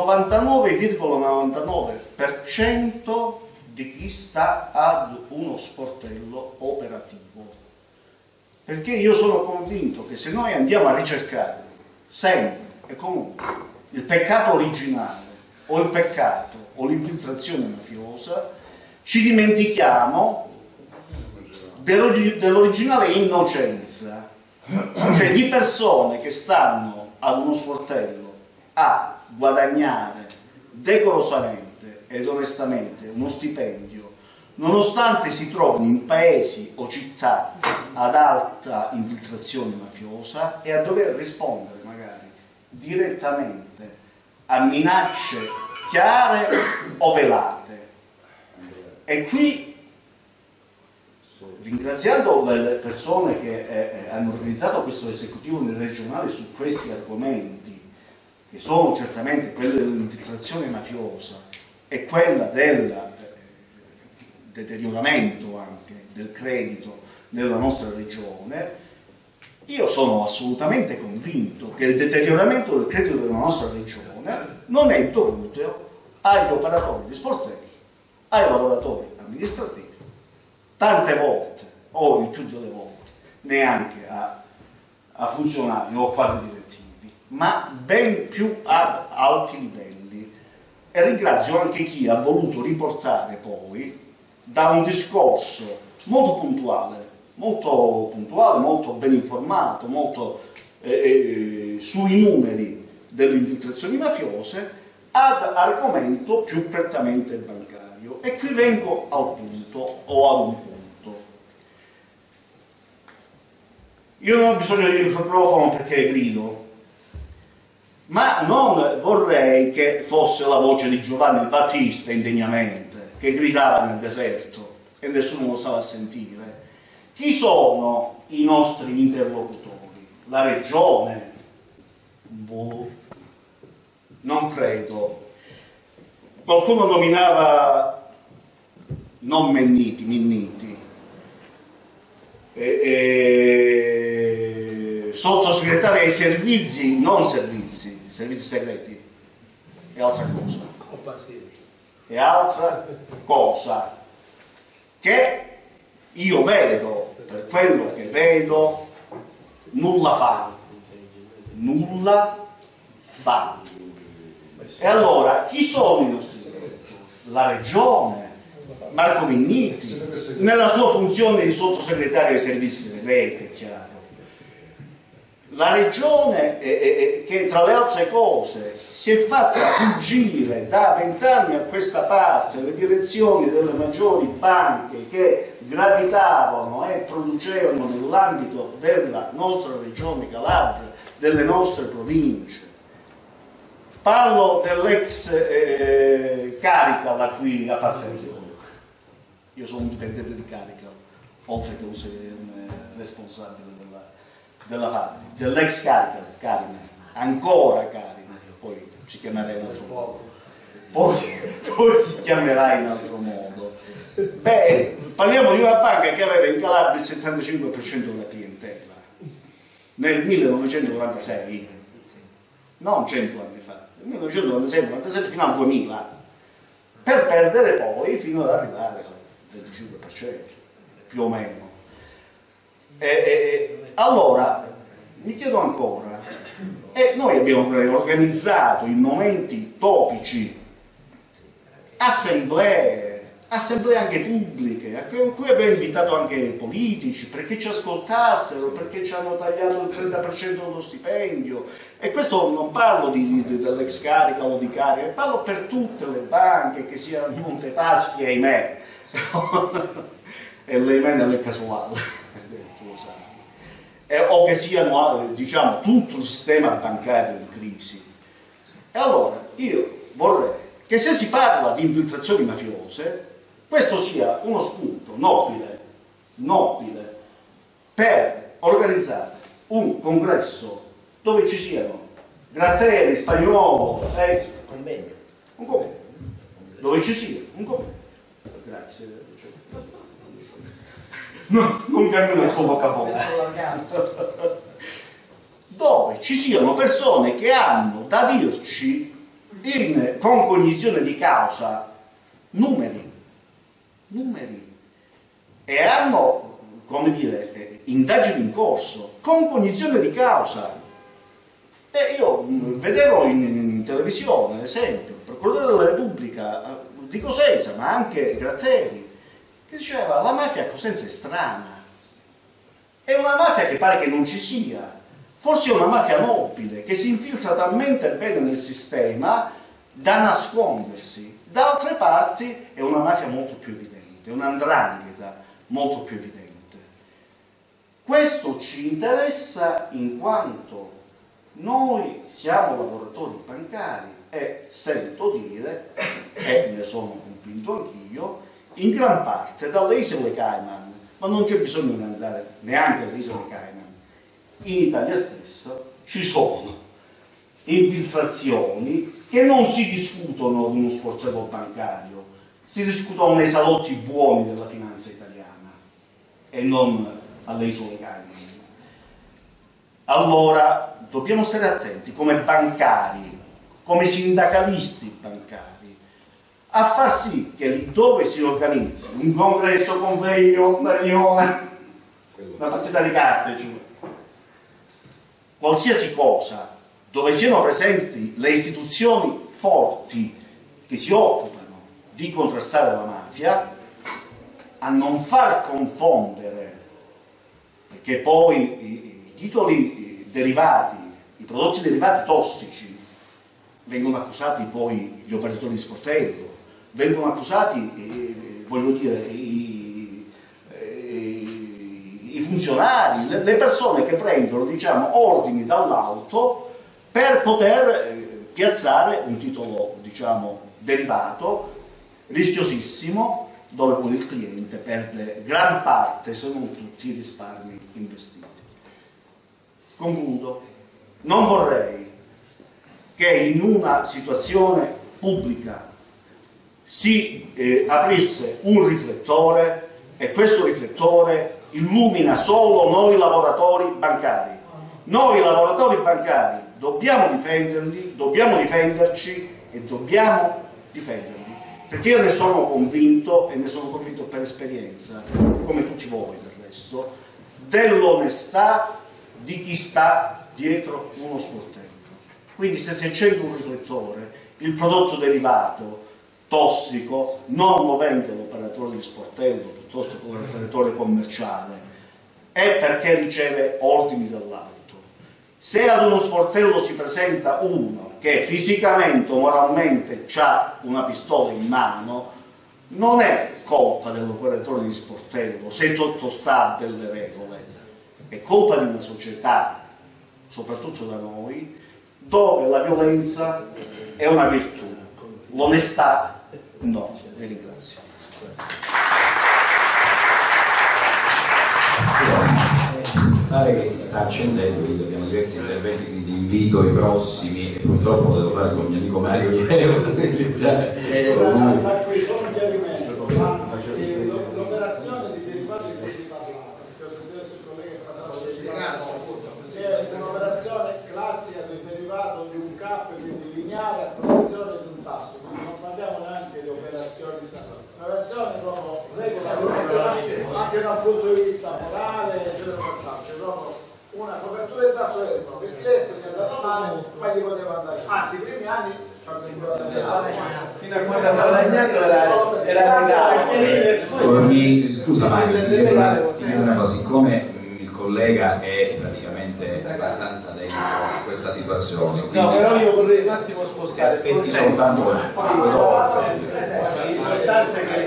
99,99% di chi sta ad uno sportello operativo. Perché io sono convinto che se noi andiamo a ricercare sempre e comunque il peccato originale o il peccato o l'infiltrazione mafiosa, ci dimentichiamo dell'originale innocenza, cioè di persone che stanno ad uno sportello a guadagnare decorosamente ed onestamente uno stipendio, nonostante si trovino in paesi o città ad alta infiltrazione mafiosa e a dover rispondere magari direttamente a minacce chiare o velate. E qui, ringraziando le persone che hanno organizzato questo esecutivo regionale su questi argomenti, che sono certamente quella dell'infiltrazione mafiosa e quella del deterioramento anche del credito nella nostra regione, io sono assolutamente convinto che il deterioramento del credito della nostra regione non è dovuto agli operatori di sportelli, ai lavoratori amministrativi tante volte, o il più delle volte, neanche a funzionari o quadri direttivi, ma ben più ad alti livelli. E ringrazio anche chi ha voluto riportare poi da un discorso molto puntuale, molto ben informato, molto sui numeri delle infiltrazioni mafiose, ad argomento più prettamente bancario. E qui vengo al punto, o ad un punto. Io non ho bisogno di microfono perché grido, ma non vorrei che fosse la voce di Giovanni Battista indegnamente, che gridava nel deserto e nessuno lo stava a sentire. Chi sono i nostri interlocutori? La regione? Boh, non credo. Qualcuno nominava non Minniti, sottosegretario ai servizi, non servizi segreti, è altra cosa. È altra cosa che io vedo, per quello che vedo, nulla fa. E allora, chi sono i nostri direttori? La regione, Marco Minniti, nella sua funzione di sottosegretario ai servizi segreti, è chiaro. La regione che tra le altre cose si è fatta fuggire da 20 anni a questa parte le direzioni delle maggiori banche che gravitavano e producevano nell'ambito della nostra regione Calabria, delle nostre province. Parlo dell'ex Carical a cui appartengo. Io sono un dipendente di Carical, oltre che un responsabile della fabbrica, dell'ex Carical, Carine, ancora Carine, poi si chiamerà in altro modo. Poi si chiamerà in altro modo. Beh, parliamo di una banca che aveva in Calabria il 75% della clientela nel 1996, non 100 anni fa, nel 1996-97 fino al 2000, per perdere poi fino ad arrivare al 25%, più o meno. Allora, mi chiedo ancora, noi abbiamo organizzato in momenti topici assemblee anche pubbliche, a cui abbiamo invitato anche i politici perché ci ascoltassero, perché ci hanno tagliato il 30% dello stipendio. E questo non parlo dell'ex Carical o di Carica, parlo per tutte le banche, che siano Montepaschi, ahimè, e l'ahimè non è casuale, o che siano, diciamo, tutto il sistema bancario in crisi. E allora io vorrei che se si parla di infiltrazioni mafiose, questo sia uno spunto nobile per organizzare un congresso dove ci siano Gratteri, Spagnolo, un convegno, dove ci sia un convegno. Grazie. Non cammino il suo vocabolario. Dove ci siano persone che hanno da dirci con cognizione di causa numeri e hanno, come dire, indagini in corso con cognizione di causa. E io vedevo in televisione, ad esempio, il procuratore della Repubblica di Cosenza, ma anche Gratteri, che diceva: la mafia a Cosenza è strana, è una mafia che pare che non ci sia, forse è una mafia nobile che si infiltra talmente bene nel sistema da nascondersi. Da altre parti è una mafia molto più evidente, è un'andrangheta molto più evidente. Questo ci interessa in quanto noi siamo lavoratori bancari e sento dire, e ne sono convinto anch'io, in gran parte dalle isole Cayman, ma non c'è bisogno di andare neanche alle isole Cayman, in Italia stesso ci sono infiltrazioni che non si discutono ad uno sportello bancario, si discutono nei salotti buoni della finanza italiana e non alle isole Cayman. Allora dobbiamo stare attenti come bancari, come sindacalisti bancari, a far sì che lì dove si organizza un congresso, convegno, una riunione, una partita di carte, cioè, qualsiasi cosa dove siano presenti le istituzioni forti che si occupano di contrastare la mafia, a non far confondere, perché poi i titoli derivati, i prodotti derivati tossici, vengono accusati poi gli operatori di sportello, vengono accusati, voglio dire, i funzionari, le persone che prendono, diciamo, ordini dall'alto per poter piazzare un titolo, diciamo, derivato, rischiosissimo, dove poi il cliente perde gran parte, se non tutti, i risparmi investiti. Concludo. Non vorrei che in una situazione pubblica si aprisse un riflettore e questo riflettore illumina solo noi lavoratori bancari. Noi lavoratori bancari dobbiamo difenderli, dobbiamo difenderci e dobbiamo difenderli. Perché io ne sono convinto, e ne sono convinto per esperienza, come tutti voi del resto, dell'onestà di chi sta dietro uno sportello. Quindi se si accende un riflettore, il prodotto derivato tossico non lo vende l'operatore di sportello piuttosto che l'operatore commerciale, è perché riceve ordini dall'alto. Se ad uno sportello si presenta uno che fisicamente o moralmente ha una pistola in mano, non è colpa dell'operatore di sportello se sottostà delle regole, è colpa di una società, soprattutto da noi, dove la violenza è una virtù, l'onestà no. Vi ringrazio. Pare che si sta accendendo, quindi abbiamo diversi interventi, quindi invito i prossimi, e purtroppo lo devo fare con il mio amico Mario Chiero per iniziare. Da qui solo un chiarimento, l'operazione di derivato di cui si parlava, perché ho sentito il collega che parlava se è un'operazione classica del derivato di un cap, quindi lineare a produzione di un tasso, quindi non parliamo neanche di operazioni standard, operazioni proprio regolari, anche da un punto di vista morale, eccetera, c'è proprio una copertura del tasso del proprio, il cliente gli è andato male, ma gli poteva andare, anzi i primi anni fino a quando ha guadagnato era regalo. Scusa Mario, una cosa, siccome il collega è praticamente abbastanza dentro questa situazione, no, però io vorrei un attimo spostare, aspetti soltanto un attimo. È importante che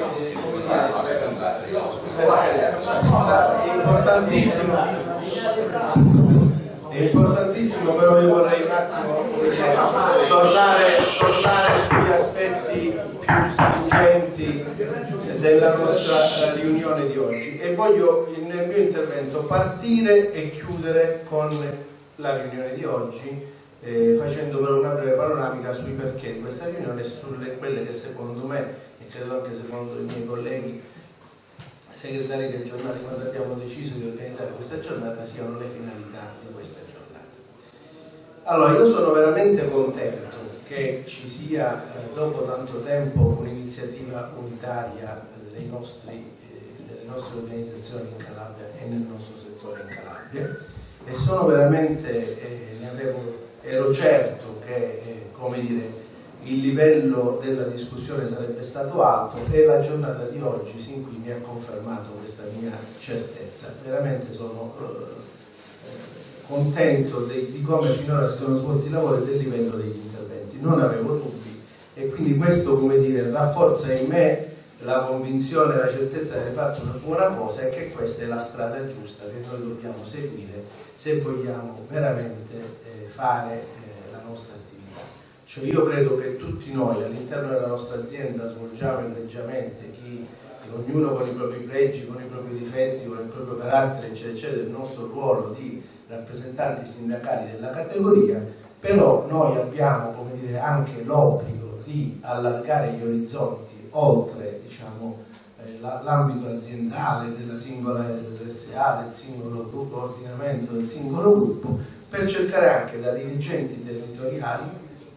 è importantissimo, però io vorrei un attimo tornare sugli aspetti più stringenti della nostra riunione di oggi, e voglio nel mio intervento partire e chiudere con la riunione di oggi, facendo però una breve panoramica sui perché di questa riunione e sulle quelle che secondo me, e credo anche secondo i miei colleghi segretari regionali, quando abbiamo deciso di organizzare questa giornata, siano le finalità di questa giornata. Allora, io sono veramente contento che ci sia dopo tanto tempo un'iniziativa unitaria delle nostre organizzazioni in Calabria e nel nostro settore in Calabria, e sono veramente, ero certo che come dire, il livello della discussione sarebbe stato alto, e la giornata di oggi sin qui mi ha confermato questa mia certezza. Veramente sono contento di come finora si sono svolti i lavori e del livello degli interventi. Non avevo dubbi, e quindi questo, come dire, rafforza in me la convinzione e la certezza di aver fatto una buona cosa, e che questa è la strada giusta che noi dobbiamo seguire se vogliamo veramente fare la nostra attività. Cioè, io credo che tutti noi all'interno della nostra azienda svolgiamo egregiamente, ognuno con i propri pregi, con i propri difetti, con il proprio carattere, eccetera, eccetera, il nostro ruolo di rappresentanti sindacali della categoria, però noi abbiamo, come dire, anche l'obbligo di allargare gli orizzonti oltre, diciamo, l'ambito aziendale della singola RSA, del singolo gruppo ordinamento, del singolo gruppo, per cercare anche da dirigenti territoriali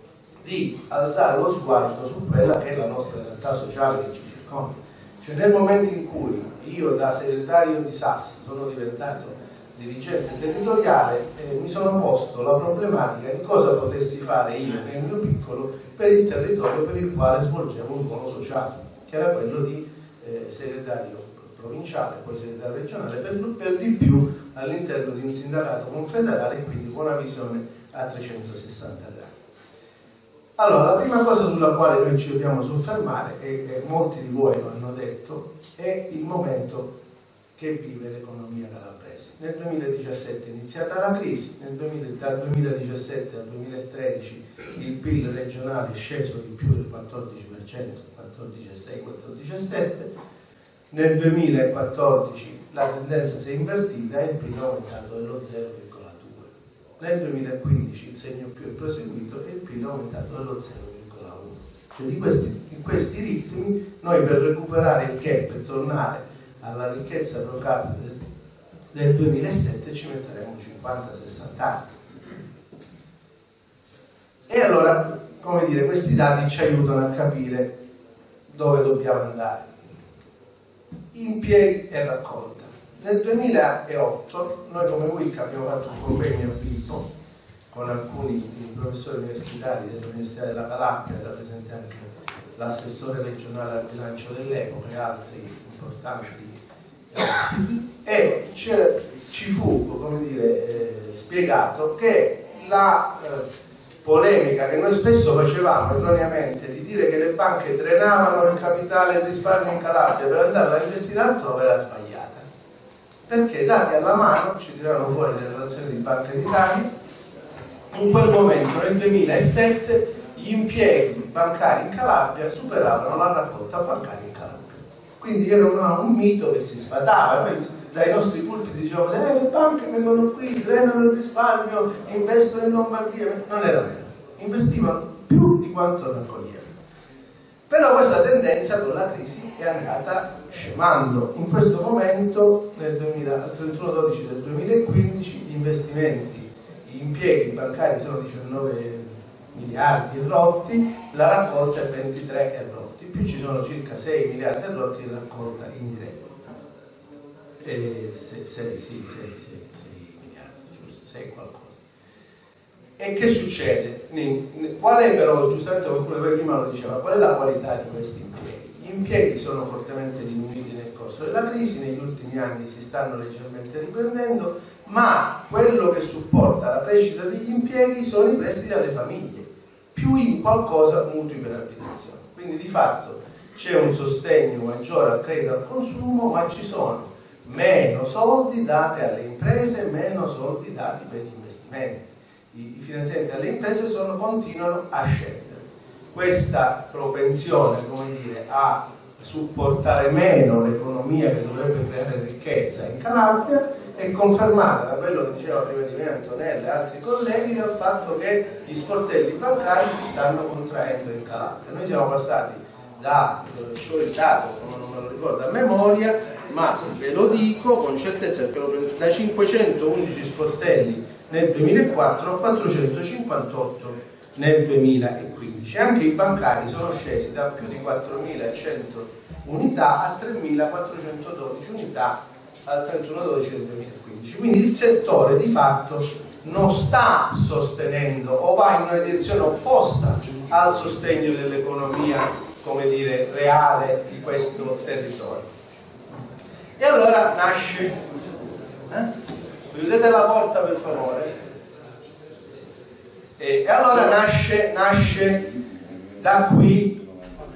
di alzare lo sguardo su quella che è la nostra realtà sociale che ci circonda. Cioè nel momento in cui io da segretario di SAS sono diventato dirigente territoriale, mi sono posto la problematica di cosa potessi fare io nel mio piccolo per il territorio per il quale svolgevo un ruolo sociale, che era quello di segretario provinciale, poi segretario regionale, per di più all'interno di un sindacato confederale e quindi con una visione a 360 gradi. Allora, la prima cosa sulla quale noi ci dobbiamo soffermare, e molti di voi lo hanno detto, è il momento che vive l'economia calabrese. Nel 2017 è iniziata la crisi, dal 2017 al 2013 il PIL regionale è sceso di più del 14%, 14,6, 14,7%, nel 2014 la tendenza si è invertita e il PIL è aumentato dello 0,2%. Nel 2015 il segno più è proseguito e il PIL è aumentato dello 0,1%. Cioè in questi ritmi noi per recuperare il gap e tornare alla ricchezza pro capite del 2007 ci metteremo 50-60 anni. E allora, come dire, questi dati ci aiutano a capire dove dobbiamo andare. Impieghi e raccolta. Nel 2008 noi come WIC abbiamo fatto un convegno a Vibo con alcuni professori universitari dell'Università della Calabria, rappresenta anche l'assessore regionale al bilancio dell'epoca e altri importanti e ci fu, come dire, spiegato che la polemica che noi spesso facevamo erroneamente di dire che le banche drenavano il capitale e il risparmio in Calabria per andare a investire altrove era sbagliata, perché dati alla mano ci tirano fuori le relazioni di Banca d'Italia. In quel momento, nel 2007, gli impieghi bancari in Calabria superavano la raccolta bancaria in Calabria. Quindi era un mito che si sfatava. Poi dai nostri pulpiti dicevamo le banche vengono qui, drenano il risparmio, investono in Lombardia. Non era vero, investivano più di quanto raccoglievano. Però questa tendenza con la crisi è andata scemando. In questo momento, al 31/12 del 2015, gli investimenti, gli impieghi bancari sono 19 miliardi e rotti, la raccolta è 23 e rotti, più ci sono circa 6 miliardi e rotti di raccolta indiretta. 6 miliardi, giusto? 6 qualcosa. E che succede? Qual è però, giustamente qualcuno di voi prima lo diceva, qual è la qualità di questi impieghi? Gli impieghi sono fortemente diminuiti nel corso della crisi, negli ultimi anni si stanno leggermente riprendendo, ma quello che supporta la crescita degli impieghi sono i prestiti alle famiglie, più in qualcosa mutui per abitazione. Quindi di fatto c'è un sostegno maggiore al credito al consumo, ma ci sono meno soldi dati alle imprese, meno soldi dati per gli investimenti. I finanziamenti alle imprese continuano a scendere. Questa propensione, come dire, a supportare meno l'economia che dovrebbe creare ricchezza in Calabria è confermata da quello che diceva prima di me Antonella e altri colleghi, dal fatto che gli sportelli bancari si stanno contraendo in Calabria. Noi siamo passati da, c'ho il dato, non me lo ricordo a memoria, ma ve lo dico con certezza perché da 511 sportelli nel 2004 a 458 nel 2015. Anche i bancari sono scesi da più di 4.100 unità a 3.412 unità al 31/12 del 2015. Quindi il settore di fatto non sta sostenendo o va in una direzione opposta al sostegno dell'economia, come dire, reale di questo territorio. E allora nasce, chiudete la porta per favore, e allora nasce da qui,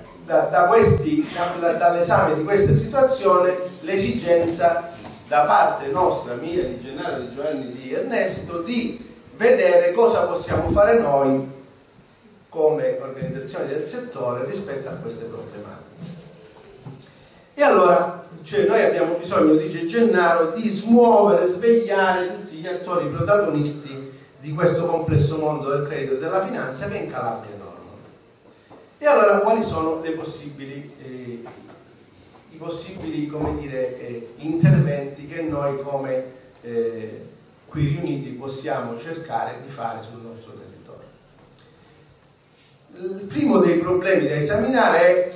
dall'esame di questa situazione, l'esigenza da parte nostra, mia, di Gennaro, di Giovanni, di Ernesto, di vedere cosa possiamo fare noi come organizzazioni del settore rispetto a queste problematiche. E allora, noi abbiamo bisogno, dice Gennaro, di smuovere, svegliare tutti gli attori protagonisti di questo complesso mondo del credito e della finanza che in Calabria dormono. E allora quali sono i possibili come dire, interventi che noi come qui riuniti possiamo cercare di fare sul nostro territorio? il primo dei problemi da esaminare è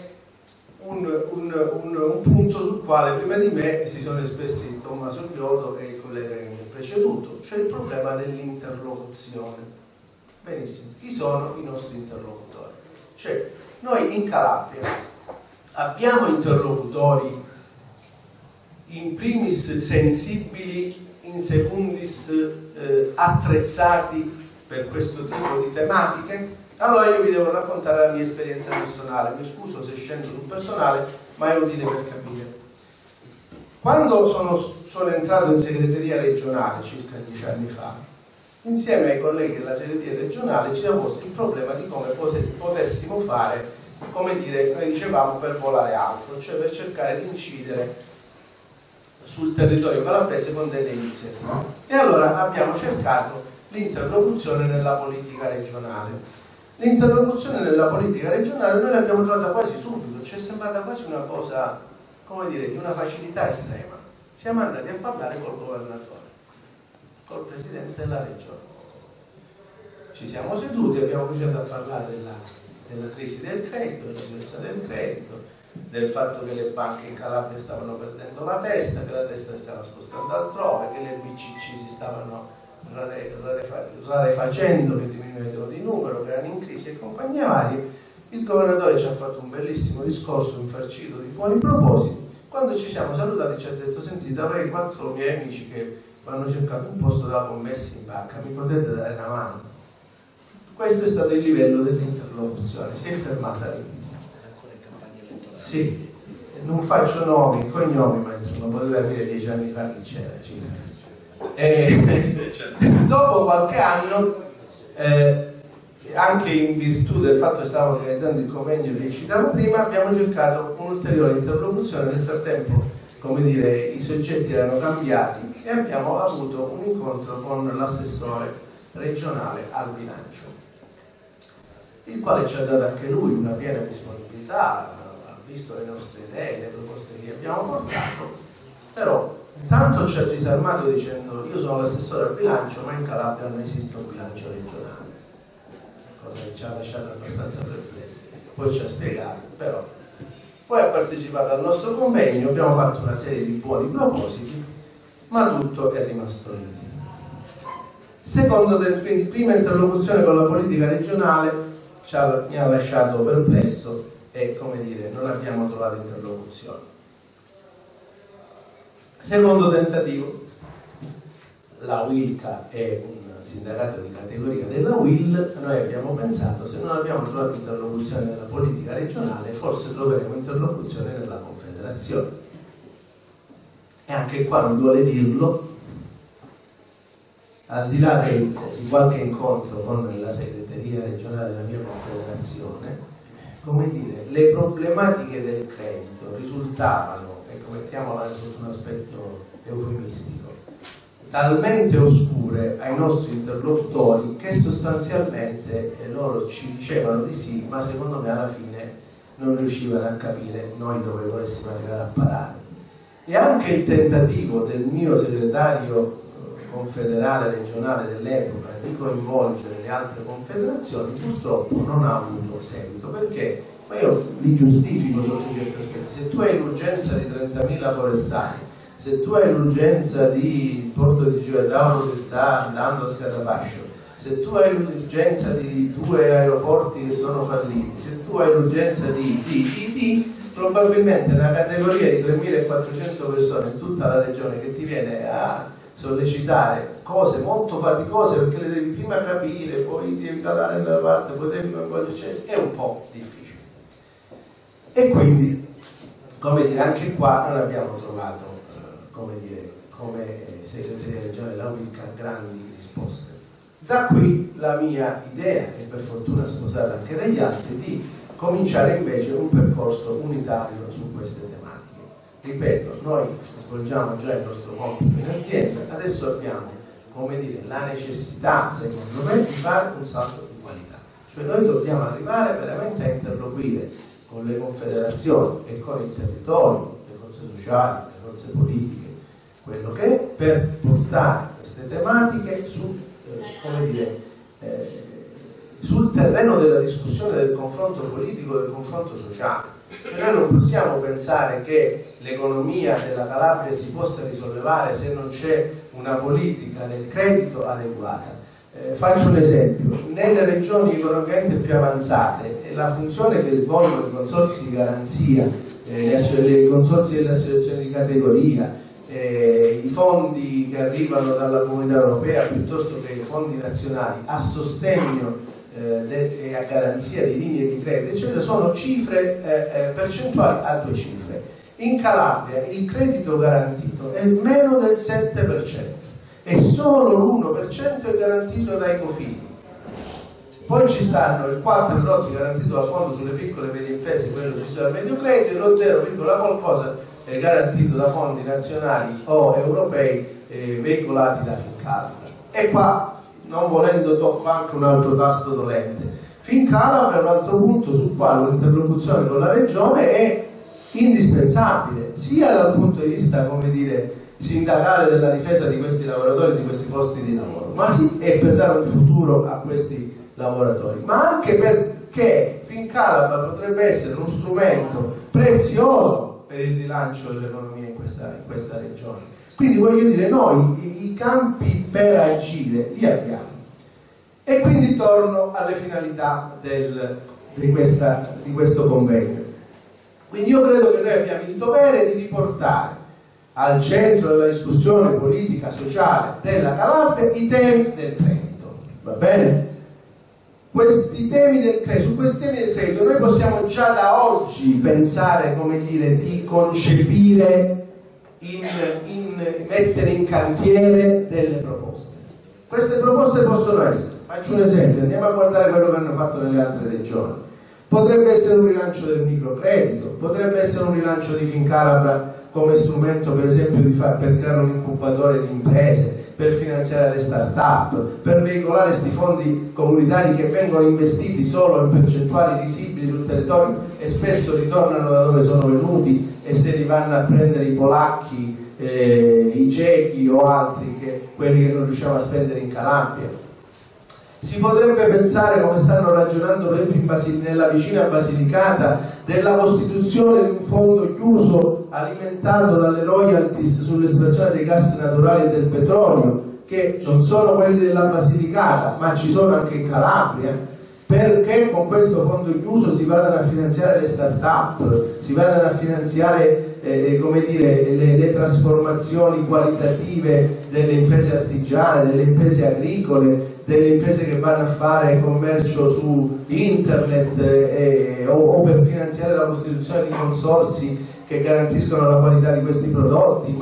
un punto sul quale prima di me si sono espressi Tommaso Chiodo e il collega che mi ha preceduto, cioè il problema dell'interlocuzione. Benissimo, chi sono i nostri interlocutori? Cioè, noi in Calabria abbiamo interlocutori in primis sensibili, in secundis attrezzati per questo tipo di tematiche? Allora io vi devo raccontare la mia esperienza personale, mi scuso se scendo sul personale, ma è utile per capire. Quando sono entrato in segreteria regionale circa 10 anni fa, insieme ai colleghi della segreteria regionale ci siamo posti il problema di come potessimo fare, come dire, noi dicevamo per volare alto, cioè per cercare di incidere sul territorio calabrese con delle iniziative. E allora abbiamo cercato l'interlocuzione nella politica regionale. L'interlocuzione nella politica regionale noi l'abbiamo trovata quasi subito, ci è sembrata quasi una cosa, come dire, di una facilità estrema. Siamo andati a parlare col governatore, col presidente della regione. Ci siamo seduti e abbiamo cominciato a parlare della crisi del credito, della situazione del credito, del fatto che le banche in Calabria stavano perdendo la testa, che la testa si stava spostando altrove, che le BCC si stavano rarefacendo, che diminuivano di numero, che erano in crisi e compagnia varie. Il governatore ci ha fatto un bellissimo discorso infarcito di buoni propositi. Quando ci siamo salutati ci ha detto: sentite, avrei 4 miei amici che vanno cercato un posto da commessi in banca, mi potete dare una mano? Questo è stato il livello dell'interlocuzione, si è fermata lì. Sì, non faccio nomi e cognomi, ma insomma potete capire 10 anni fa chi c'era circa. Dopo qualche anno, anche in virtù del fatto che stavamo organizzando il convegno che citavo prima, abbiamo cercato un'ulteriore interlocuzione. Nel frattempo, come dire, i soggetti erano cambiati e abbiamo avuto un incontro con l'assessore regionale al bilancio, il quale ci ha dato anche lui una piena disponibilità, ha visto le nostre idee, le proposte che abbiamo portato, però tanto ci ha disarmato dicendo: io sono l'assessore al bilancio, ma in Calabria non esiste un bilancio regionale, cosa che ci ha lasciato abbastanza perplessi. Poi ci ha spiegato, però poi ha partecipato al nostro convegno, abbiamo fatto una serie di buoni propositi, ma tutto è rimasto lì. Secondo, quindi prima interlocuzione con la politica regionale mi ha lasciato perplesso e, come dire, non abbiamo trovato interlocuzione. Secondo tentativo, la UILCA è un sindacato di categoria della UIL, noi abbiamo pensato: se non abbiamo trovato interlocuzione nella politica regionale, forse troveremo interlocuzione nella Confederazione. E anche qua non vuole dirlo, al di là di qualche incontro con la segreteria regionale della mia Confederazione, come dire, le problematiche del credito risultavano, ecco, mettiamola sotto un aspetto eufemistico, talmente oscure ai nostri interlocutori che sostanzialmente loro ci dicevano di sì, ma secondo me alla fine non riuscivano a capire noi dove volessimo arrivare a parare. E anche il tentativo del mio segretario confederale regionale dell'epoca di coinvolgere le altre confederazioni purtroppo non ha avuto seguito, perché ma io li giustifico sotto certi aspetti. Se tu hai l'urgenza di 30.000 forestali, se tu hai l'urgenza di Porto di Gioia che sta andando a scarabascio, se tu hai l'urgenza di 2 aeroporti che sono falliti, se tu hai l'urgenza di probabilmente una categoria di 3.400 persone in tutta la regione che ti viene a sollecitare cose molto faticose, perché le devi prima capire, poi devi calare nella parte, poi devi coinvolgere, è un po' difficile. E quindi, come dire, anche qua non abbiamo trovato, come dire, come segreteria regionale della UILCA, grandi risposte. Da qui la mia idea, e per fortuna sposata anche dagli altri, di cominciare invece un percorso unitario su queste tematiche. Ripeto, noi svolgiamo già il nostro compito in azienda, adesso abbiamo, come dire, la necessità, secondo me, di fare un salto di qualità. Cioè noi dobbiamo arrivare veramente a interloquire con le confederazioni e con il territorio, le forze sociali, le forze politiche, quello che è, per portare queste tematiche su, come dire, sul terreno della discussione, del confronto politico, del confronto sociale. Cioè noi non possiamo pensare che l'economia della Calabria si possa risollevare se non c'è una politica del credito adeguata. Faccio un esempio: nelle regioni economicamente più avanzate la funzione che svolgono i consorzi di garanzia, i consorzi delle associazioni di categoria, i fondi che arrivano dalla Comunità Europea piuttosto che i fondi nazionali a sostegno e a garanzia di linee di credito, eccetera, sono cifre percentuali a 2 cifre. In Calabria il credito garantito è meno del 7% e solo l'1% è garantito dai Cofidi. Poi ci stanno il 4,8% garantito dal Fondo sulle piccole e medie imprese, quello ci sta al medio credito, e lo 0, qualcosa è garantito da fondi nazionali o europei veicolati da Fincalabria. E qua, non volendo, tocco anche un altro tasto dolente. Fincalabria è un altro punto sul quale un'interlocuzione con la regione è indispensabile, sia dal punto di vista, come dire, sindacale della difesa di questi lavoratori, di questi posti di lavoro, ma sì, è per dare un futuro a questi lavoratori, ma anche perché Fincalabria potrebbe essere uno strumento prezioso per il rilancio dell'economia in questa regione. Quindi voglio dire, noi i campi per agire li abbiamo. E quindi torno alle finalità di questo convegno. Quindi io credo che noi abbiamo il dovere di riportare al centro della discussione politica sociale della Calabria i temi del credito. Va bene? Su questi temi del credito noi possiamo già da oggi pensare, come dire, di concepire, mettere in cantiere delle proposte. Queste proposte possono essere, faccio un esempio, andiamo a guardare quello che hanno fatto nelle altre regioni. Potrebbe essere un rilancio del microcredito, potrebbe essere un rilancio di Fincalabria come strumento, per esempio, per creare un incubatore di imprese, per finanziare le start-up, per veicolare questi fondi comunitari che vengono investiti solo in percentuali visibili sul territorio e spesso ritornano da dove sono venuti, e se li vanno a prendere i polacchi, i cechi o altri, quelli che non riusciamo a spendere in Calabria. Si potrebbe pensare, come stanno ragionando per esempio nella vicina Basilicata, della costituzione di un fondo chiuso alimentato dalle royalties sull'estrazione dei gas naturali e del petrolio, che non sono quelli della Basilicata ma ci sono anche in Calabria, perché con questo fondo chiuso si vadano a finanziare le start-up, si vadano a finanziare come dire, le trasformazioni qualitative delle imprese artigiane, delle imprese agricole, delle imprese che vanno a fare commercio su internet, o per finanziare la costituzione di consorzi che garantiscono la qualità di questi prodotti,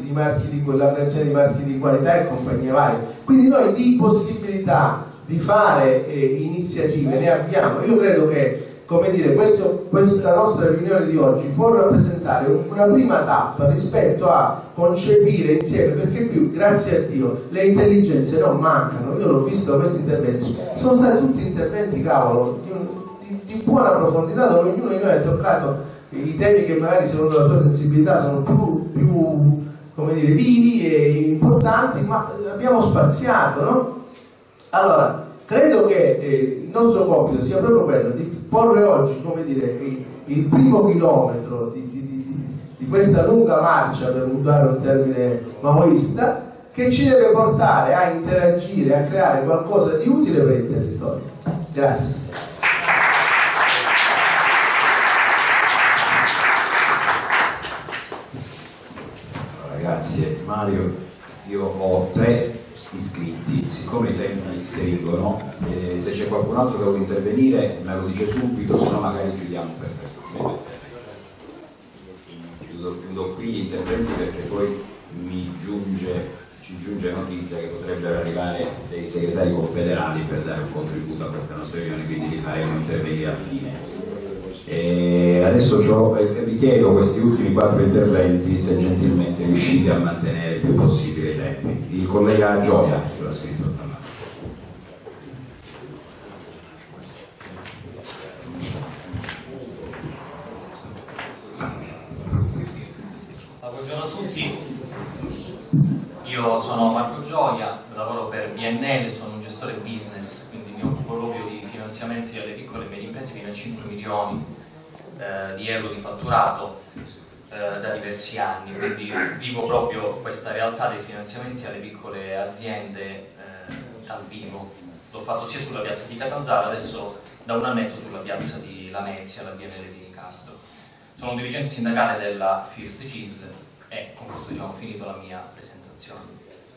la creazione di marchi di qualità e compagnie varie. Quindi noi di possibilità di fare iniziative ne abbiamo. Io credo che, come dire, questa nostra riunione di oggi può rappresentare una prima tappa rispetto a concepire insieme, perché qui, grazie a Dio, le intelligenze non mancano. Io l'ho visto questi interventi, sono stati tutti interventi, cavolo, di buona profondità, dove ognuno di noi ha toccato i temi che magari secondo la sua sensibilità sono più come dire, vivi e importanti, ma abbiamo spaziato, no? Allora, credo che il nostro compito sia proprio quello di porre oggi, come dire, il primo chilometro di questa lunga marcia, per usare un termine maoista, che ci deve portare a interagire, a creare qualcosa di utile per il territorio. Grazie. Grazie Mario. Io ho 3 iscritti, siccome i tempi stringono, se c'è qualcun altro che vuole intervenire me lo dice subito, se no magari chiudiamo per chiudo qui gli interventi, perché poi ci giunge notizia che potrebbero arrivare dei segretari confederali per dare un contributo a questa nostra riunione, quindi li faremo intervenire alla fine. Adesso vi chiedo questi ultimi 4 interventi se gentilmente riuscite a mantenere il più possibile i tempi. Il collega Gioia ce l'ha scritto. Buongiorno a tutti, io sono Marco Gioia, lavoro per BNL, sono un gestore business, quindi mi occupo proprio di finanza finanziamenti alle piccole e medie imprese fino a 5 milioni di euro di fatturato da diversi anni, quindi vivo proprio questa realtà dei finanziamenti alle piccole aziende dal vivo. L'ho fatto sia sulla piazza di Catanzaro, adesso da un annetto sulla piazza di Lamezia, la BNL di Nicastro. Sono un dirigente sindacale della FIRST CISL e con questo diciamo finito la mia presentazione.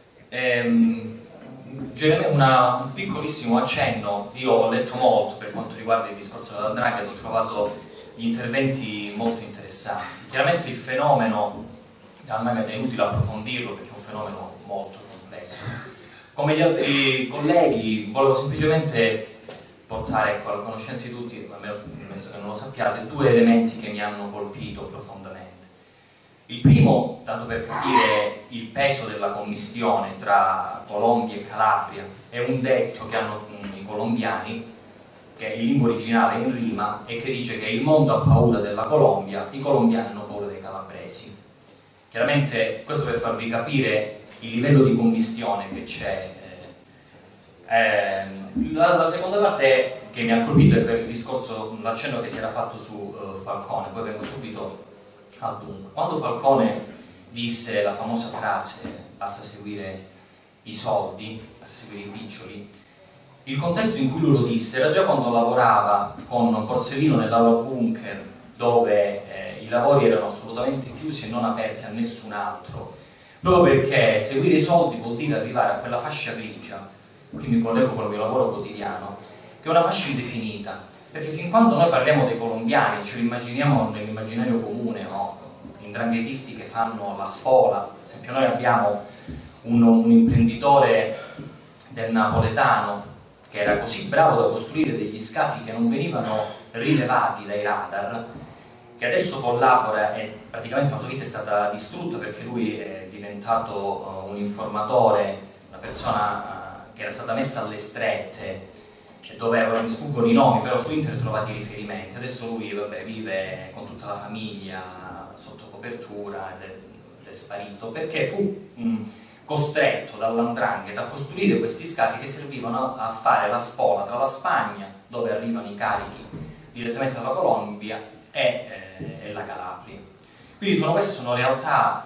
Un piccolissimo accenno. Io ho letto molto per quanto riguarda il discorso dell''ndrangheta, ho trovato gli interventi molto interessanti. Chiaramente il fenomeno dell''ndrangheta è inutile approfondirlo perché è un fenomeno molto complesso. Come gli altri colleghi volevo semplicemente portare alla conoscenza di tutti, ammesso che non lo sappiate, due elementi che mi hanno colpito profondamente. Il primo, tanto per capire il peso della commistione tra Colombia e Calabria, è un detto che hanno i colombiani, che in lingua originale è in rima, e che dice che il mondo ha paura della Colombia, i colombiani hanno paura dei calabresi. Chiaramente questo per farvi capire il livello di commistione che c'è. La seconda parte che mi ha colpito è il discorso, l'accenno che si era fatto su Falcone, poi vengo subito al dunque. Quando Falcone disse la famosa frase basta seguire i soldi, basta seguire i piccioli, il contesto in cui lui lo disse era già quando lavorava con Borsellino nell'aula bunker, dove i lavori erano assolutamente chiusi e non aperti a nessun altro, proprio perché seguire i soldi vuol dire arrivare a quella fascia grigia. Qui mi collego con il mio lavoro quotidiano, che è una fascia indefinita, perché fin quando noi parliamo dei colombiani ce li immaginiamo nell'immaginario comune, no? I 'ndranghetisti che fanno la spola. Per esempio noi abbiamo un imprenditore del napoletano che era così bravo da costruire degli scafi che non venivano rilevati dai radar, che adesso collabora e praticamente la sua vita è stata distrutta perché lui è diventato un informatore, una persona che era stata messa alle strette, dove ora mi sfuggono i nomi, però su internet trovate i riferimenti. Adesso lui vive con tutta la famiglia sotto copertura ed è sparito perché fu costretto dall''ndrangheta a costruire questi scafi che servivano a fare la spola tra la Spagna, dove arrivano i carichi direttamente dalla Colombia, e la Calabria. Quindi queste sono realtà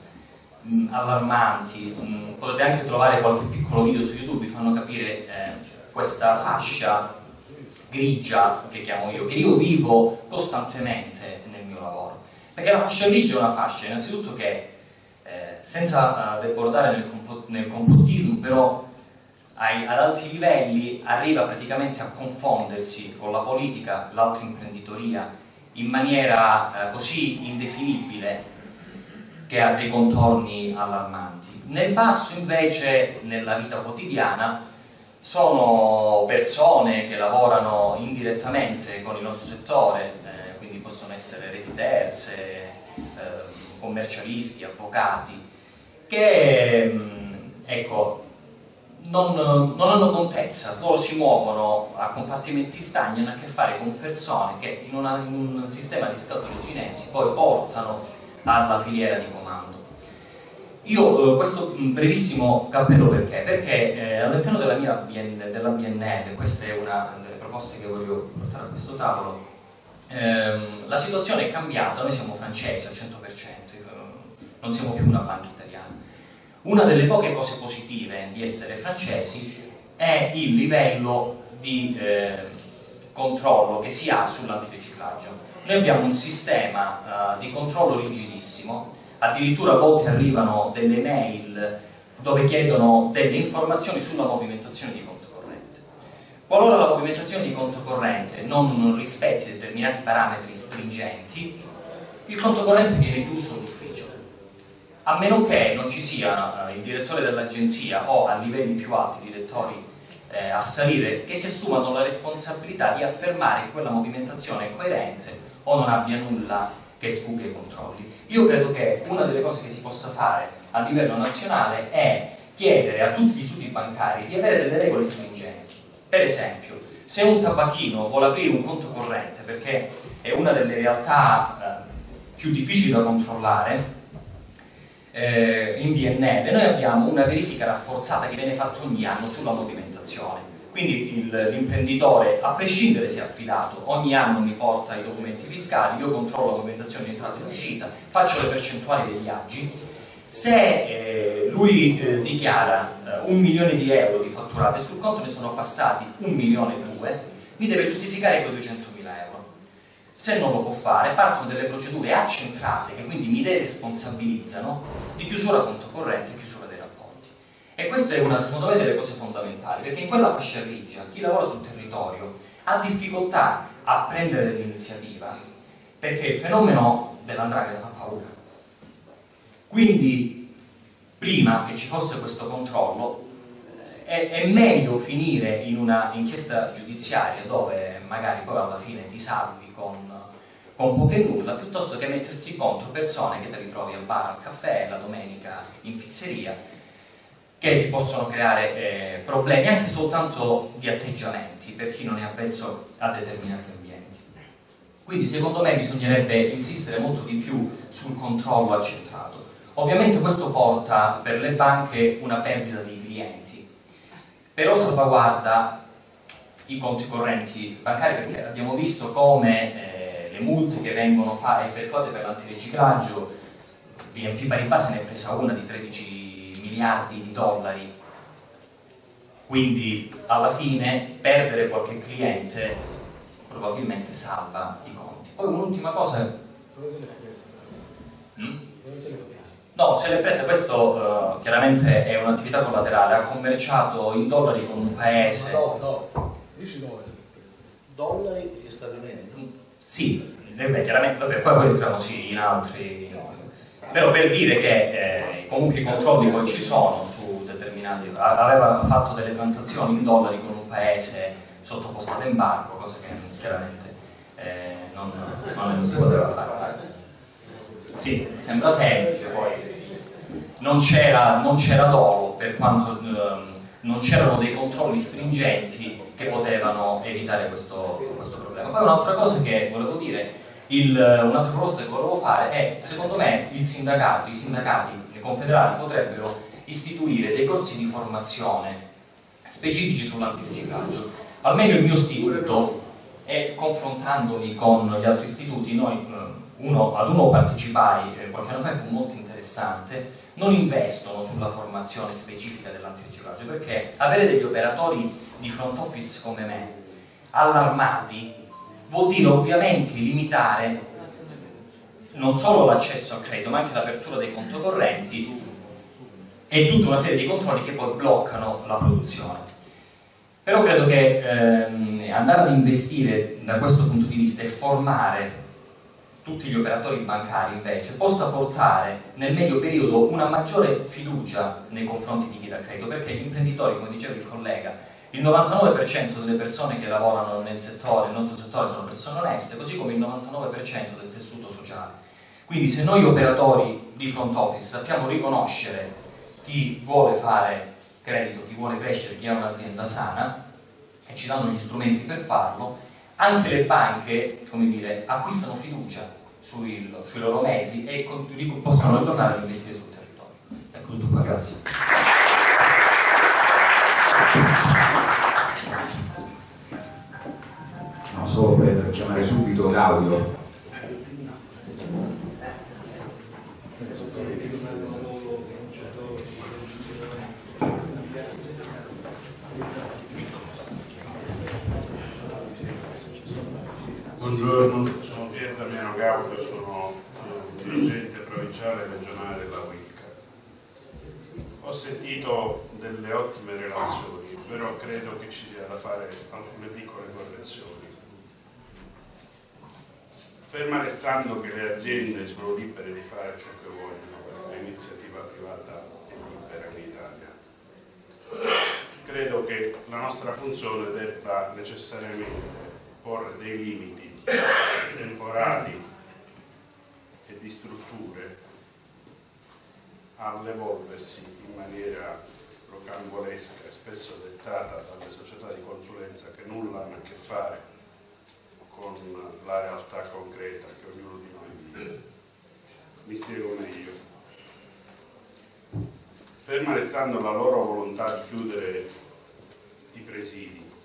allarmanti. Potete anche trovare qualche piccolo video su YouTube, vi fanno capire questa fascia grigia che chiamo io, che io vivo costantemente nel mio lavoro, perché la fascia grigia è una fascia innanzitutto che senza debordare nel complottismo, però ad alti livelli arriva praticamente a confondersi con la politica, l'alta imprenditoria in maniera così indefinibile che ha dei contorni allarmanti. Nel basso invece, nella vita quotidiana, sono persone che lavorano indirettamente con il nostro settore, quindi possono essere reti terze, commercialisti, avvocati, che ecco, non hanno contezza, loro si muovono a compartimenti stagni, hanno a che fare con persone che in un sistema di scatole cinesi poi portano alla filiera di comando. Io questo brevissimo cappello perché? Perché all'interno della BNL, questa è una delle proposte che voglio portare a questo tavolo, la situazione è cambiata, noi siamo francesi al 100%, non siamo più una banca italiana. Una delle poche cose positive di essere francesi è il livello di controllo che si ha sull'antiriciclaggio. Noi abbiamo un sistema di controllo rigidissimo, addirittura a volte arrivano delle mail dove chiedono delle informazioni sulla movimentazione di conto corrente. Qualora la movimentazione di conto corrente non rispetti determinati parametri stringenti, il conto corrente viene chiuso d'ufficio, a meno che non ci sia il direttore dell'agenzia o a livelli più alti direttori a salire che si assumano la responsabilità di affermare che quella movimentazione è coerente o non abbia nulla che sfugga ai controlli. Io credo che una delle cose che si possa fare a livello nazionale è chiedere a tutti gli istituti bancari di avere delle regole stringenti. Per esempio, se un tabacchino vuole aprire un conto corrente, perché è una delle realtà più difficili da controllare, in BNL noi abbiamo una verifica rafforzata che viene fatta ogni anno sulla movimentazione. Quindi l'imprenditore, a prescindere se è affidato, ogni anno mi porta i documenti fiscali, io controllo la movimentazione di entrata e di uscita, faccio le percentuali degli aggi. Se lui dichiara 1 milione di euro di fatturate, sul conto ne sono passati 1 milione e 2, mi deve giustificare quei 200.000 euro. Se non lo può fare, partono delle procedure accentrate che quindi mi deresponsabilizzano di chiusura conto corrente e chiusura dei rapporti. E questa è una, secondo me, delle cose fondamentali, perché in quella fascia grigia chi lavora sul territorio ha difficoltà a prendere l'iniziativa, perché il fenomeno dell''ndrangheta fa paura. Quindi, prima che ci fosse questo controllo, è meglio finire in una inchiesta giudiziaria dove magari poi alla fine ti salvi con poco e nulla, piuttosto che mettersi contro persone che ti ritrovi al bar, al caffè, la domenica in pizzeria, che ti possono creare problemi anche soltanto di atteggiamenti per chi non è avvezzo a determinati ambienti. Quindi secondo me bisognerebbe insistere molto di più sul controllo accentrato. Ovviamente questo porta per le banche una perdita di clienti, però salvaguarda i conti correnti bancari, perché abbiamo visto come le multe che vengono effettuate per l'antiriciclaggio, BNP Paribas se ne è presa una di 13 miliardi di dollari, quindi alla fine perdere qualche cliente probabilmente salva i conti. Poi un'ultima cosa. Dove se l'è presa? Dove se l'è presa? No, se l'è presa, questo chiaramente è un'attività collaterale, ha commerciato in dollari con un paese. Ma dove? Dici dove se l'è presa? Dollari e Stati Uniti? Sì, chiaramente, vabbè, poi entriamo sì in altri. Però per dire che comunque i controlli poi ci sono su determinati. Aveva fatto delle transazioni in dollari con un paese sottoposto ad embargo, cosa che chiaramente non si poteva fare. Sì, sembra semplice, poi non c'era dolo, per quanto non c'erano dei controlli stringenti che potevano evitare questo problema. Poi un'altra cosa che volevo dire, un'altra proposta che volevo fare è, secondo me, i sindacati, le confederali potrebbero istituire dei corsi di formazione specifici sull'antiriciclaggio. Almeno il mio istituto, e confrontandomi con gli altri istituti, ad uno partecipai qualche anno fa e fu molto interessante, non investono sulla formazione specifica dell'antiriciclaggio, perché avere degli operatori di front office come me, allarmati, vuol dire ovviamente limitare non solo l'accesso al credito, ma anche l'apertura dei conti correnti e tutta una serie di controlli che poi bloccano la produzione. Però credo che andare ad investire da questo punto di vista e formare tutti gli operatori bancari invece possa portare nel medio periodo una maggiore fiducia nei confronti di chi dà credito, perché gli imprenditori, come diceva il collega, il 99% delle persone che lavorano nel nostro settore sono persone oneste, così come il 99% del tessuto sociale. Quindi se noi operatori di front office sappiamo riconoscere chi vuole fare credito, chi vuole crescere, chi ha un'azienda sana, e ci danno gli strumenti per farlo, anche le banche, come dire, acquistano fiducia sui loro mezzi e possono ritornare ad investire sul territorio. Ecco tutto qua, grazie. No, solo per chiamare subito Claudio. Buongiorno, sono Pier Damiano Gaudio, sono dirigente provinciale e regionale della WILCA. Ho sentito delle ottime relazioni, però credo che ci sia da fare alcune piccole correzioni. Ferma restando che le aziende sono libere di fare ciò che vogliono, l'iniziativa privata è libera in Italia. Credo che la nostra funzione debba necessariamente porre dei limiti temporali e di strutture all'evolversi in maniera rocambolesca e spesso dettata dalle società di consulenza che nulla hanno a che fare con la realtà concreta che ognuno di noi vive. Mi spiego meglio. Ferma restando la loro volontà di chiudere i presidi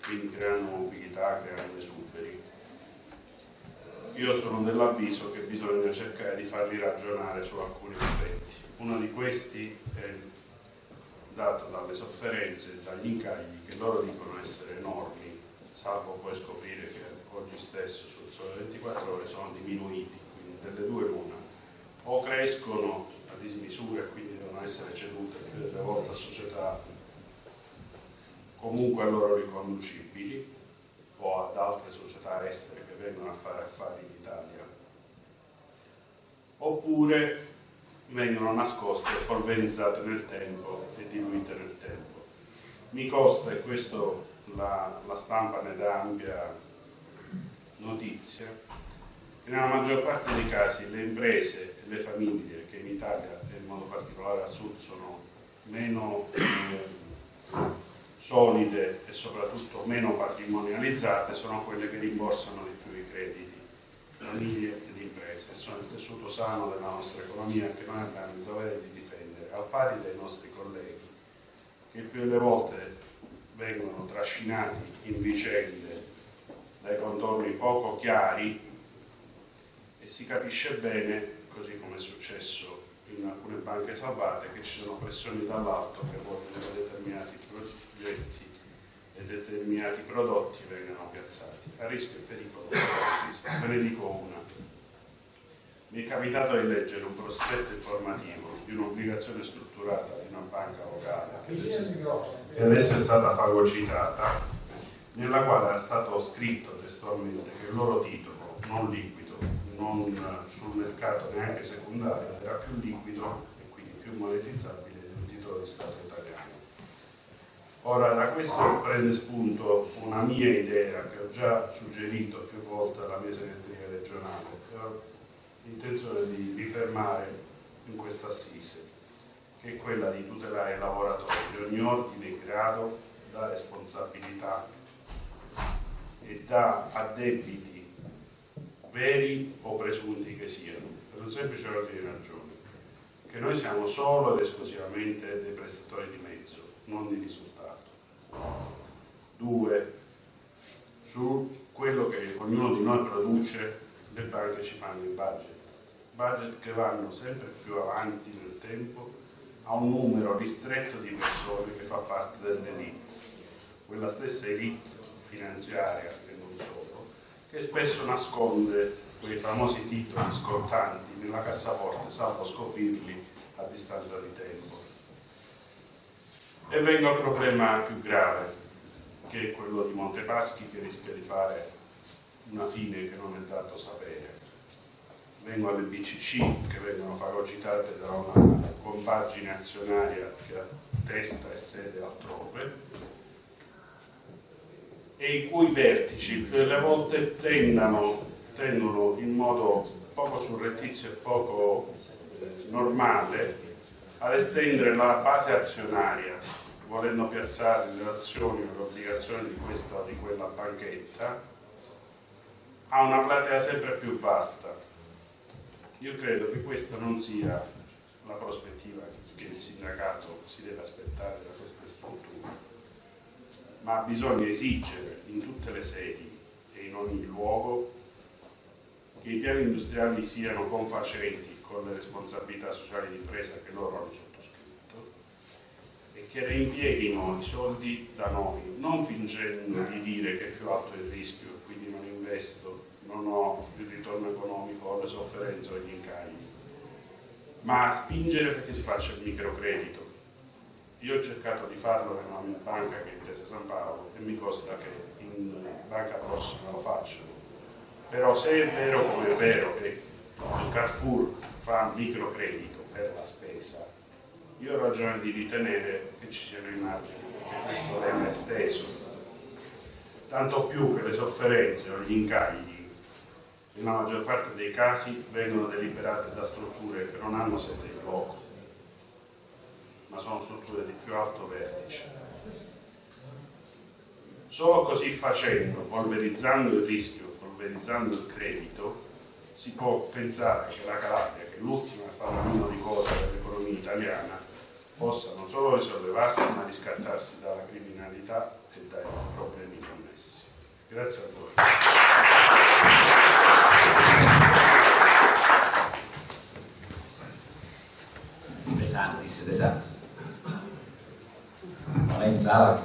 quindi creano mobilità, creano esuberi. Io sono dell'avviso che bisogna cercare di farli ragionare su alcuni aspetti. Uno di questi è dato dalle sofferenze e dagli incagli che loro dicono essere enormi, salvo poi scoprire che oggi stesso sul Sole 24 Ore sono diminuiti, quindi delle due l'una, o crescono a dismisura e quindi devono essere cedute più delle volte a società comunque a loro riconducibili o ad altre società estere che vengono a fare affari in Italia, oppure vengono nascoste, polverizzate nel tempo e diluite nel tempo. Mi consta, e questo la stampa ne dà ampia notizia, che nella maggior parte dei casi le imprese e le famiglie che in Italia e in modo particolare al sud sono meno solide e soprattutto meno patrimonializzate sono quelle che rimborsano di più i crediti, famiglie ed imprese, sono il tessuto sano della nostra economia che noi abbiamo il dovere di difendere, al pari dei nostri colleghi che più delle volte vengono trascinati in vicende dai contorni poco chiari e si capisce bene, così come è successo in alcune banche salvate, che ci sono pressioni dall'alto che vogliono determinati progetti e determinati prodotti vengano piazzati a rischio e pericolo. Ve ne dico una. Mi è capitato di leggere un prospetto informativo di un'obbligazione strutturata di una banca locale che adesso è stata fagocitata, nella quale era stato scritto testualmente che il loro titolo non liquido, non sul mercato neanche secondario, era più liquido e quindi più monetizzabile di un titolo di Stato italiano. Ora, da questo prende spunto una mia idea che ho già suggerito più volte alla mia segreteria regionale, che ho intenzione di rifermare in questa assise, che è quella di tutelare i lavoratori di ogni ordine e grado da responsabilità e da addebiti veri o presunti che siano, per un semplice ordine di ragione, che noi siamo solo ed esclusivamente dei prestatori di mezzo, non di risultato. 2. Su quello che ognuno di noi produce, le banche ci fanno i budget che vanno sempre più avanti nel tempo a un numero ristretto di persone che fa parte dell'elite, quella stessa elite finanziaria e non solo, che spesso nasconde quei famosi titoli scottanti nella cassaforte, salvo scoprirli a distanza di tempo. E vengo al problema più grave, che è quello di Montepaschi, che rischia di fare una fine che non è dato sapere. Vengo alle BCC, che vengono fagocitate da una compagine azionaria che ha testa e sede altrove, e i cui vertici delle volte tendono in modo poco surrettizio e poco normale ad estendere la base azionaria, volendo piazzare le azioni o le obbligazioni di questa o di quella banchetta a una platea sempre più vasta. Io credo che questa non sia la prospettiva che il sindacato si deve aspettare da queste strutture, ma bisogna esigere in tutte le sedi e in ogni luogo che i piani industriali siano confacenti con le responsabilità sociali di impresa che loro hanno sottoscritto e che reimpieghino i soldi da noi, non fingendo di dire che è più alto il rischio e quindi non investo, non ho il ritorno economico, ho le sofferenze o gli incagli, ma spingere perché si faccia il microcredito. Io ho cercato di farlo nella mia banca, che è Intesa San Paolo, e mi costa che in banca prossima lo facciano. Però se è vero come è vero che il Carrefour fa microcredito per la spesa, io ho ragione di ritenere che ci siano i margini che questo venga esteso. Tanto più che le sofferenze o gli incagli nella maggior parte dei casi vengono deliberate da strutture che non hanno sede in loco, ma sono strutture di più alto vertice. Solo così facendo, polverizzando il rischio, polverizzando il credito, si può pensare che la Calabria, che è l'ultima fanalino di coda dell'economia italiana, possa non solo risollevarsi ma riscattarsi dalla criminalità e dai problemi. Grazie a voi. De Santis. Non è in sala.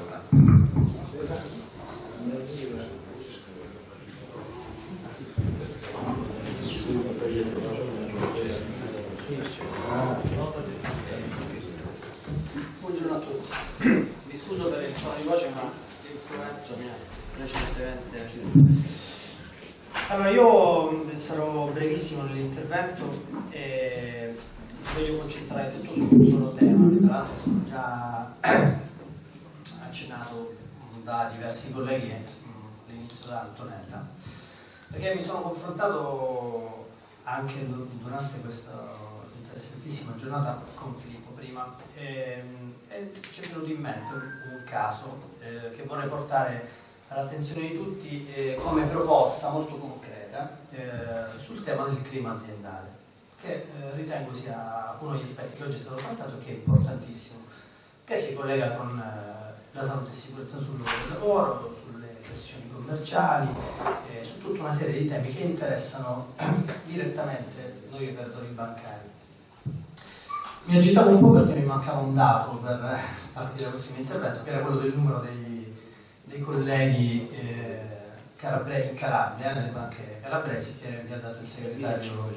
Buongiorno a tutti. Mi scuso per il tono di voce, ma l'influenza mi ha precedentemente. Allora, io sarò brevissimo nell'intervento e voglio concentrare tutto su un solo tema, che tra l'altro è stato già accennato da diversi colleghi all'inizio da Antonella, perché mi sono confrontato anche durante questa interessantissima giornata con Filippo prima e ci è venuto in mente un caso che vorrei portare all'attenzione di tutti come proposta molto concreta sul tema del clima aziendale, che ritengo sia uno degli aspetti che oggi è stato trattato e che è importantissimo, che si collega con la salute e sicurezza sul luogo del lavoro, sulle pressioni commerciali, su tutta una serie di temi che interessano direttamente noi operatori bancari. Mi agitavo un po' perché mi mancava un dato per partire dal prossimo intervento, che era quello del numero dei colleghi in Calabria, nelle banche calabresi, che mi ha dato il segretario,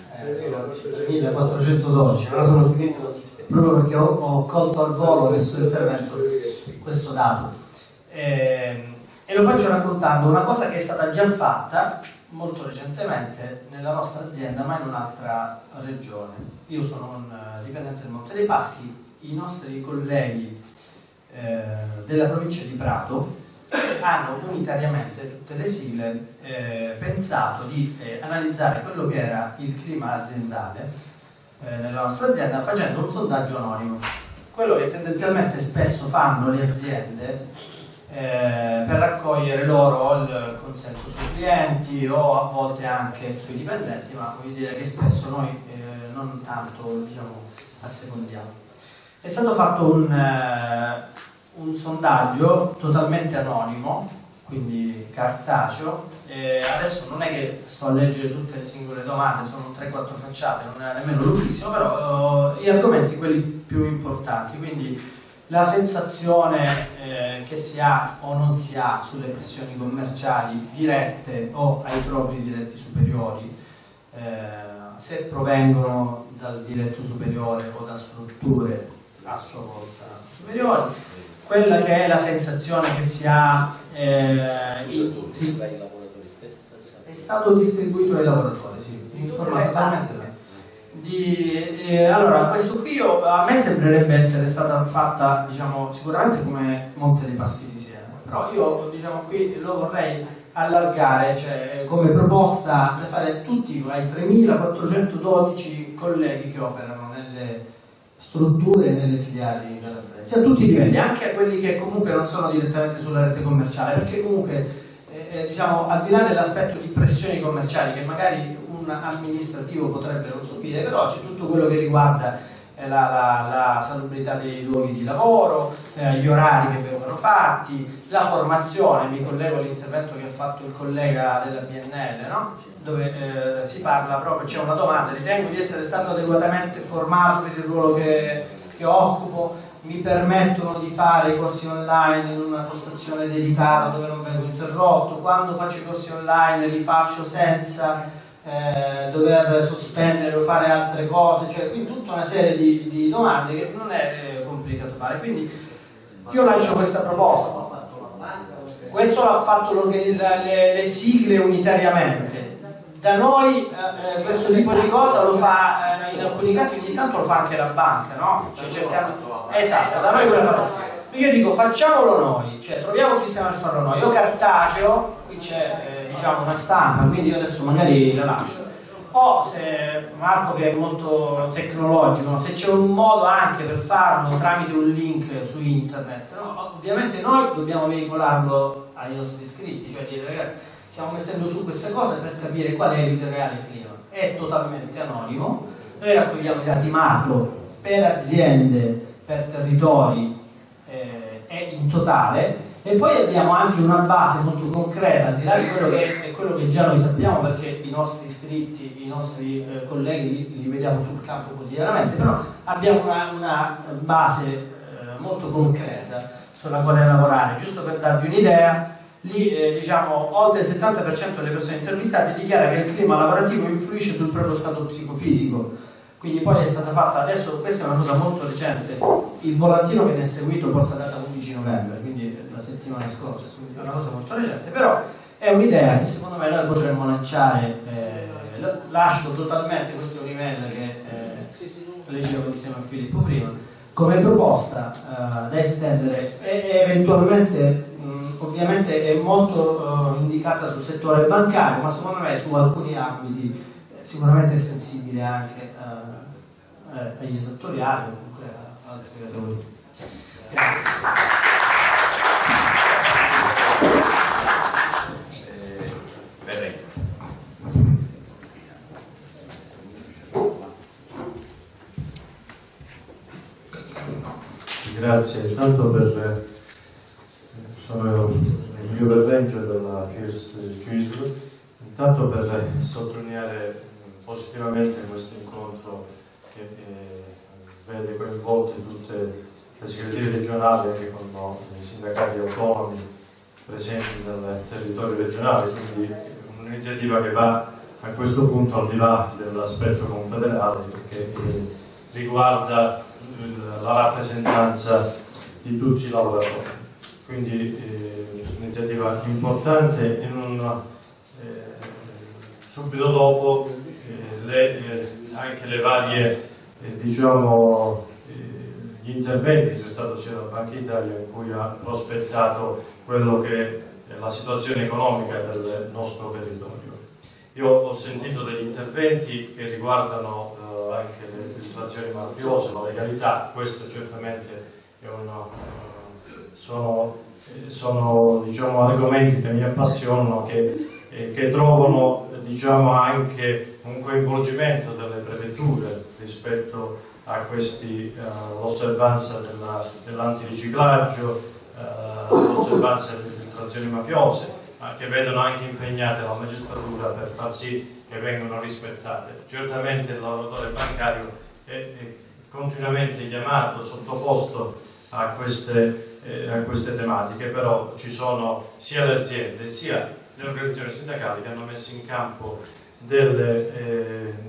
3412. Allora sono finito proprio perché ho colto al volo nel suo intervento questo dato. E lo faccio raccontando una cosa che è stata già fatta molto recentemente nella nostra azienda, ma in un'altra regione. Io sono un dipendente del Monte dei Paschi, i nostri colleghi della provincia di Prato hanno unitariamente, tutte le sigle, pensato di analizzare quello che era il clima aziendale nella nostra azienda facendo un sondaggio anonimo, quello che tendenzialmente spesso fanno le aziende per raccogliere loro il consenso sui clienti o a volte anche sui dipendenti, ma voglio dire che spesso noi non tanto, diciamo, assecondiamo. È stato fatto un sondaggio totalmente anonimo, quindi cartaceo. Adesso non è che sto a leggere tutte le singole domande, sono 3-4 facciate, non è nemmeno lunghissimo, però gli argomenti quelli più importanti, quindi la sensazione che si ha o non si ha sulle pressioni commerciali dirette o ai propri diretti superiori, se provengono dal diretto superiore o da strutture a sua volta superiori, quella che è la sensazione che si ha è stato distribuito ai lavoratori, sì, informato totalmente. Allora, questo qui a me sembrerebbe essere stata fatta, diciamo, sicuramente come Monte dei Paschi di Siena, però io, diciamo, qui lo vorrei allargare, cioè come proposta da fare tutti ai 3.412 colleghi che operano nelle strutture e nelle filiali calabresi, a tutti i livelli, anche a quelli che comunque non sono direttamente sulla rete commerciale, perché comunque diciamo, al di là dell'aspetto di pressioni commerciali che magari un amministrativo potrebbe non subire, però c'è tutto quello che riguarda la salubrità dei luoghi di lavoro, gli orari che vengono fatti, la formazione. Mi collego all'intervento che ha fatto il collega della BNL, no? Dove si parla proprio, c'è una domanda: ritengo di essere stato adeguatamente formato per il ruolo che occupo, mi permettono di fare i corsi online in una postazione dedicata dove non vengo interrotto, quando faccio i corsi online li faccio senza dover sospendere o fare altre cose, cioè quindi tutta una serie di domande che non è complicato fare. Quindi io lancio questa proposta, questo l'ha fatto le sigle unitariamente, da noi questo tipo di cosa lo fa in alcuni casi, ogni tanto lo fa anche la banca, no? Cioè cercando, esatto, da noi quello fa. Io dico facciamolo noi, cioè troviamo un sistema per farlo noi. Io cartaceo, qui c'è diciamo una stampa, quindi io adesso magari la lascio, o se Marco che è molto tecnologico, se c'è un modo anche per farlo tramite un link su internet, no? Ovviamente noi dobbiamo veicolarlo ai nostri iscritti, cioè dire ragazzi stiamo mettendo su queste cose per capire qual è il reale clima, è totalmente anonimo, noi raccogliamo i dati macro per aziende, per territori e in totale, E poi abbiamo anche una base molto concreta, al di là di quello che già noi sappiamo, perché i nostri iscritti, i nostri colleghi li vediamo sul campo quotidianamente, però abbiamo una base molto concreta sulla quale lavorare. Giusto per darvi un'idea, lì diciamo oltre il 70% delle persone intervistate dichiara che il clima lavorativo influisce sul proprio stato psicofisico. Quindi poi è stata fatta, adesso questa è una cosa molto recente, il volantino che ne è seguito porta data 11 novembre, quindi la settimana scorsa, quindi è una cosa molto recente, però è un'idea che secondo me noi potremmo lanciare, lascio totalmente questo un'email che leggevo insieme a Filippo prima, come proposta da estendere e eventualmente, ovviamente è molto indicata sul settore bancario, ma secondo me su alcuni ambiti sicuramente estensibile anche agli esattoriali o comunque a altre categorie. Grazie. Grazie, tanto sono il mio Verrengio della First CISL, intanto per sottolineare positivamente questo incontro che vede coinvolte tutte le segreterie regionali anche con i sindacati autonomi presenti nel territorio regionale, quindi un'iniziativa che va a questo punto al di là dell'aspetto confederale perché riguarda la rappresentanza di tutti i lavoratori. Quindi un'iniziativa importante e subito dopo anche le varie diciamo, gli interventi che sono stati sia dalla Banca Italia in cui ha prospettato quello che è la situazione economica del nostro territorio. Io ho sentito degli interventi che riguardano anche le situazioni mafiose, la legalità, questo certamente è sono diciamo, argomenti che mi appassionano, che trovano diciamo, anche un coinvolgimento delle prefetture rispetto a l'osservanza dell'antiriciclaggio, l'osservanza delle infiltrazioni mafiose, ma che vedono anche impegnate la magistratura per far sì che vengano rispettate. Certamente il lavoratore bancario è continuamente chiamato, sottoposto a queste tematiche, però ci sono sia le aziende sia le organizzazioni sindacali che hanno messo in campo delle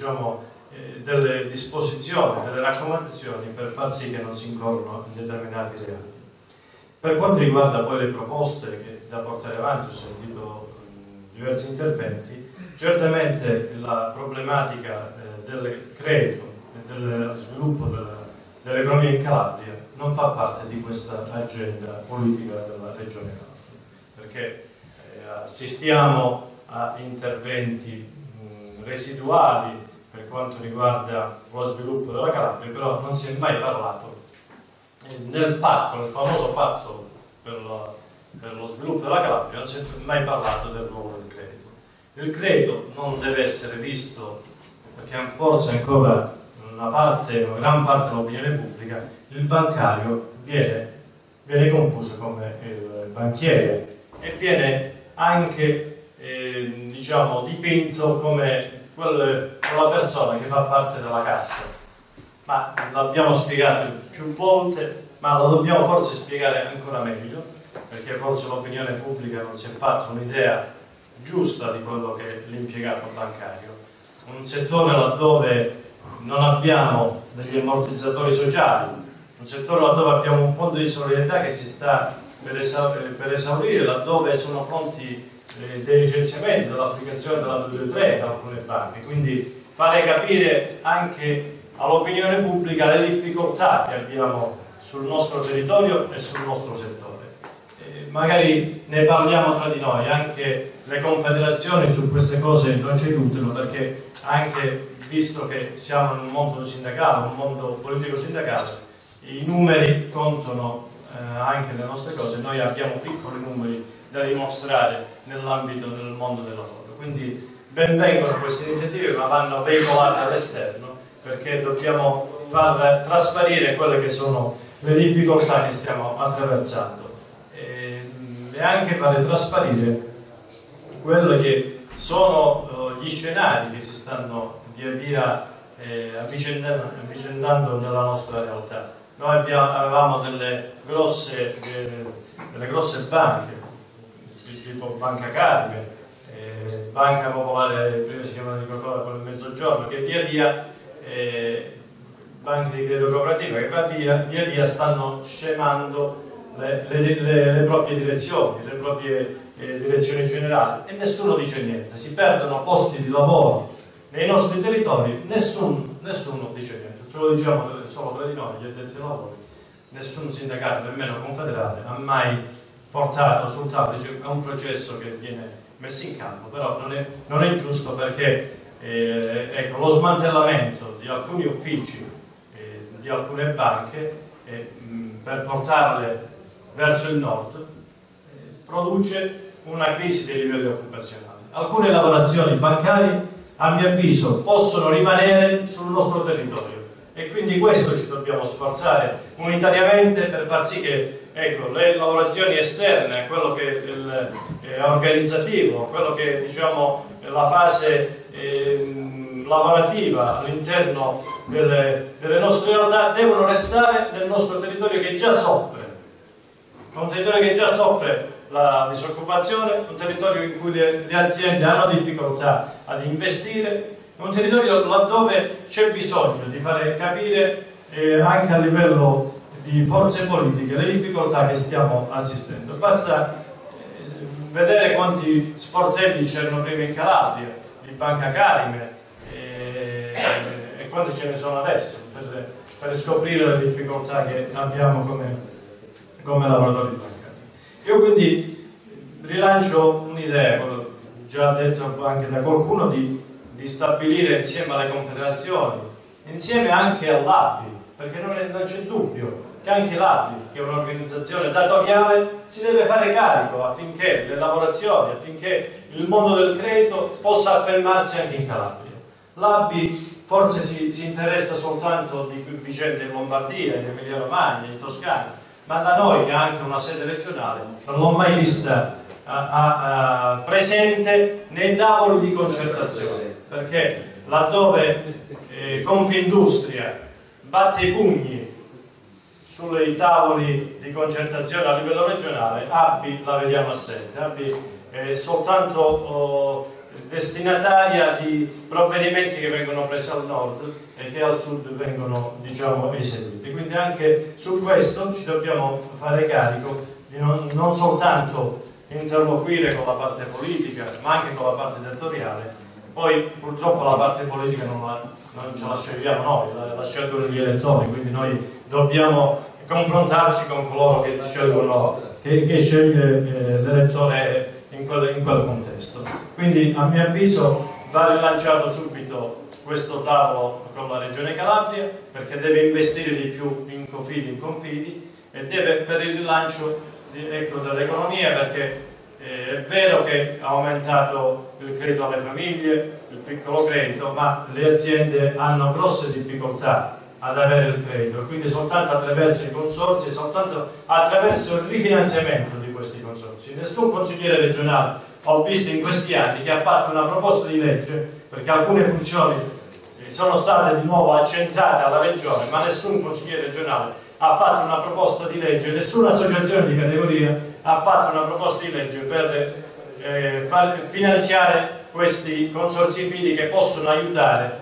disposizioni, delle raccomandazioni per far sì che non si incorrono in determinati reati. Per quanto riguarda poi le proposte che da portare avanti, ho sentito diversi interventi, certamente la problematica del credito e del sviluppo dell'economia in Calabria non fa parte di questa agenda politica della Regione Calabria, perché assistiamo a interventi residuali per quanto riguarda lo sviluppo della Calabria, però non si è mai parlato nel famoso patto per lo sviluppo della Calabria, non si è mai parlato del ruolo del credito. Il credito non deve essere visto, perché forse ancora una gran parte dell'opinione pubblica, il bancario viene confuso come il banchiere e viene anche diciamo, dipinto come quella persona che fa parte della cassa. Ma l'abbiamo spiegato più volte, ma lo dobbiamo forse spiegare ancora meglio, perché forse l'opinione pubblica non si è fatta un'idea giusta di quello che è l'impiegato bancario. Un settore laddove non abbiamo degli ammortizzatori sociali, un settore laddove abbiamo un fondo di solidarietà che si sta per esaurire, laddove sono pronti dei licenziamenti dall'applicazione della 223 in alcune banche, quindi fare capire anche all'opinione pubblica le difficoltà che abbiamo sul nostro territorio e sul nostro settore. Magari ne parliamo tra di noi, anche le confederazioni su queste cose non ci aiutano, perché anche visto che siamo in un mondo sindacale, un mondo politico sindacale, i numeri contano anche le nostre cose, noi abbiamo piccoli numeri da dimostrare nell'ambito del mondo del lavoro. Quindi ben vengono queste iniziative, ma vanno veicolate all'esterno, perché dobbiamo far trasparire quelle che sono le difficoltà che stiamo attraversando. e anche fare trasparire quello che sono gli scenari che si stanno via via avvicendando nella nostra realtà. Noi avevamo delle grosse banche, tipo Banca Carige, Banca Popolare, prima si chiamava di Coca-Cola con il Mezzogiorno, che via via, banche di credito cooperativo, che via via stanno scemando le proprie direzioni, le proprie direzioni generali, e nessuno dice niente. Si perdono posti di lavoro nei nostri territori, nessuno dice niente. Ce lo diciamo solo tra di noi, gli addetti ai lavori. Nessun sindacato, nemmeno confederale, ha mai portato sul tavolo un processo che viene messo in campo, però non è giusto, perché ecco, lo smantellamento di alcuni uffici, di alcune banche, per portarle verso il nord, produce una crisi dei livelli occupazionali. Alcune lavorazioni bancarie, a mio avviso, possono rimanere sul nostro territorio, e quindi questo ci dobbiamo sforzare unitariamente per far sì che, ecco, le lavorazioni esterne, quello che è organizzativo, quello che, diciamo, la fase lavorativa all'interno delle nostre realtà, devono restare nel nostro territorio, che già soffre. Un territorio che già soffre la disoccupazione, un territorio in cui le aziende hanno difficoltà ad investire, un territorio laddove c'è bisogno di fare capire anche a livello di forze politiche le difficoltà che stiamo assistendo. Basta vedere quanti sportelli c'erano prima in Calabria, di Banca Carige, e quanti ce ne sono adesso, per scoprire le difficoltà che abbiamo come lavoratori bancari. Io quindi rilancio un'idea, già detto anche da qualcuno, di stabilire insieme alle confederazioni, insieme anche all'API, perché non c'è dubbio che anche l'API, che è un'organizzazione datoriale, si deve fare carico affinché le lavorazioni, affinché il mondo del credito possa affermarsi anche in Calabria. L'API forse si interessa soltanto di vicende in Lombardia, in Emilia Romagna, in Toscana, ma da noi, che ha anche una sede regionale, non l'ho mai vista presente nei tavoli di concertazione, perché laddove Confindustria batte i pugni sui tavoli di concertazione a livello regionale, API la vediamo assente. API è soltanto destinataria di provvedimenti che vengono presi al nord e che al sud vengono, diciamo, eseguiti. Quindi anche su questo ci dobbiamo fare carico di non soltanto interloquire con la parte politica, ma anche con la parte territoriale. Poi purtroppo la parte politica non ce la scegliamo noi, la scelgono gli elettori, quindi noi dobbiamo confrontarci con coloro che scelgono, che sceglie l'elettore in quel contesto. Quindi a mio avviso va rilanciato subito questo tavolo con la Regione Calabria, perché deve investire di più in Cofidi, in Confidi, e deve, per il rilancio dell'economia, perché è vero che ha aumentato il credito alle famiglie, il piccolo credito, ma le aziende hanno grosse difficoltà ad avere il credito, quindi soltanto attraverso i consorzi, soltanto attraverso il rifinanziamento di questi consorzi. Nessun consigliere regionale ho visto in questi anni che ha fatto una proposta di legge, perché alcune funzioni sono state di nuovo accentrate alla regione, ma nessun consigliere regionale ha fatto una proposta di legge, nessuna associazione di categoria ha fatto una proposta di legge per finanziare questi consorzi fidi che possono aiutare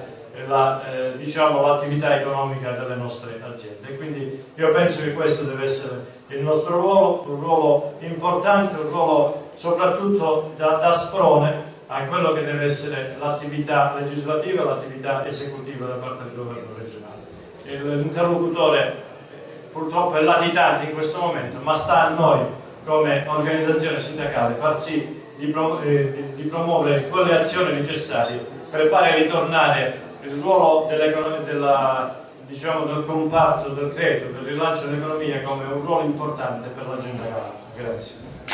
l'attività economica delle nostre aziende. E quindi io penso che questo deve essere il nostro ruolo, un ruolo importante, un ruolo soprattutto da sprone a quello che deve essere l'attività legislativa e l'attività esecutiva da parte del governo regionale. L'interlocutore purtroppo è latitante in questo momento, ma sta a noi come organizzazione sindacale far sì di promuovere quelle azioni necessarie per fare ritornare il ruolo del comparto del credito, del rilancio dell'economia, come un ruolo importante per l'agenda calabria. Grazie.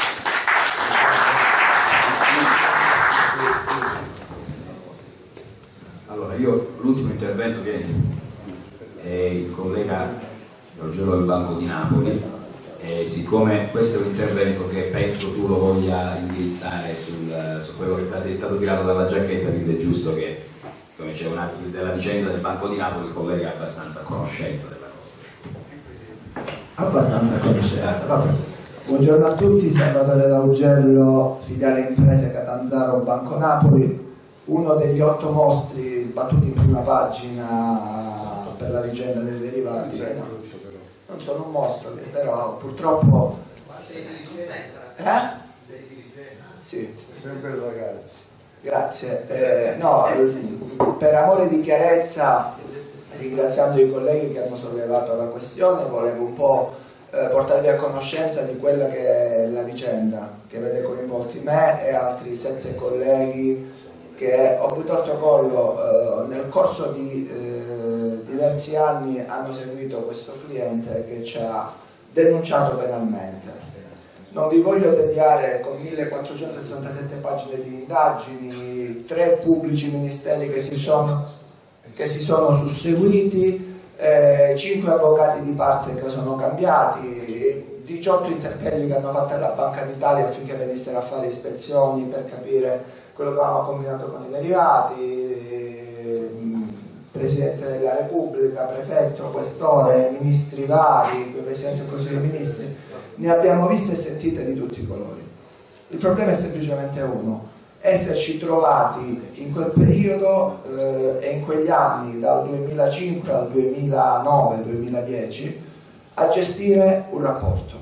Allora, io l'ultimo intervento che è il collega Giorgio del Banco di Napoli siccome questo è un intervento che penso tu lo voglia indirizzare su quello che sei stato tirato dalla giacchetta, quindi è giusto che, siccome c'è della vicenda del Banco di Napoli, il collega è abbastanza a conoscenza della cosa. Abbastanza a conoscenza, vabbè. Buongiorno a tutti, Salvatore D'Augello, filiale imprese Catanzaro Banco Napoli, uno degli 8 mostri battuti in prima pagina per la vicenda dei derivati. Non sono un mostro, però purtroppo... Sei dirigente? Sei dirigente? Sì. Sempre il ragazzo. Grazie. No, per amore di chiarezza, ringraziando i colleghi che hanno sollevato la questione, volevo un po' portarvi a conoscenza di quella che è la vicenda che vede coinvolti me e altri 7 colleghi che obbligo torto collo nel corso di diversi anni hanno seguito questo cliente che ci ha denunciato penalmente. Non vi voglio tediare con 1467 pagine di indagini, 3 pubblici ministeri che si sono susseguiti, 5 avvocati di parte che sono cambiati, 18 interpelli che hanno fatto alla Banca d'Italia affinché venissero a fare ispezioni per capire quello che avevamo combinato con i derivati, Presidente della Repubblica, Prefetto, Questore, Ministri vari, Presidenza del Consiglio dei Ministri, ne abbiamo viste e sentite di tutti i colori. Il problema è semplicemente uno: esserci trovati in quel periodo e in quegli anni, dal 2005 al 2009-2010, a gestire un rapporto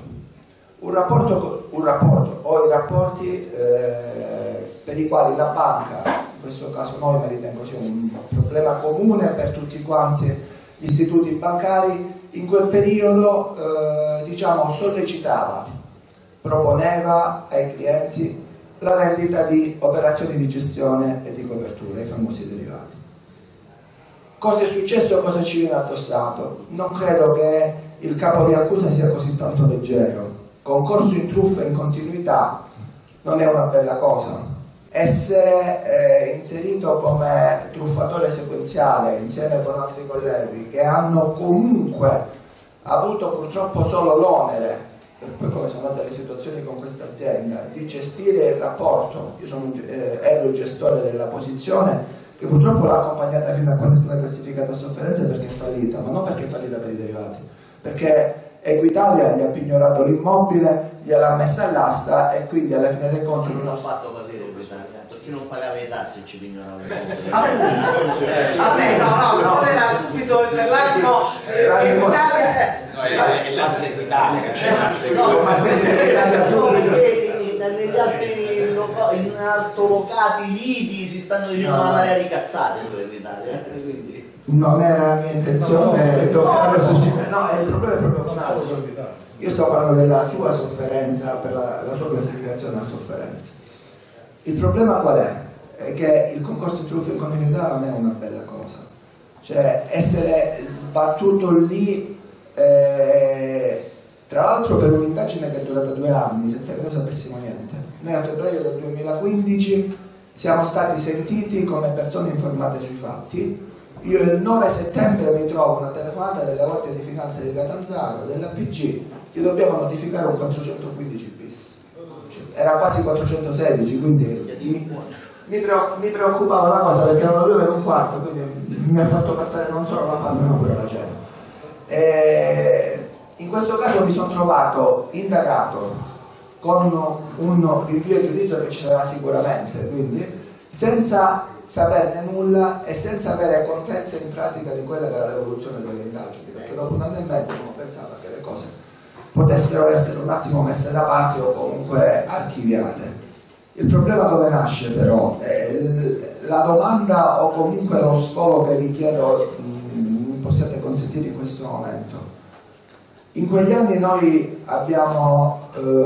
o i rapporti per i quali la banca, in questo caso noi mi ritengo sia un problema comune per tutti quanti gli istituti bancari, in quel periodo sollecitava, proponeva ai clienti la vendita di operazioni di gestione e di copertura, i famosi derivati. Cosa è successo e cosa ci viene addossato? Non credo che il capo di accusa sia così tanto leggero. Concorso in truffa e in continuità non è una bella cosa. Essere inserito come truffatore sequenziale insieme con altri colleghi che hanno comunque avuto purtroppo solo l'onere, per poi come sono andate le situazioni con questa azienda, di gestire il rapporto. Io ero il gestore della posizione che purtroppo l'ha accompagnata fino a quando è stata classificata a sofferenza perché è fallita, ma non perché è fallita per i derivati, perché Equitalia gli ha pignorato l'immobile, gliel'ha messa all'asta e quindi alla fine dei conti non l'ha fatto partire perché non pagava le tasse e ci pignorava le tasse. No, era subito l'animo è l'asse Equitalia, c'è l'asse negli altri altolocati liti si stanno dicendo una marea di cazzate sull'Equitalia, quindi non era mia intenzione toccare suscitare. No, il problema è proprio un altro. Io sto parlando della sua sofferenza, per la sua classificazione a sofferenza. Il problema qual è? È che il concorso in truffa in continuità non è una bella cosa. Cioè essere sbattuto lì, tra l'altro per un'indagine che è durata 2 anni senza che noi sapessimo niente. Noi a febbraio del 2015 siamo stati sentiti come persone informate sui fatti. Io il 9 settembre mi trovo una telefonata della Guardia di Finanza di Catanzaro, dell'APG, che dobbiamo notificare un 415 bis. Era quasi 416, quindi mi preoccupava la cosa perché erano 2:15, quindi mi ha fatto passare non solo la fame ma pure la cena. In questo caso mi sono trovato indagato con un rinvio a giudizio che ci sarà sicuramente, quindi senza saperne nulla e senza avere contezza in pratica di quella che era l'evoluzione delle indagini, perché dopo 1 anno e mezzo uno pensava che le cose potessero essere un attimo messe da parte o comunque archiviate. Il problema dove nasce però? La domanda o comunque lo sfolo che vi chiedo mi possiate consentire in questo momento. In quegli anni noi abbiamo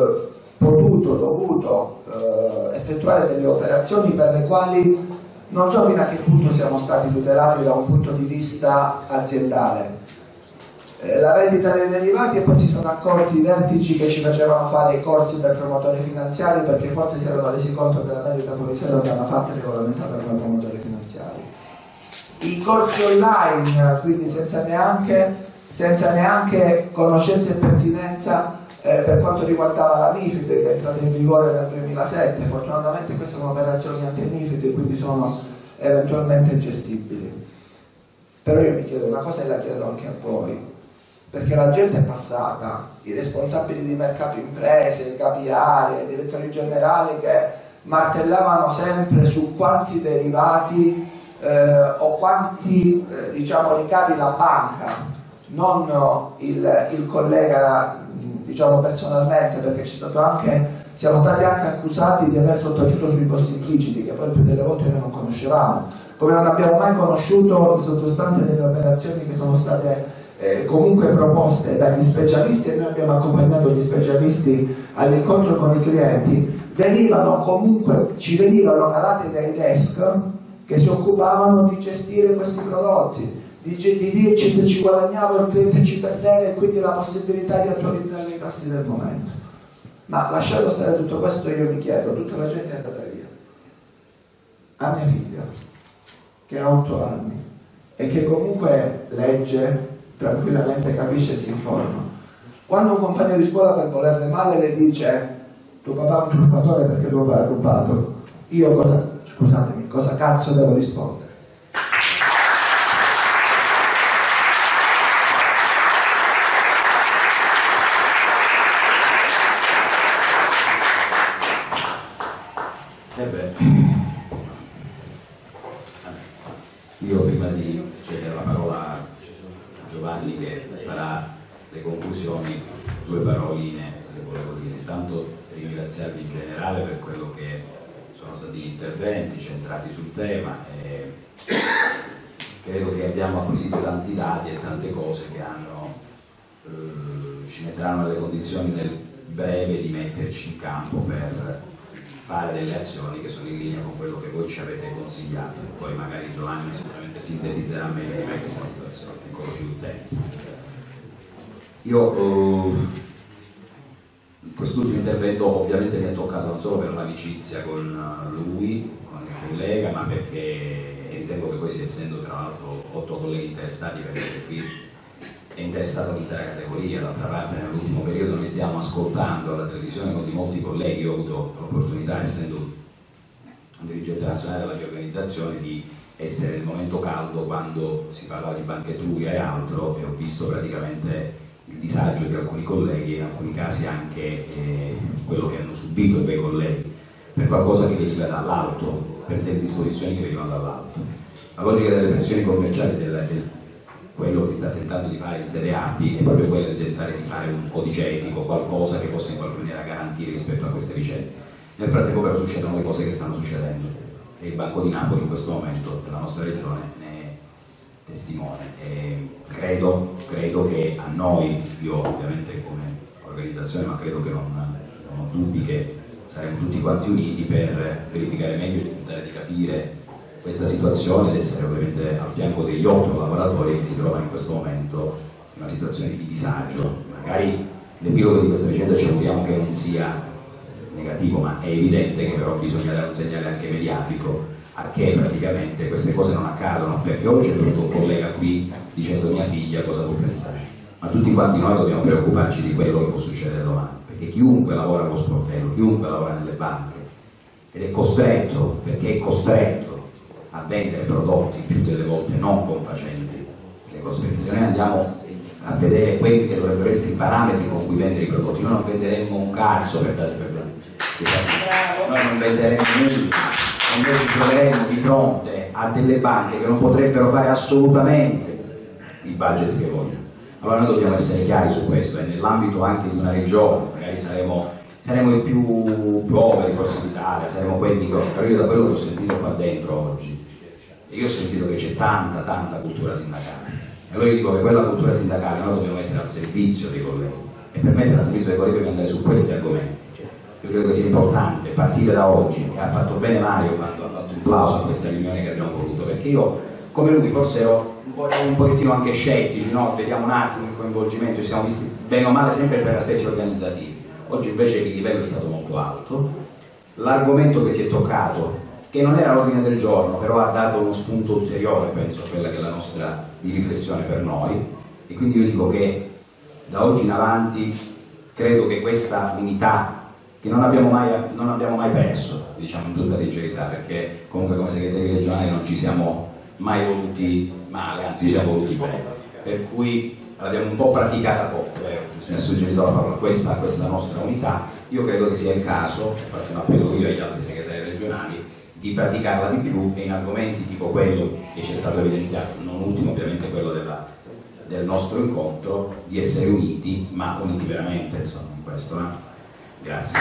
dovuto effettuare delle operazioni per le quali non so fino a che punto siamo stati tutelati da un punto di vista aziendale. La vendita dei derivati, e poi si sono accorti i vertici che ci facevano fare i corsi per promotori finanziari perché forse si erano resi conto che la vendita fuori sede andava fatta e regolamentata come promotori finanziari. I corsi online, quindi senza neanche conoscenza e pertinenza, per quanto riguardava la MIFID che è entrata in vigore nel 2007. Fortunatamente queste sono operazioni anti-MIFID e quindi sono eventualmente gestibili. Però io mi chiedo una cosa e la chiedo anche a voi, perché la gente è passata, i responsabili di mercato imprese, i capi area, i direttori generali che martellavano sempre su quanti derivati o quanti diciamo ricavi la banca, non il collega diciamo personalmente, perché siamo stati anche accusati di aver sottaciuto sui costi impliciti che poi più delle volte noi non conoscevamo, come non abbiamo mai conosciuto il sottostante delle operazioni che sono state comunque proposte dagli specialisti, e noi abbiamo accompagnato gli specialisti all'incontro con i clienti. Ci venivano calate dai desk che si occupavano di gestire questi prodotti, di dirci se ci guadagnava il cliente ci perdeva e quindi la possibilità di attualizzare i tassi del momento. Ma lasciando stare tutto questo, io mi chiedo, tutta la gente è andata via, a mia figlia che ha 8 anni e che comunque legge tranquillamente, capisce e si informa, quando un compagno di scuola per volerle male le dice tuo papà è un truffatore perché tuo papà ha rubato, io cosa cazzo devo rispondere? Io prima di cedere la parola a Giovanni che farà le conclusioni, 2 paroline le volevo dire. Intanto ringraziarvi in generale per quello che sono stati gli interventi centrati sul tema, e credo che abbiamo acquisito tanti dati e tante cose che ci metteranno nelle condizioni nel breve di metterci in campo per fare delle azioni che sono in linea con quello che voi ci avete consigliato. Poi magari Giovanni sicuramente sintetizzerà meglio di me questa situazione, ancora più tempo. Io quest'ultimo intervento ovviamente mi ha toccato non solo per l'amicizia con lui, con il collega, ma perché ritengo che poi, essendo tra l'altro 8 colleghi interessati, perché qui è interessata l'intera categoria. D'altra parte nell'ultimo periodo noi stiamo ascoltando alla televisione con di molti colleghi. Io ho avuto l'opportunità, essendo un dirigente nazionale della mia organizzazione, di essere nel momento caldo quando si parlava di Banca Etruria e altro, e ho visto praticamente il disagio di alcuni colleghi e in alcuni casi anche quello che hanno subito quei colleghi per qualcosa che veniva dall'alto, per delle disposizioni che venivano dall'alto. La logica delle pressioni commerciali quello che si sta tentando di fare in sede API è proprio quello di tentare di fare un codice etico, qualcosa che possa in qualche maniera garantire rispetto a queste vicende. Nel frattempo però succedono le cose che stanno succedendo e il Banco di Napoli in questo momento della nostra regione ne è testimone, e credo che a noi, io ovviamente come organizzazione, ma credo che non ho dubbi che saremo tutti quanti uniti per verificare meglio e tentare di capire questa situazione ed essere ovviamente al fianco degli 8 lavoratori che si trovano in questo momento in una situazione di disagio. Magari l'epilogo di questa vicenda ci auguriamo che non sia negativo, ma è evidente che però bisogna dare un segnale anche mediatico a che praticamente queste cose non accadono, perché oggi è venuto un collega qui dicendo mia figlia cosa può pensare, ma tutti quanti noi dobbiamo preoccuparci di quello che può succedere domani, perché chiunque lavora allo sportello, chiunque lavora nelle banche ed è costretto, perché è costretto a vendere prodotti più delle volte non confacenti le cose, perché se noi andiamo a vedere quelli che dovrebbero essere i parametri con cui vendere i prodotti, noi non venderemmo un cazzo per dare noi non venderemmo nulla, non ci troveremmo di fronte a delle banche che non potrebbero fare assolutamente il budget che vogliono. Allora noi dobbiamo essere chiari su questo, e nell'ambito anche di una regione, magari saremo i più poveri forse d'Italia, saremo quelli che, però io da quello che ho sentito qua dentro oggi, io ho sentito che c'è tanta cultura sindacale, e allora io dico che quella cultura sindacale noi dobbiamo mettere al servizio dei colleghi, e per mettere al servizio dei colleghi dobbiamo andare su questi argomenti. Io credo che sia importante partire da oggi, e ha fatto bene Mario quando ha fatto un plauso a questa riunione che abbiamo voluto, perché io come lui forse ero un pochettino anche scettici, no? Vediamo un attimo il coinvolgimento, ci siamo visti bene o male sempre per aspetti organizzativi. Oggi invece il livello è stato molto alto, l'argomento che si è toccato, che non era l'ordine del giorno, però ha dato uno spunto ulteriore, penso, a quella che è la nostra di riflessione per noi, e quindi io dico che da oggi in avanti credo che questa unità che non abbiamo mai perso, diciamo in tutta sincerità, perché comunque come segretari regionali non ci siamo mai voluti male, anzi ci siamo voluti bene, per cui l'abbiamo un po' praticata poco, mi ha suggerito la parola, questa nostra unità. Io credo che sia il caso, faccio un appello io agli altri segretari regionali, di praticarla di più e in argomenti tipo quello che ci è stato evidenziato, non ultimo ovviamente quello del nostro incontro, di essere uniti, ma uniti veramente, insomma, in questo. Grazie.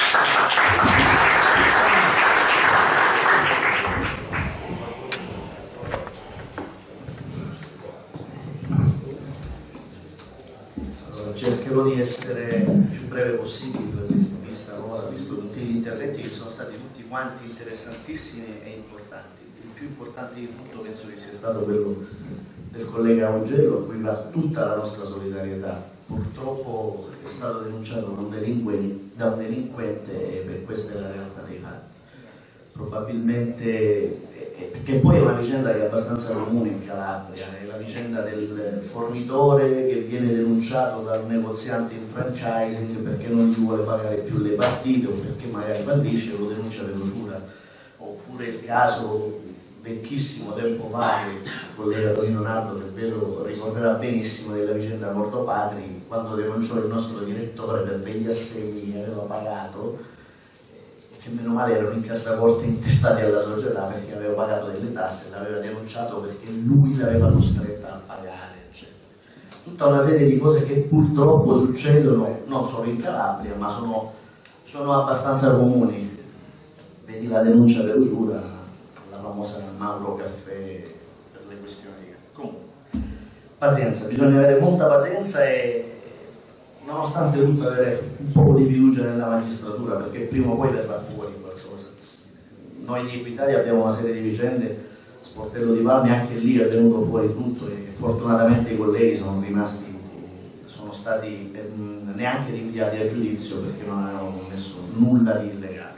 Allora, cercherò di essere il più breve possibile, visto tutti gli interventi che sono stati tutti quanti interessantissimi e importanti. Il più importante di tutto penso che sia stato quello del collega Augello, a cui va tutta la nostra solidarietà. Purtroppo è stato denunciato da un delinquente e questa è la realtà dei fatti. Probabilmente, perché poi è una vicenda che è abbastanza comune in Calabria, è la vicenda del fornitore che viene denunciato dal negoziante in franchising perché non gli vuole pagare più le partite o perché magari fallisce e lo denuncia per usura. Oppure il caso vecchissimo tempo fa, il collega Tonino Nardo, che vedo ricorderà benissimo, della vicenda Mordopatri, quando denunciò il nostro direttore per degli assegni che aveva pagato e che meno male erano in cassaforte intestati alla società perché aveva pagato delle tasse, l'aveva denunciato perché lui l'aveva costretta a pagare, eccetera. Tutta una serie di cose che purtroppo succedono non solo in Calabria, ma sono abbastanza comuni. Vedi la denuncia per usura, la famosa Mauro Caffè per le questioni di caffè. Comunque, pazienza, bisogna avere molta pazienza e nonostante tutto avere un po' di fiducia nella magistratura, perché prima o poi verrà fuori qualcosa. Noi di Equitalia abbiamo una serie di vicende, Sportello di Palmi, anche lì è venuto fuori tutto e fortunatamente i colleghi sono stati neanche rinviati a giudizio perché non avevano commesso nulla di illegale.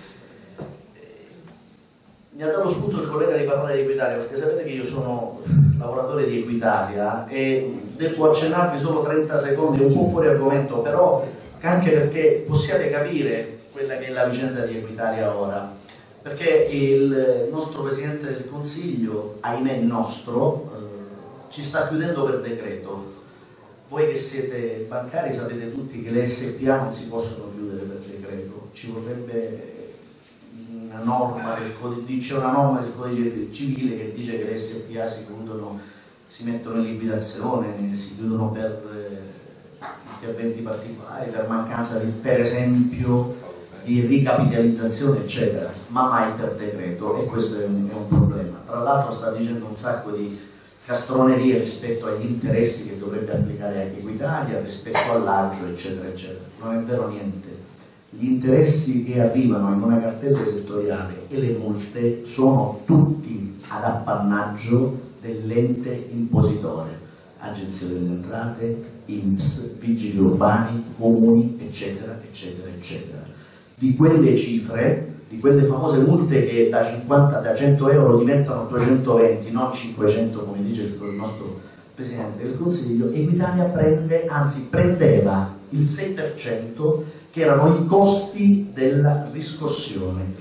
Mi ha dato spunto il collega di parlare di Equitalia, perché sapete che io sono lavoratore di Equitalia e devo accennarvi solo 30 secondi, un po' fuori argomento, però anche perché possiate capire quella che è la vicenda di Equitalia ora. Perché il nostro Presidente del Consiglio, ahimè ci sta chiudendo per decreto. Voi che siete bancari sapete tutti che le SPA non si possono chiudere per decreto, ci vorrebbe una norma del codice civile che dice che le SPA si mettono in liquidazione, si chiudono per interventi particolari, per mancanza per esempio di ricapitalizzazione eccetera, ma mai per decreto, e questo è un problema. Tra l'altro sta dicendo un sacco di castronerie rispetto agli interessi che dovrebbe applicare anche Equitalia, rispetto all'agio eccetera eccetera. Non è vero niente. Gli interessi che arrivano in una cartella settoriale e le multe sono tutti ad appannaggio dell'ente impositore, Agenzia delle Entrate, INPS, Vigili Urbani, Comuni, eccetera, eccetera, eccetera. Di quelle cifre, di quelle famose multe che da 100 euro diventano 220, non 500 come dice il nostro Presidente del Consiglio, Equitalia prendeva il 6%, che erano i costi della riscossione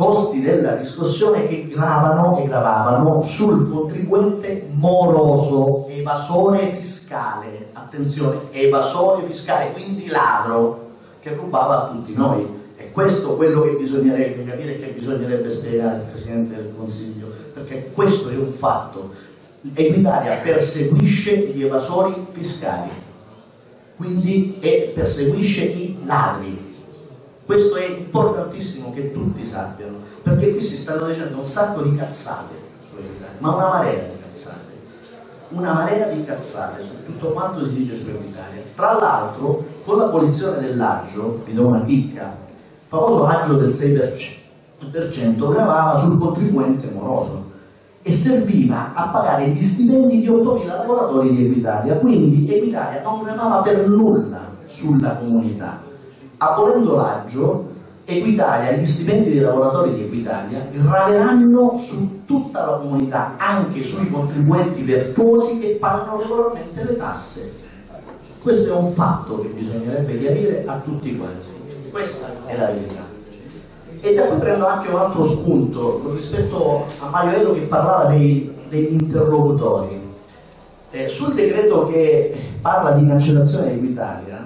che gravavano sul contribuente moroso, evasore fiscale, attenzione, evasore fiscale, quindi ladro, che rubava a tutti noi. E questo è quello che bisognerebbe capire e che bisognerebbe spiegare al Presidente del Consiglio, perché questo è un fatto. Equitalia perseguisce gli evasori fiscali, quindi perseguisce i ladri. Questo è importantissimo che tutti sappiano, perché qui si stanno dicendo un sacco di cazzate su Equitalia, ma una marea di cazzate su tutto quanto si dice su Equitalia. Tra l'altro, con l'abolizione dell'aggio, vi do una chicca, il famoso aggio del 6% gravava sul contribuente moroso e serviva a pagare gli stipendi di 8.000 lavoratori di Equitalia, quindi Equitalia non gravava per nulla sulla comunità. Abolendo l'aggio, Equitalia, gli stipendi dei lavoratori di Equitalia graveranno su tutta la comunità, anche sui contribuenti virtuosi che pagano regolarmente le tasse. Questo è un fatto che bisognerebbe chiarire a tutti quanti. Questa è la verità. E da qui prendo anche un altro spunto rispetto a Mario Velo che parlava degli interlocutori. Sul decreto che parla di cancellazione di Equitalia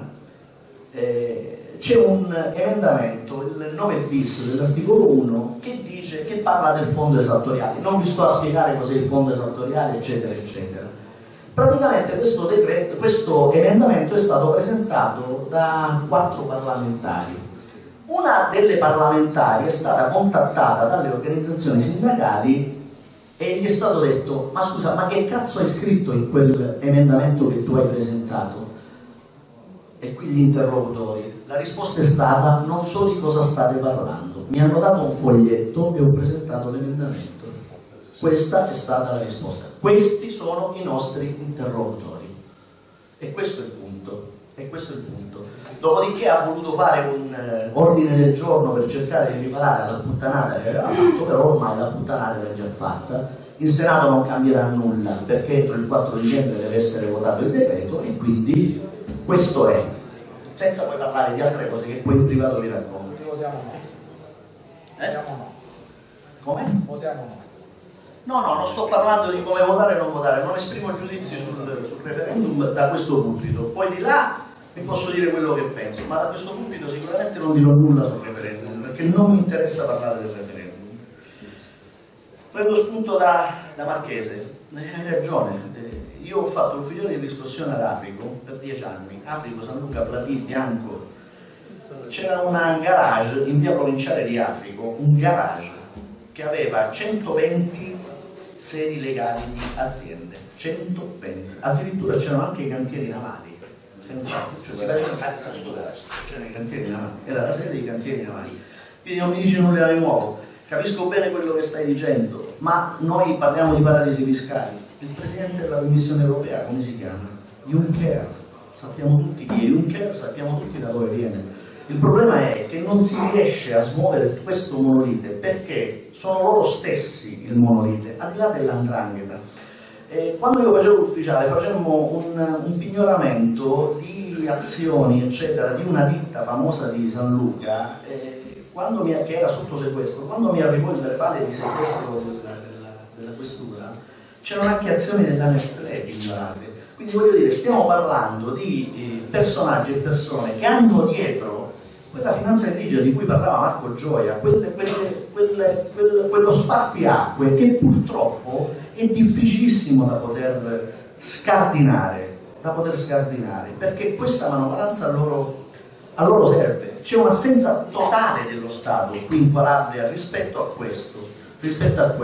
c'è un emendamento, il 9 bis dell'articolo 1, che parla del fondo esattoriale. Non vi sto a spiegare cos'è il fondo esattoriale, eccetera, eccetera. Praticamente questo emendamento è stato presentato da 4 parlamentari. Una delle parlamentari è stata contattata dalle organizzazioni sindacali e gli è stato detto: ma scusa, ma che cazzo hai scritto in quel emendamento che tu hai presentato? E qui gli interlocutori, la risposta è stata: non so di cosa state parlando, mi hanno dato un foglietto e ho presentato l'emendamento. Questa è stata la risposta. Questi sono i nostri interlocutori e questo è il punto. E questo è il punto. Dopodiché ha voluto fare un ordine del giorno per cercare di riparare alla puttanata che aveva fatto, però ormai la puttanata era già fatta. In Senato non cambierà nulla perché entro il 4 dicembre deve essere votato il decreto e quindi questo è. Senza poi parlare di altre cose che poi in privato vi racconto. Votiamo no. Votiamo no. Come? Votiamo no. No, non sto parlando di come votare o non votare, non esprimo giudizi sul referendum da questo pulpito. Poi di là vi posso dire quello che penso, ma da questo pulpito sicuramente non dirò nulla sul referendum, perché non mi interessa parlare del referendum. Prendo spunto da Marchese, hai ragione, io ho fatto l'ufficiale di riscossione ad Africo per 10 anni, Africo, San Luca, Platì, Bianco, c'era una garage in via provinciale di Africo, un garage che aveva 120 sedi legali di aziende, 120, addirittura c'erano anche i cantieri navali, pensate, cioè si faceva c'erano i cantieri navali, era la sede dei cantieri navali, quindi non mi dice nulla di nuovo, capisco bene quello che stai dicendo, ma noi parliamo di paradisi fiscali, il Presidente della Commissione Europea come si chiama? Juncker, sappiamo tutti chi è Juncker, sappiamo tutti da dove viene. Il problema è che non si riesce a smuovere questo monolite perché sono loro stessi il monolite, al di là dell''ndrangheta. Quando io facevo l'ufficiale facemmo un pignoramento di azioni eccetera di una ditta famosa di San Luca che era sotto sequestro. Quando mi arrivò il verbale di sequestro della questura c'erano anche azioni della Nestlé pignorate. Quindi voglio dire, stiamo parlando di personaggi e persone che hanno dietro quella finanza grigia di cui parlava Marco Gioia, quello spartiacque che purtroppo è difficilissimo da poter scardinare, perché questa manovalanza a loro serve. C'è un'assenza totale dello Stato qui in Calabria rispetto a questo. E rispetto a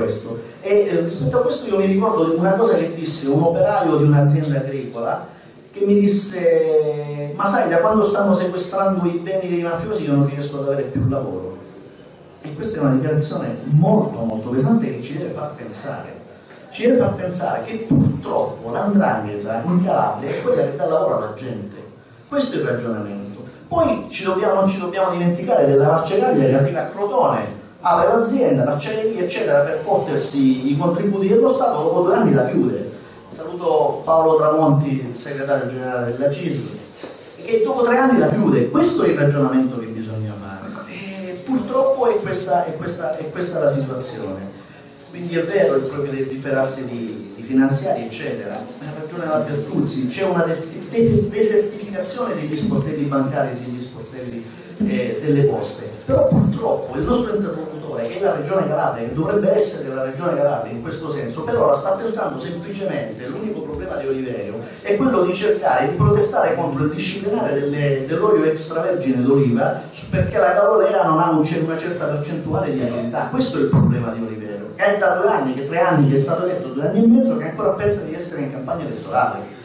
questo io mi ricordo di una cosa che disse un operaio di un'azienda agricola che mi disse: ma sai, da quando stanno sequestrando i beni dei mafiosi io non riesco ad avere più lavoro. E questa è una dichiarazione molto molto pesante che ci deve far pensare. Ci deve far pensare che purtroppo l''ndrangheta in Calabria è quella che dà lavoro alla gente. Questo è il ragionamento. Poi non ci dobbiamo dimenticare della Marcegaglia che arriva a Crotone, apre l'azienda, l'acciaieria eccetera, per fottersi i contributi dello Stato, dopo 2 anni la chiude. Saluto Paolo Tramonti, il segretario generale della CISL, che dopo 3 anni la chiude. Questo è il ragionamento che bisogna fare e purtroppo è questa la situazione. Quindi è vero il proprio differarsi di finanziari eccetera, ha ragione la Bertuzzi, c'è una desertificazione degli sportelli bancari e degli sportelli delle poste, però purtroppo il nostro interlocutore, che è la Regione Calabria, che dovrebbe essere la Regione Calabria in questo senso, per ora sta pensando semplicemente, l'unico problema di Oliverio è quello di cercare di protestare contro il disciplinare dell'olio extravergine d'oliva, perché la caolea non ha una certa percentuale di acidità. Questo è il problema di Oliverio, che è da 2 anni, che 3 anni, che è stato eletto 2 anni e mezzo, che ancora pensa di essere in campagna elettorale.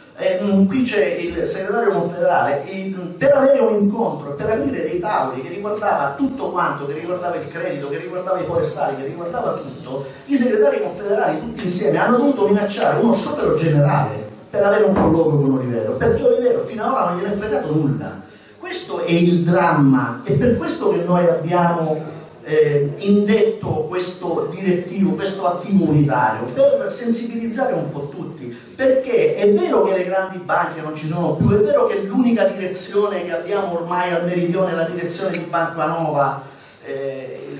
Qui c'è il segretario confederale per avere un incontro, per aprire dei tavoli che riguardava tutto quanto, che riguardava il credito, che riguardava i forestali, che riguardava tutto. I segretari confederali tutti insieme hanno dovuto minacciare uno sciopero generale per avere un colloquio con Oliverio, perché Oliverio fino ad ora non gliene è fregato nulla. Questo è il dramma, è per questo che noi abbiamo indetto questo direttivo, questo attivo unitario? Per sensibilizzare un po' tutti, perché è vero che le grandi banche non ci sono più, è vero che l'unica direzione che abbiamo ormai al meridione è la direzione di Banca Nova, il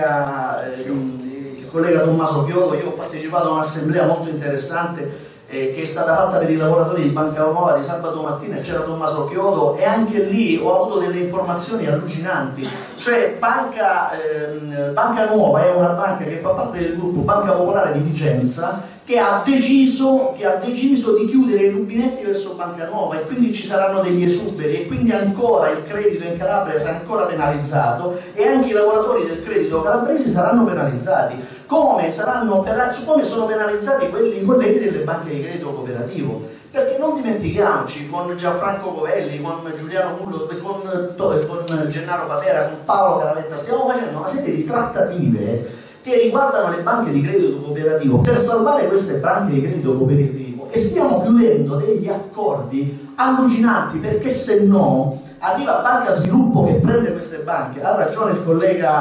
collega Tommaso Chiodo. Io ho partecipato a un'assemblea molto interessante che è stata fatta per i lavoratori di Banca Nuova di sabato mattina, e c'era Tommaso Chiodo, e anche lì ho avuto delle informazioni allucinanti. Cioè Banca Nuova è una banca che fa parte del gruppo Banca Popolare di Vicenza, che ha deciso di chiudere i rubinetti verso Banca Nuova, e quindi ci saranno degli esuberi, e quindi ancora il credito in Calabria sarà ancora penalizzato, e anche i lavoratori del credito calabrese saranno penalizzati, come sono penalizzati i colleghi delle banche di credito cooperativo. Perché non dimentichiamoci, con Gianfranco Covelli, con Giuliano Mullo, con Gennaro Patera, con Paolo Caravetta, stiamo facendo una serie di trattative che riguardano le banche di credito cooperativo per salvare queste banche di credito cooperativo, e stiamo chiudendo degli accordi allucinanti, perché se no arriva Banca Sviluppo che prende queste banche. Ha ragione il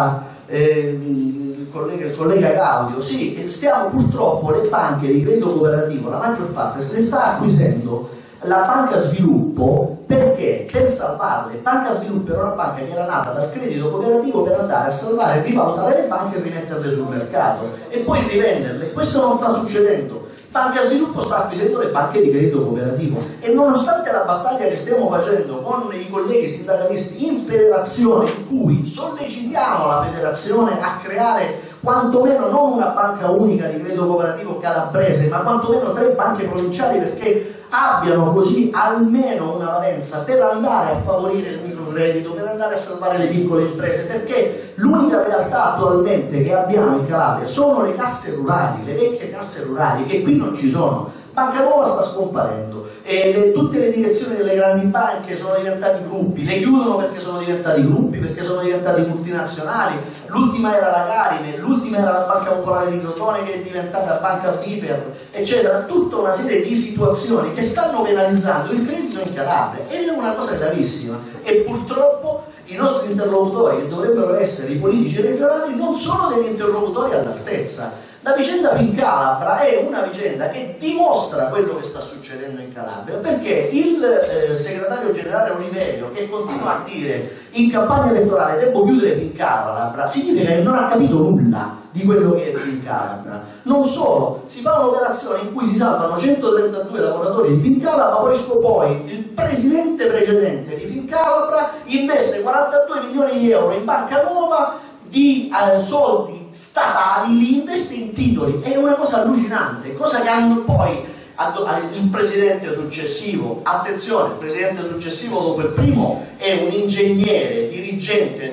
collega Gaudio, sì, stiamo purtroppo le banche di credito cooperativo, la maggior parte se le sta acquisendo la Banca Sviluppo, perché per salvarle. Banca Sviluppo era una banca che era nata dal credito cooperativo per andare a salvare, rivalutare le banche e rimetterle sul mercato e poi rivenderle. Questo non sta succedendo. Banca Sviluppo sta acquisendo le banche di credito cooperativo, e nonostante la battaglia che stiamo facendo con i colleghi sindacalisti in federazione, in cui sollecitiamo la federazione a creare quantomeno non una banca unica di credito cooperativo calabrese, ma quantomeno 3 banche provinciali, perché abbiano così almeno una valenza per andare a favorire il microcredito, per andare a salvare le piccole imprese, perché l'unica realtà attualmente che abbiamo in Calabria sono le casse rurali, le vecchie casse rurali, che qui non ci sono. Banca Nuova sta scomparendo, e tutte le direzioni delle grandi banche sono diventati gruppi, le chiudono perché sono diventati gruppi, perché sono diventati multinazionali. L'ultima era la Carine, l'ultima era la Banca Popolare di Crotone, che è diventata Banca Viper, eccetera. Tutta una serie di situazioni che stanno penalizzando il credito in Calabria, ed è una cosa gravissima, e purtroppo i nostri interlocutori, che dovrebbero essere i politici regionali, non sono degli interlocutori all'altezza. La vicenda Fincalabra è una vicenda che dimostra quello che sta succedendo in Calabria, perché il segretario generale Oliverio, che continua a dire in campagna elettorale devo chiudere Fincalabra, significa che non ha capito nulla di quello che è Fincalabra. Non solo, si fa un'operazione in cui si salvano 132 lavoratori di Fincalabra, poi il presidente precedente di Fincalabra investe 42 milioni di euro in Banca Nuova di soldi statali, li investe in titoli. È una cosa allucinante, cosa che hanno poi il presidente successivo. Attenzione, il presidente successivo dopo il primo è un ingegnere dirigente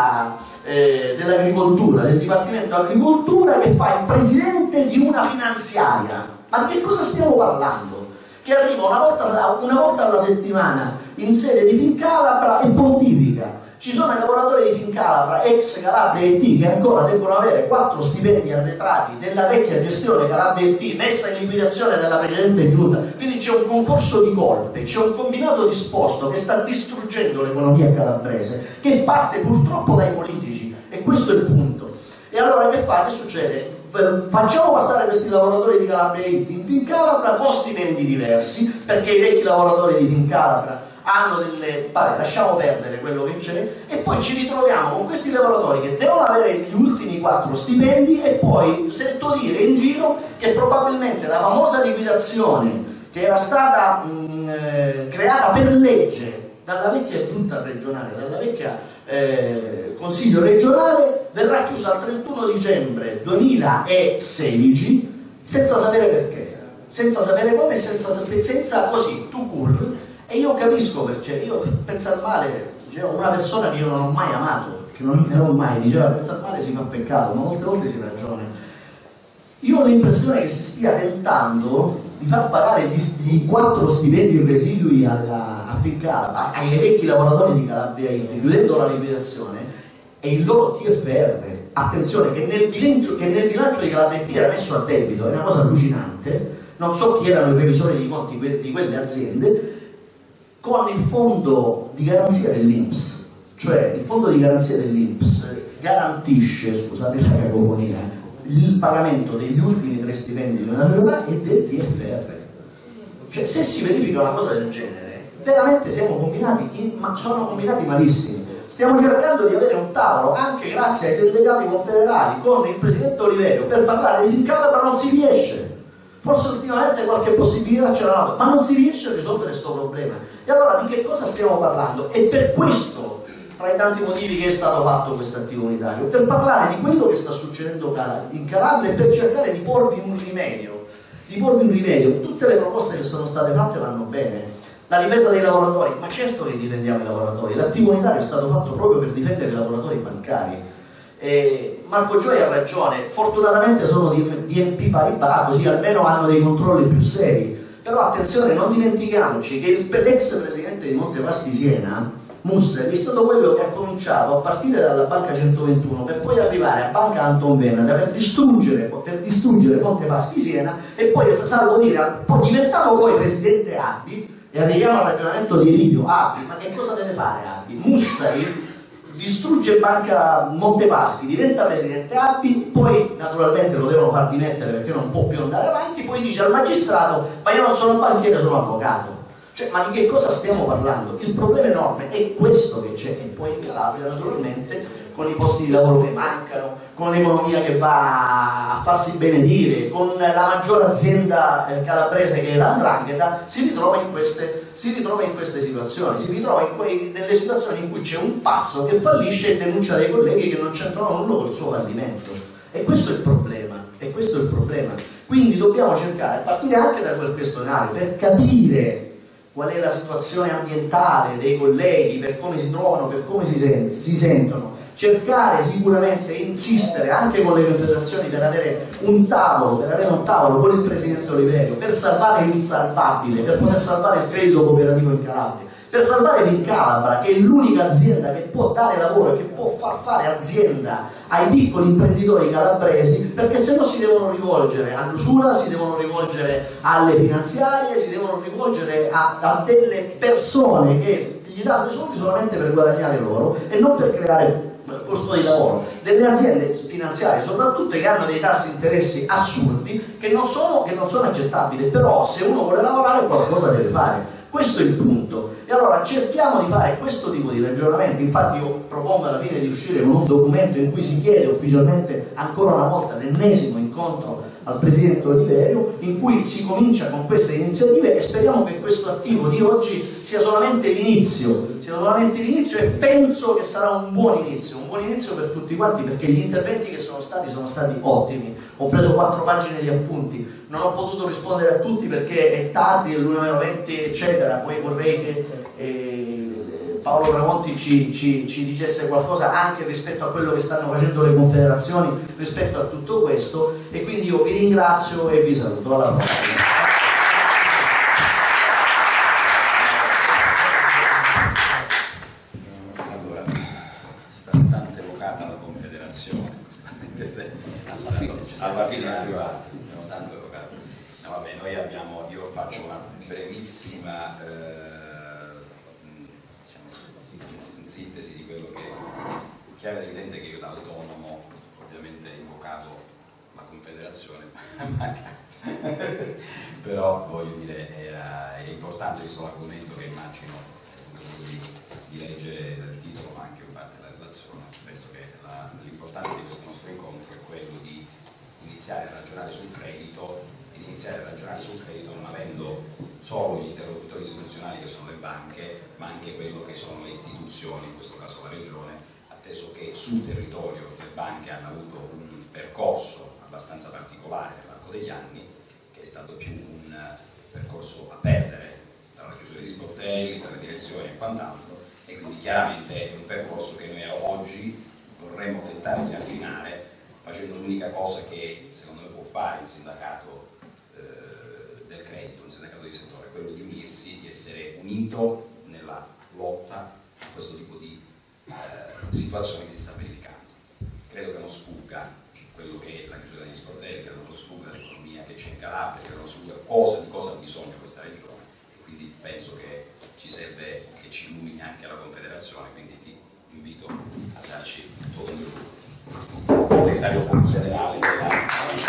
dell'agricoltura, del Dipartimento Agricoltura, che fa il presidente di una finanziaria. Ma di che cosa stiamo parlando? Che arriva una volta alla settimana in sede di Fincalabra e pontifica. Ci sono i lavoratori di Fincalabra, ex Calabria IT, che ancora debbono avere 4 stipendi arretrati della vecchia gestione Calabria IT, messa in liquidazione dalla precedente giunta. Quindi c'è un concorso di colpe, c'è un combinato disposto che sta distruggendo l'economia calabrese, che parte purtroppo dai politici, e questo è il punto. E allora che fa? Che succede? Facciamo passare questi lavoratori di Calabria IT in Fincalabra con stipendi diversi, perché i vecchi lavoratori di Fincalabra hanno lasciamo perdere quello che c'è, e poi ci ritroviamo con questi lavoratori che devono avere gli ultimi 4 stipendi, e poi sento dire in giro che probabilmente la famosa liquidazione che era stata creata per legge dalla vecchia giunta regionale, dalla vecchia consiglio regionale, verrà chiusa il 31 dicembre 2016 senza sapere perché, senza sapere come, senza così, tout court. E io capisco, perché io pensare male, dicevo, una persona che io non ho mai amato, che non ne ho mai, diceva pensare male si fa peccato, ma molte volte si ragiona. Io ho l'impressione che si stia tentando di far pagare gli 4 stipendi residui ai vecchi lavoratori di Calabria IT, chiudendo la liquidazione, e il loro TFR. Attenzione, che nel bilancio di Calabria IT era messo a debito, è una cosa allucinante, non so chi erano i revisori di conti di quelle aziende, con il fondo di garanzia dell'INPS. Cioè il fondo di garanzia dell'INPS garantisce, scusate la cacofonia, il pagamento degli ultimi 3 stipendi di una società e del TFR. Cioè, se si verifica una cosa del genere, veramente sono combinati malissimi. Stiamo cercando di avere un tavolo, anche grazie ai sindacati confederali, con il presidente Oliverio, per parlare di Fincara, ma non si riesce. Forse ultimamente qualche possibilità c'era dato, ma non si riesce a risolvere questo problema. E allora di che cosa stiamo parlando? E per questo, tra i tanti motivi che è stato fatto questo attivo unitario, per parlare di quello che sta succedendo in Calabria e per cercare di porvi un rimedio. Tutte le proposte che sono state fatte vanno bene. La difesa dei lavoratori, ma certo che difendiamo i lavoratori, l'attivo unitario è stato fatto proprio per difendere i lavoratori bancari. Marco Gioi ha ragione, fortunatamente sono di BNP Paribas, così almeno hanno dei controlli più seri. Però attenzione, non dimentichiamoci che l'ex presidente di Monte Paschi Siena, Mussari, è stato quello che ha cominciato a partire dalla Banca 121 per poi arrivare a Banca Anton Veneta per distruggere Monte Paschi Siena e poi, salvo dire, poi diventato poi presidente ABI. E arriviamo al ragionamento di Elivio. ABI, ma che cosa deve fare ABI? Mussari distrugge Banca Montepaschi, diventa presidente ABI, poi naturalmente lo devono far dimettere perché non può più andare avanti, poi dice al magistrato: ma io non sono banchiere, sono avvocato. Cioè, ma di che cosa stiamo parlando? Il problema enorme è questo che c'è, e poi in Calabria naturalmente, con i posti di lavoro che mancano, con l'economia che va a farsi benedire, con la maggiore azienda calabrese che è la 'Ndrangheta, si ritrova in queste situazioni, nelle situazioni in cui c'è un pazzo che fallisce e denuncia dei colleghi che non c'entrano nulla con il suo fallimento. E questo è il problema. Quindi dobbiamo cercare, a partire anche da quel questionario, per capire qual è la situazione ambientale dei colleghi, per come si trovano, per come si sentono, cercare sicuramente, insistere anche con le confederazioni per avere un tavolo con il presidente Oliverio, per salvare l'insalvabile, per poter salvare il credito cooperativo in Calabria, per salvare Vincalabra, che è l'unica azienda che può dare lavoro e che può far fare azienda ai piccoli imprenditori calabresi, perché se no si devono rivolgere all'usura, si devono rivolgere alle finanziarie, si devono rivolgere a delle persone che gli danno i soldi solamente per guadagnare loro e non per creare posto di lavoro, delle aziende finanziarie soprattutto che hanno dei tassi di interessi assurdi che non sono accettabili. Però se uno vuole lavorare qualcosa deve fare. Questo è il punto. E allora cerchiamo di fare questo tipo di ragionamento. Infatti io propongo alla fine di uscire con un documento in cui si chiede ufficialmente ancora una volta l'ennesimo incontro al presidente Oliverio, in cui si comincia con queste iniziative, e speriamo che questo attivo di oggi sia solamente l'inizio e penso che sarà un buon inizio per tutti quanti, perché gli interventi che sono stati ottimi. Ho preso 4 pagine di appunti, non ho potuto rispondere a tutti perché è tardi, è l'1:20 eccetera. Poi vorrei che Paolo Tramonti ci dicesse qualcosa anche rispetto a quello che stanno facendo le confederazioni rispetto a tutto questo, e quindi io vi ringrazio e vi saluto. Alla prossima. Allora, è stata tanto evocata la confederazione, alla fine è arrivata, abbiamo tanto evocato. No, vabbè, io faccio una brevissima sintesi di quello che è chiaro ed evidente, che io da autonomo ovviamente invocavo la confederazione però voglio dire è importante questo argomento, che immagino di leggere dal titolo ma anche in parte della relazione. Penso che l'importanza di questo nostro incontro è quello di iniziare a ragionare sul credito, non avendo solo gli interlocutori istituzionali che sono le banche, ma anche quello che sono le istituzioni, in questo caso la regione, atteso che sul territorio le banche hanno avuto un percorso abbastanza particolare nell'arco degli anni, che è stato più un percorso a perdere, tra la chiusura di sportelli, tra le direzioni e quant'altro, e quindi chiaramente è un percorso che noi oggi vorremmo tentare di arginare, facendo l'unica cosa che secondo me può fare il sindacato del credito, un sindacato di settore, quello di unirsi, di essere unito nella lotta a questo tipo di situazione che si sta verificando. Credo che non sfugga quello che è la chiusura degli sportelli, credo che non sfugga l'economia che c'è in Calabria, credo che non sfugga di cosa ha bisogno questa regione, e quindi penso che ci serve che ci illumini anche la confederazione, quindi ti invito a darci il tuo contributo. Segretario confederale della...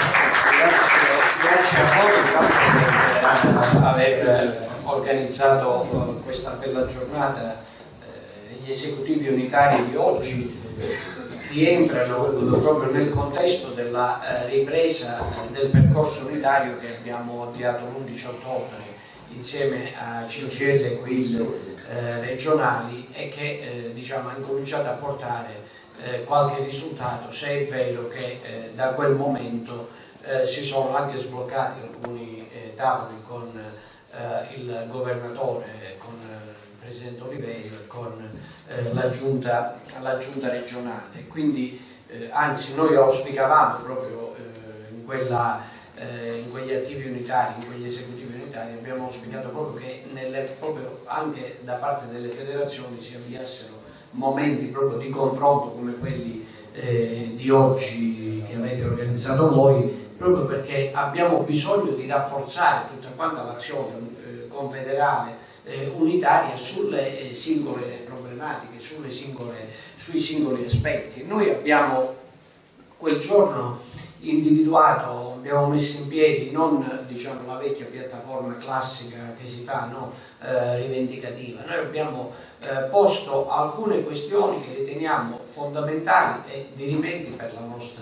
Grazie a voi per aver organizzato questa bella giornata. Gli esecutivi unitari di oggi rientrano proprio nel contesto della ripresa del percorso unitario che abbiamo avviato l'11 ottobre insieme a CGIL e QUIL regionali e che diciamo, ha incominciato a portare qualche risultato, se è vero che da quel momento si sono anche sbloccati alcuni tavoli con il governatore, con il presidente Oliveira, con la giunta regionale. Quindi anzi noi auspicavamo proprio in quegli attivi unitari, in quegli esecutivi unitari, abbiamo auspicato proprio che proprio anche da parte delle federazioni si avviassero momenti proprio di confronto come quelli di oggi che avete organizzato voi, proprio perché abbiamo bisogno di rafforzare tutta quanta l'azione confederale unitaria sulle singole problematiche, sui singoli aspetti. Noi abbiamo quel giorno individuato, abbiamo messo in piedi non diciamo, la vecchia piattaforma classica che si fa, no, rivendicativa, noi abbiamo posto alcune questioni che riteniamo fondamentali e dirimenti per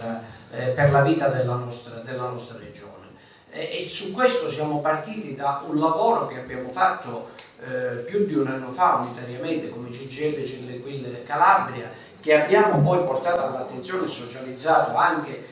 la vita della nostra regione. E su questo siamo partiti da un lavoro che abbiamo fatto più di un anno fa unitariamente come CGIL, CISL, QUIL Calabria, che abbiamo poi portato all'attenzione e socializzato anche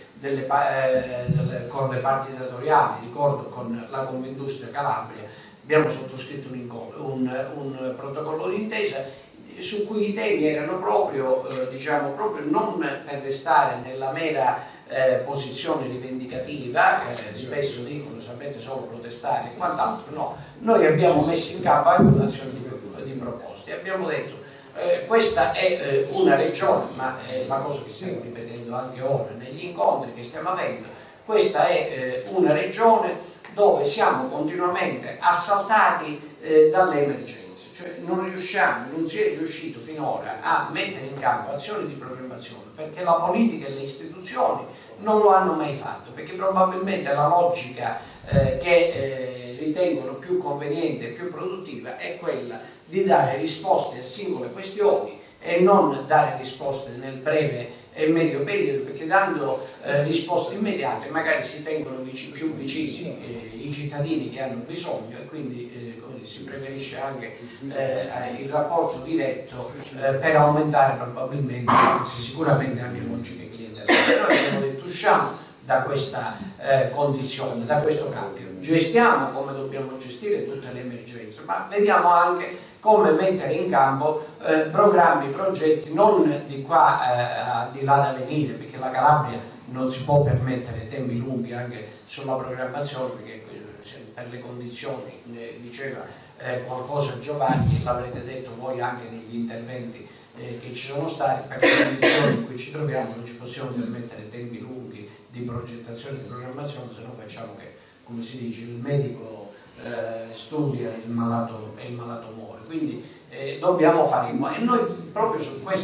con le parti datoriali, ricordo con la Confindustria Calabria. Abbiamo sottoscritto un protocollo d'intesa su cui i temi erano proprio, diciamo, proprio non per restare nella mera posizione rivendicativa, spesso dicono sapete solo protestare e quant'altro, no, noi abbiamo messo in campo anche un'azione di proposte, abbiamo detto questa è una regione, ma è la cosa che stiamo ripetendo anche ora negli incontri che stiamo avendo, questa è una regione dove siamo continuamente assaltati dalle emergenze, cioè non si è riuscito finora a mettere in campo azioni di programmazione perché la politica e le istituzioni non lo hanno mai fatto, perché probabilmente la logica che ritengono più conveniente e più produttiva è quella di dare risposte a singole questioni e non dare risposte nel breve e medio periodo, perché dando risposte immediate magari si tengono più vicini i cittadini che hanno bisogno e quindi si preferisce anche il rapporto diretto per aumentare probabilmente, anzi sicuramente anche logiche clientelari. Noi abbiamo detto usciamo da questa condizione, da questo cambio, gestiamo come dobbiamo gestire tutte le emergenze, ma vediamo anche come mettere in campo programmi, progetti non di qua di là da venire, perché la Calabria non si può permettere tempi lunghi anche sulla programmazione, perché per le condizioni, diceva qualcosa Giovanni, l'avrete detto voi anche negli interventi che ci sono stati, per le condizioni in cui ci troviamo non ci possiamo permettere tempi lunghi di progettazione e di programmazione, se no facciamo che, come si dice, il medico studia e il malato muore, quindi dobbiamo fare e noi proprio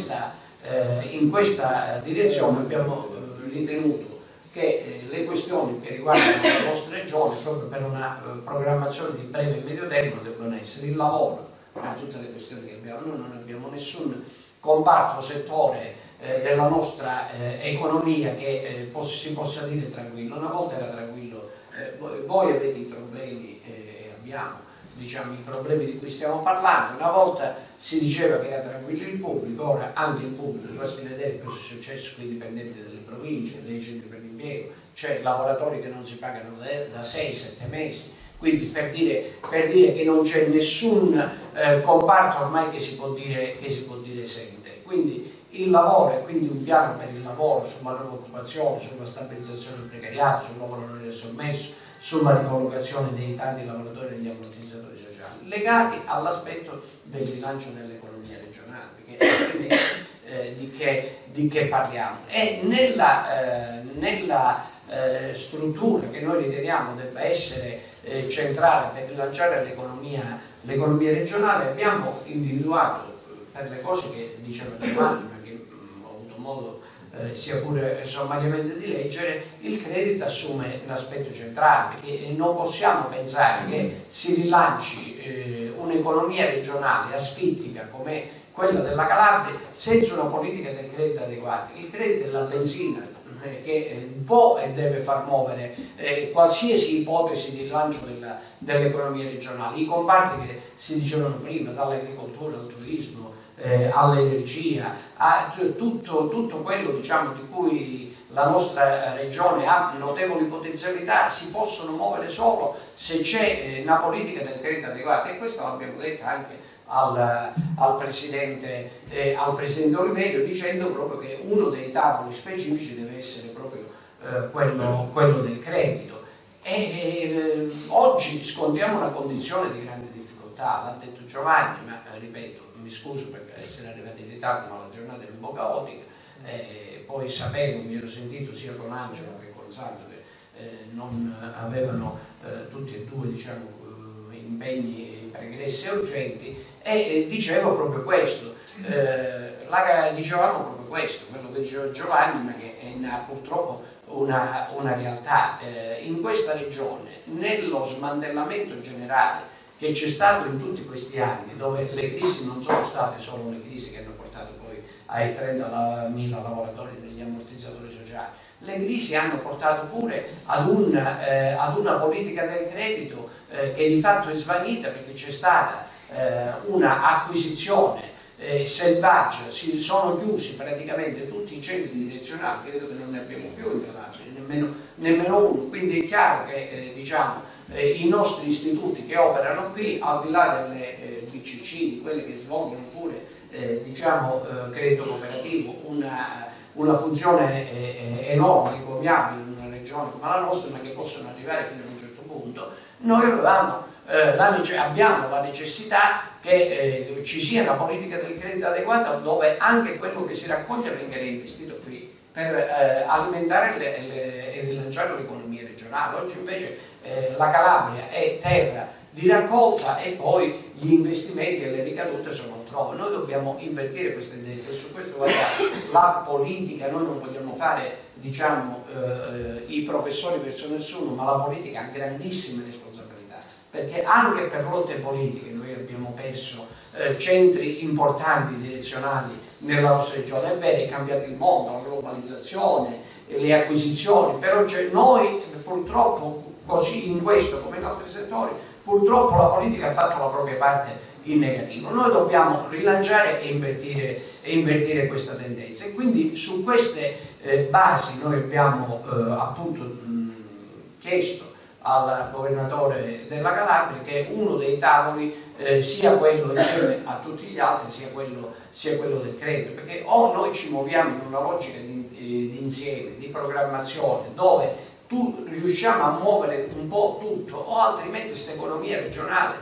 in questa direzione abbiamo ritenuto che le questioni che riguardano la nostra regione proprio per una programmazione di breve e medio tempo devono essere il lavoro, per tutte le questioni che abbiamo. Noi non abbiamo nessun comparto, settore della nostra economia che si possa dire tranquillo. Una volta era tranquillo, voi avete i problemi abbiamo, diciamo, i problemi di cui stiamo parlando. Una volta si diceva che era tranquillo il pubblico, ora anche il pubblico, basti vedere cosa è successo con i dipendenti delle province, dei centri per l'impiego, cioè lavoratori che non si pagano da 6-7 mesi, quindi per dire che non c'è nessun comparto ormai che si può dire esente. Quindi il lavoro e quindi un piano per il lavoro, sulla nuova occupazione, sulla stabilizzazione del precariato, sul lavoro non sommesso, sulla ricollocazione dei tanti lavoratori degli ammortizzatori sociali, legati all'aspetto del rilancio dell'economia regionale, perché di che parliamo. E nella struttura che noi riteniamo debba essere centrale per rilanciare l'economia regionale abbiamo individuato per le cose che diceva Giovanni, ma che ho avuto modo sia pure sommariamente di leggere, il credito assume un aspetto centrale, perché non possiamo pensare che si rilanci un'economia regionale asfittica come quella della Calabria senza una politica del credito adeguata. Il credito è la benzina che può e deve far muovere qualsiasi ipotesi di rilancio dell'economia regionale. I comparti che si dicevano prima, dall'agricoltura al turismo, all'energia, a tutto quello, diciamo, di cui la nostra regione ha notevoli potenzialità, si possono muovere solo se c'è una politica del credito adeguata, e questo l'abbiamo detto anche al presidente Oliverio, dicendo proprio che uno dei tavoli specifici deve essere proprio quello del credito. Oggi scontiamo una condizione di grande difficoltà, l'ha detto Giovanni, ma ripeto, mi scuso per essere arrivati in ritardo, ma la giornata è un po' caotica. Poi sapevo, mi ero sentito sia con Angelo che con Sandro che non avevano tutti e due, diciamo, impegni pregressi e urgenti, e dicevo proprio questo, dicevamo proprio questo, quello che diceva Giovanni, ma che è purtroppo una realtà. In questa regione, nello smantellamento generale che c'è stato in tutti questi anni, dove le crisi non sono state solo le crisi che hanno portato poi ai 30.000 lavoratori degli ammortizzatori sociali, le crisi hanno portato pure ad una politica del credito che di fatto è svanita, perché c'è stata una acquisizione selvaggia, si sono chiusi praticamente tutti i centri direzionali, credo che non ne abbiamo più in Calabria, nemmeno uno, quindi è chiaro che diciamo, i nostri istituti che operano qui, al di là delle BCC, di quelle che svolgono pure diciamo, credito cooperativo, una funzione enorme, encomiabile in una regione come la nostra, ma che possono arrivare fino a un certo punto, noi abbiamo la necessità che ci sia una politica del credito adeguata, dove anche quello che si raccoglie venga reinvestito qui per alimentare e rilanciare l'economia regionale. Oggi invece la Calabria è terra di raccolta e poi gli investimenti e le ricadute sono altrove. Noi dobbiamo invertire queste tendenze, e su questo la politica, noi non vogliamo fare, diciamo, i professori verso nessuno, ma la politica ha grandissime responsabilità, perché anche per lotte politiche noi abbiamo perso centri importanti direzionali nella nostra regione. È vero, è cambiato il mondo, la globalizzazione, le acquisizioni, però noi purtroppo, così in questo come in altri settori, purtroppo la politica ha fatto la propria parte in negativo. Noi dobbiamo rilanciare e invertire questa tendenza, e quindi su queste basi noi abbiamo appunto chiesto al governatore della Calabria che uno dei tavoli sia quello, insieme a tutti gli altri, sia quello del credito, perché o noi ci muoviamo in una logica di insieme, di programmazione, dove riusciamo a muovere un po' tutto, o altrimenti questa economia regionale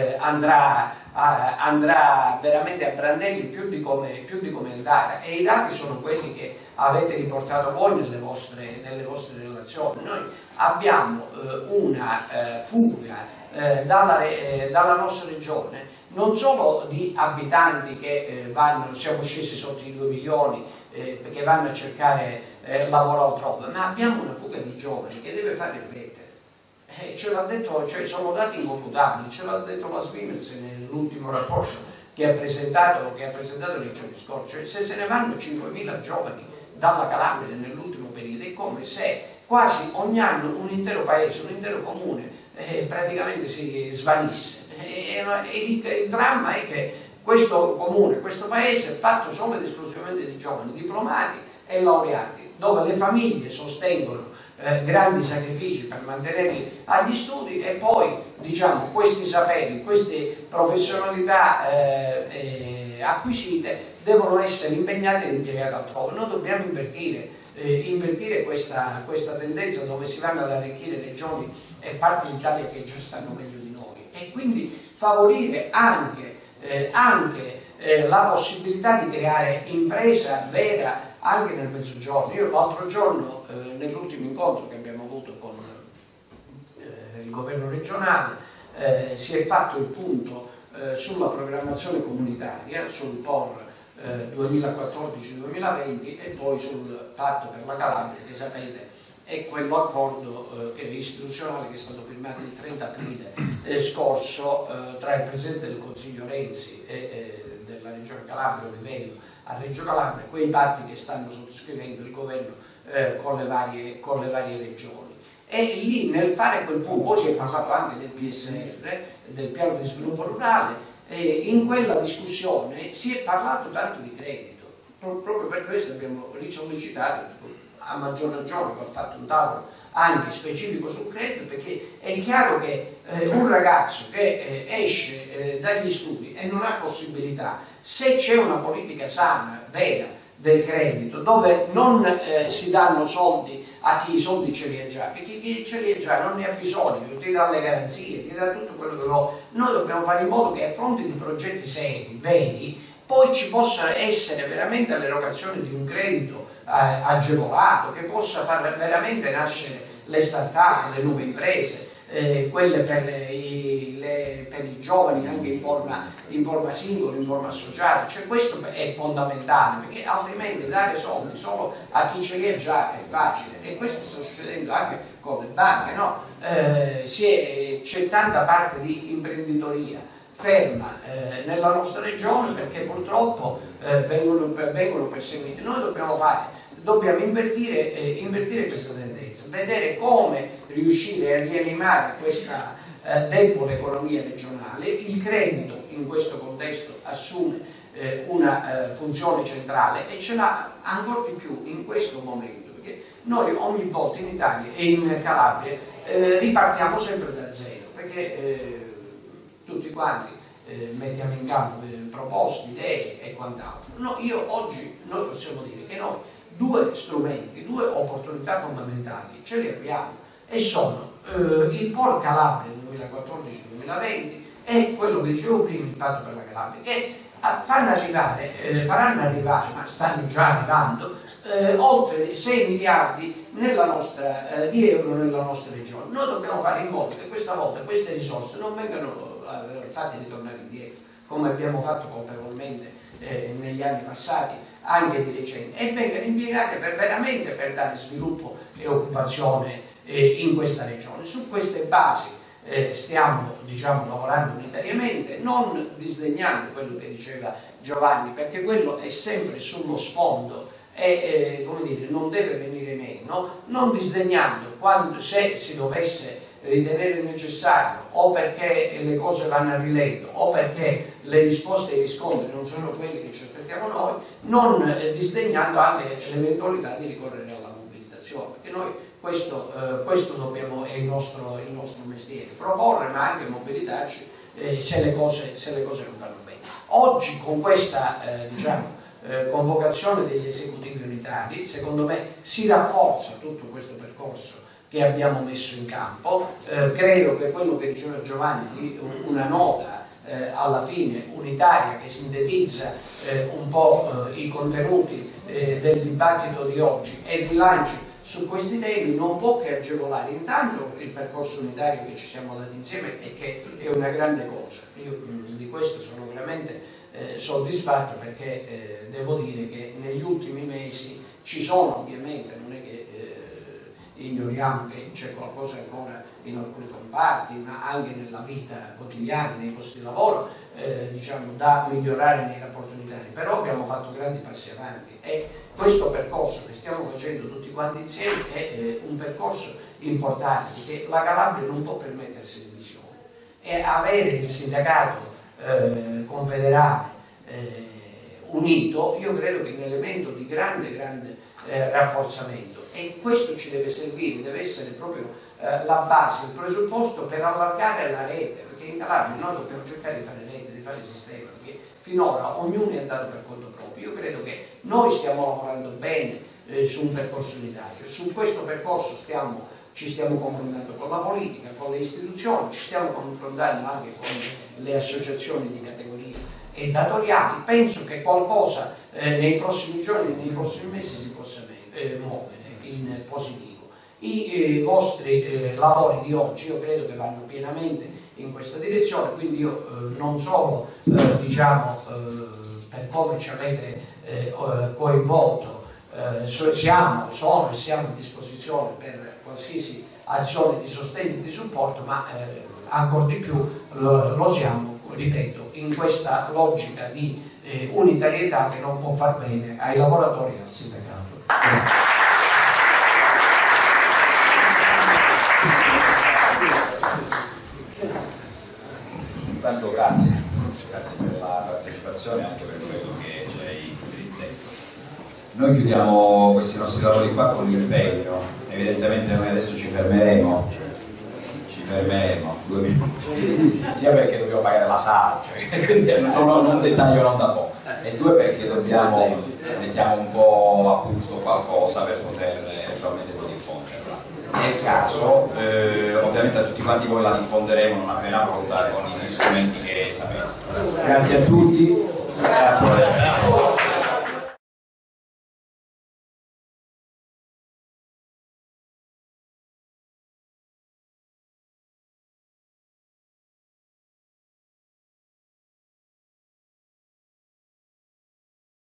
andrà veramente a brandelli più di come è andata, e i dati sono quelli che avete riportato voi nelle vostre relazioni. Noi abbiamo una fuga dalla nostra regione non solo di abitanti che siamo scesi sotto i 2 milioni che vanno a cercare lavoro altrove, ma abbiamo una fuga di giovani che deve fare riflettere. Ce l'ha detto, cioè, sono dati inconfutabili, ce l'ha detto la Svimez nell'ultimo rapporto che ha presentato nei giorni scorsi. Cioè, se se ne vanno 5.000 giovani dalla Calabria nell'ultimo periodo, è come se quasi ogni anno un intero paese, un intero comune praticamente si svanisse. Il dramma è che questo comune, questo paese è fatto solo ed esclusivamente di giovani diplomati e laureati, dove le famiglie sostengono grandi sacrifici per mantenerli agli studi, e poi, diciamo, questi saperi, queste professionalità acquisite devono essere impegnate e impiegate altrove. Noi dobbiamo invertire questa tendenza, dove si vanno ad arricchire regioni e parti d'Italia che già stanno meglio di noi, e quindi favorire anche la possibilità di creare impresa vera anche nel Mezzogiorno. Io l'altro giorno, nell'ultimo incontro che abbiamo avuto con il governo regionale, si è fatto il punto sulla programmazione comunitaria, sul POR 2014-2020 e poi sul patto per la Calabria, che sapete è quell'accordo istituzionale che è stato firmato il 30 aprile scorso tra il Presidente del Consiglio Renzi e della Regione Calabria, Livello a Reggio Calabria, quei patti che stanno sottoscrivendo il governo con le varie regioni. E lì nel fare quel punto, poi si è parlato anche del PSR, del piano di sviluppo rurale, e in quella discussione si è parlato tanto di credito. Proprio per questo abbiamo risollecitato, a maggior ragione, che ho fatto un tavolo anche specifico sul credito, perché è chiaro che un ragazzo che esce dagli studi e non ha possibilità, se c'è una politica sana, vera, del credito, dove non si danno soldi a chi i soldi ce li ha già, perché chi ce li ha già non ne ha bisogno, ti dà le garanzie, ti dà tutto quello che vuole. Noi dobbiamo fare in modo che a fronte di progetti seri, veri, poi ci possa essere veramente l'erogazione di un credito agevolato, che possa far veramente nascere le start-up, le nuove imprese, quelle per i giovani anche in forma singola, in forma associata. Cioè questo è fondamentale, perché altrimenti dare soldi solo a chi ce li ha già è facile, e questo sta succedendo anche con le banche, no? C'è tanta parte di imprenditoria ferma nella nostra regione perché purtroppo vengono perseguiti. Noi dobbiamo invertire questa tendenza, vedere come riuscire a rianimare questa debole economia regionale. Il credito in questo contesto assume una funzione centrale e ce l'ha ancora di più in questo momento, perché noi ogni volta in Italia e in Calabria ripartiamo sempre da zero, perché tutti quanti mettiamo in campo proposte, idee e quant'altro. Oggi noi possiamo dire che noi due strumenti, due opportunità fondamentali ce li abbiamo, e sono il POR Calabria 2014-2020 e quello che dicevo prima, il patto per la Calabria, che faranno arrivare, ma stanno già arrivando, oltre 6 miliardi di euro nella nostra regione. Noi dobbiamo fare in modo che questa volta queste risorse non vengano fatte ritornare indietro, come abbiamo fatto colpevolmente negli anni passati, anche di recente, e vengano impiegate veramente per dare sviluppo e occupazione in questa regione. Su queste basi stiamo lavorando unitariamente, non disdegnando quello che diceva Giovanni, perché quello è sempre sullo sfondo e non deve venire meno, non disdegnando se si dovesse ritenere necessario, o perché le cose vanno a rilento o perché le risposte ai riscontri non sono quelle che ci aspettiamo noi, non disdegnando anche l'eventualità di ricorrere alla mobilitazione, perché noi questo è il nostro mestiere, proporre ma anche mobilitarci se le cose non vanno bene. Oggi con questa convocazione degli esecutivi unitari, secondo me si rafforza tutto questo percorso che abbiamo messo in campo. Credo che quello che diceva Giovanni di una nota alla fine unitaria che sintetizza un po' i contenuti del dibattito di oggi e rilanci su questi temi non può che agevolare intanto il percorso unitario che ci siamo dati insieme e che è una grande cosa. Io di questo sono veramente soddisfatto, perché devo dire che negli ultimi mesi ci sono, ovviamente non è che ignoriamo che c'è qualcosa ancora in alcuni comparti, ma anche nella vita quotidiana, nei posti di lavoro, da migliorare nei rapporti unitari, però abbiamo fatto grandi passi avanti e questo percorso che stiamo facendo tutti quanti insieme è un percorso importante, perché la Calabria non può permettersi divisione, e avere il sindacato confederale unito io credo che è un elemento di grande rafforzamento, e questo ci deve servire, deve essere proprio la base, il presupposto per allargare la rete, perché in Calabria noi dobbiamo cercare di fare rete, di fare sistema, perché finora ognuno è andato per conto proprio. Io credo che noi stiamo lavorando bene su un percorso unitario, su questo percorso ci stiamo confrontando con la politica, con le istituzioni, ci stiamo confrontando anche con le associazioni di categoria e datoriali. Penso che qualcosa nei prossimi giorni, nei prossimi mesi si possa muovere in positivo. I vostri lavori di oggi io credo che vanno pienamente in questa direzione, quindi io non solo diciamo per come ci avete coinvolto siamo a disposizione per qualsiasi azione di sostegno e di supporto, ma ancora di più lo siamo, ripeto, in questa logica di unitarietà che non può far bene ai lavoratori e al sindacato. Intanto grazie per la partecipazione e anche per quello che ci hai detto. Noi chiudiamo questi nostri lavori qua con l'impegno, evidentemente noi adesso ci fermeremo 2 minuti, sia perché dobbiamo pagare la sala, cioè, quindi è un dettaglio non da poco, e 2 perché mettiamo un po' a punto qualcosa per poter eventualmente poi diffonderla. Nel caso, ovviamente a tutti quanti voi la diffonderemo non appena pronta con gli strumenti che sapete. Grazie a tutti.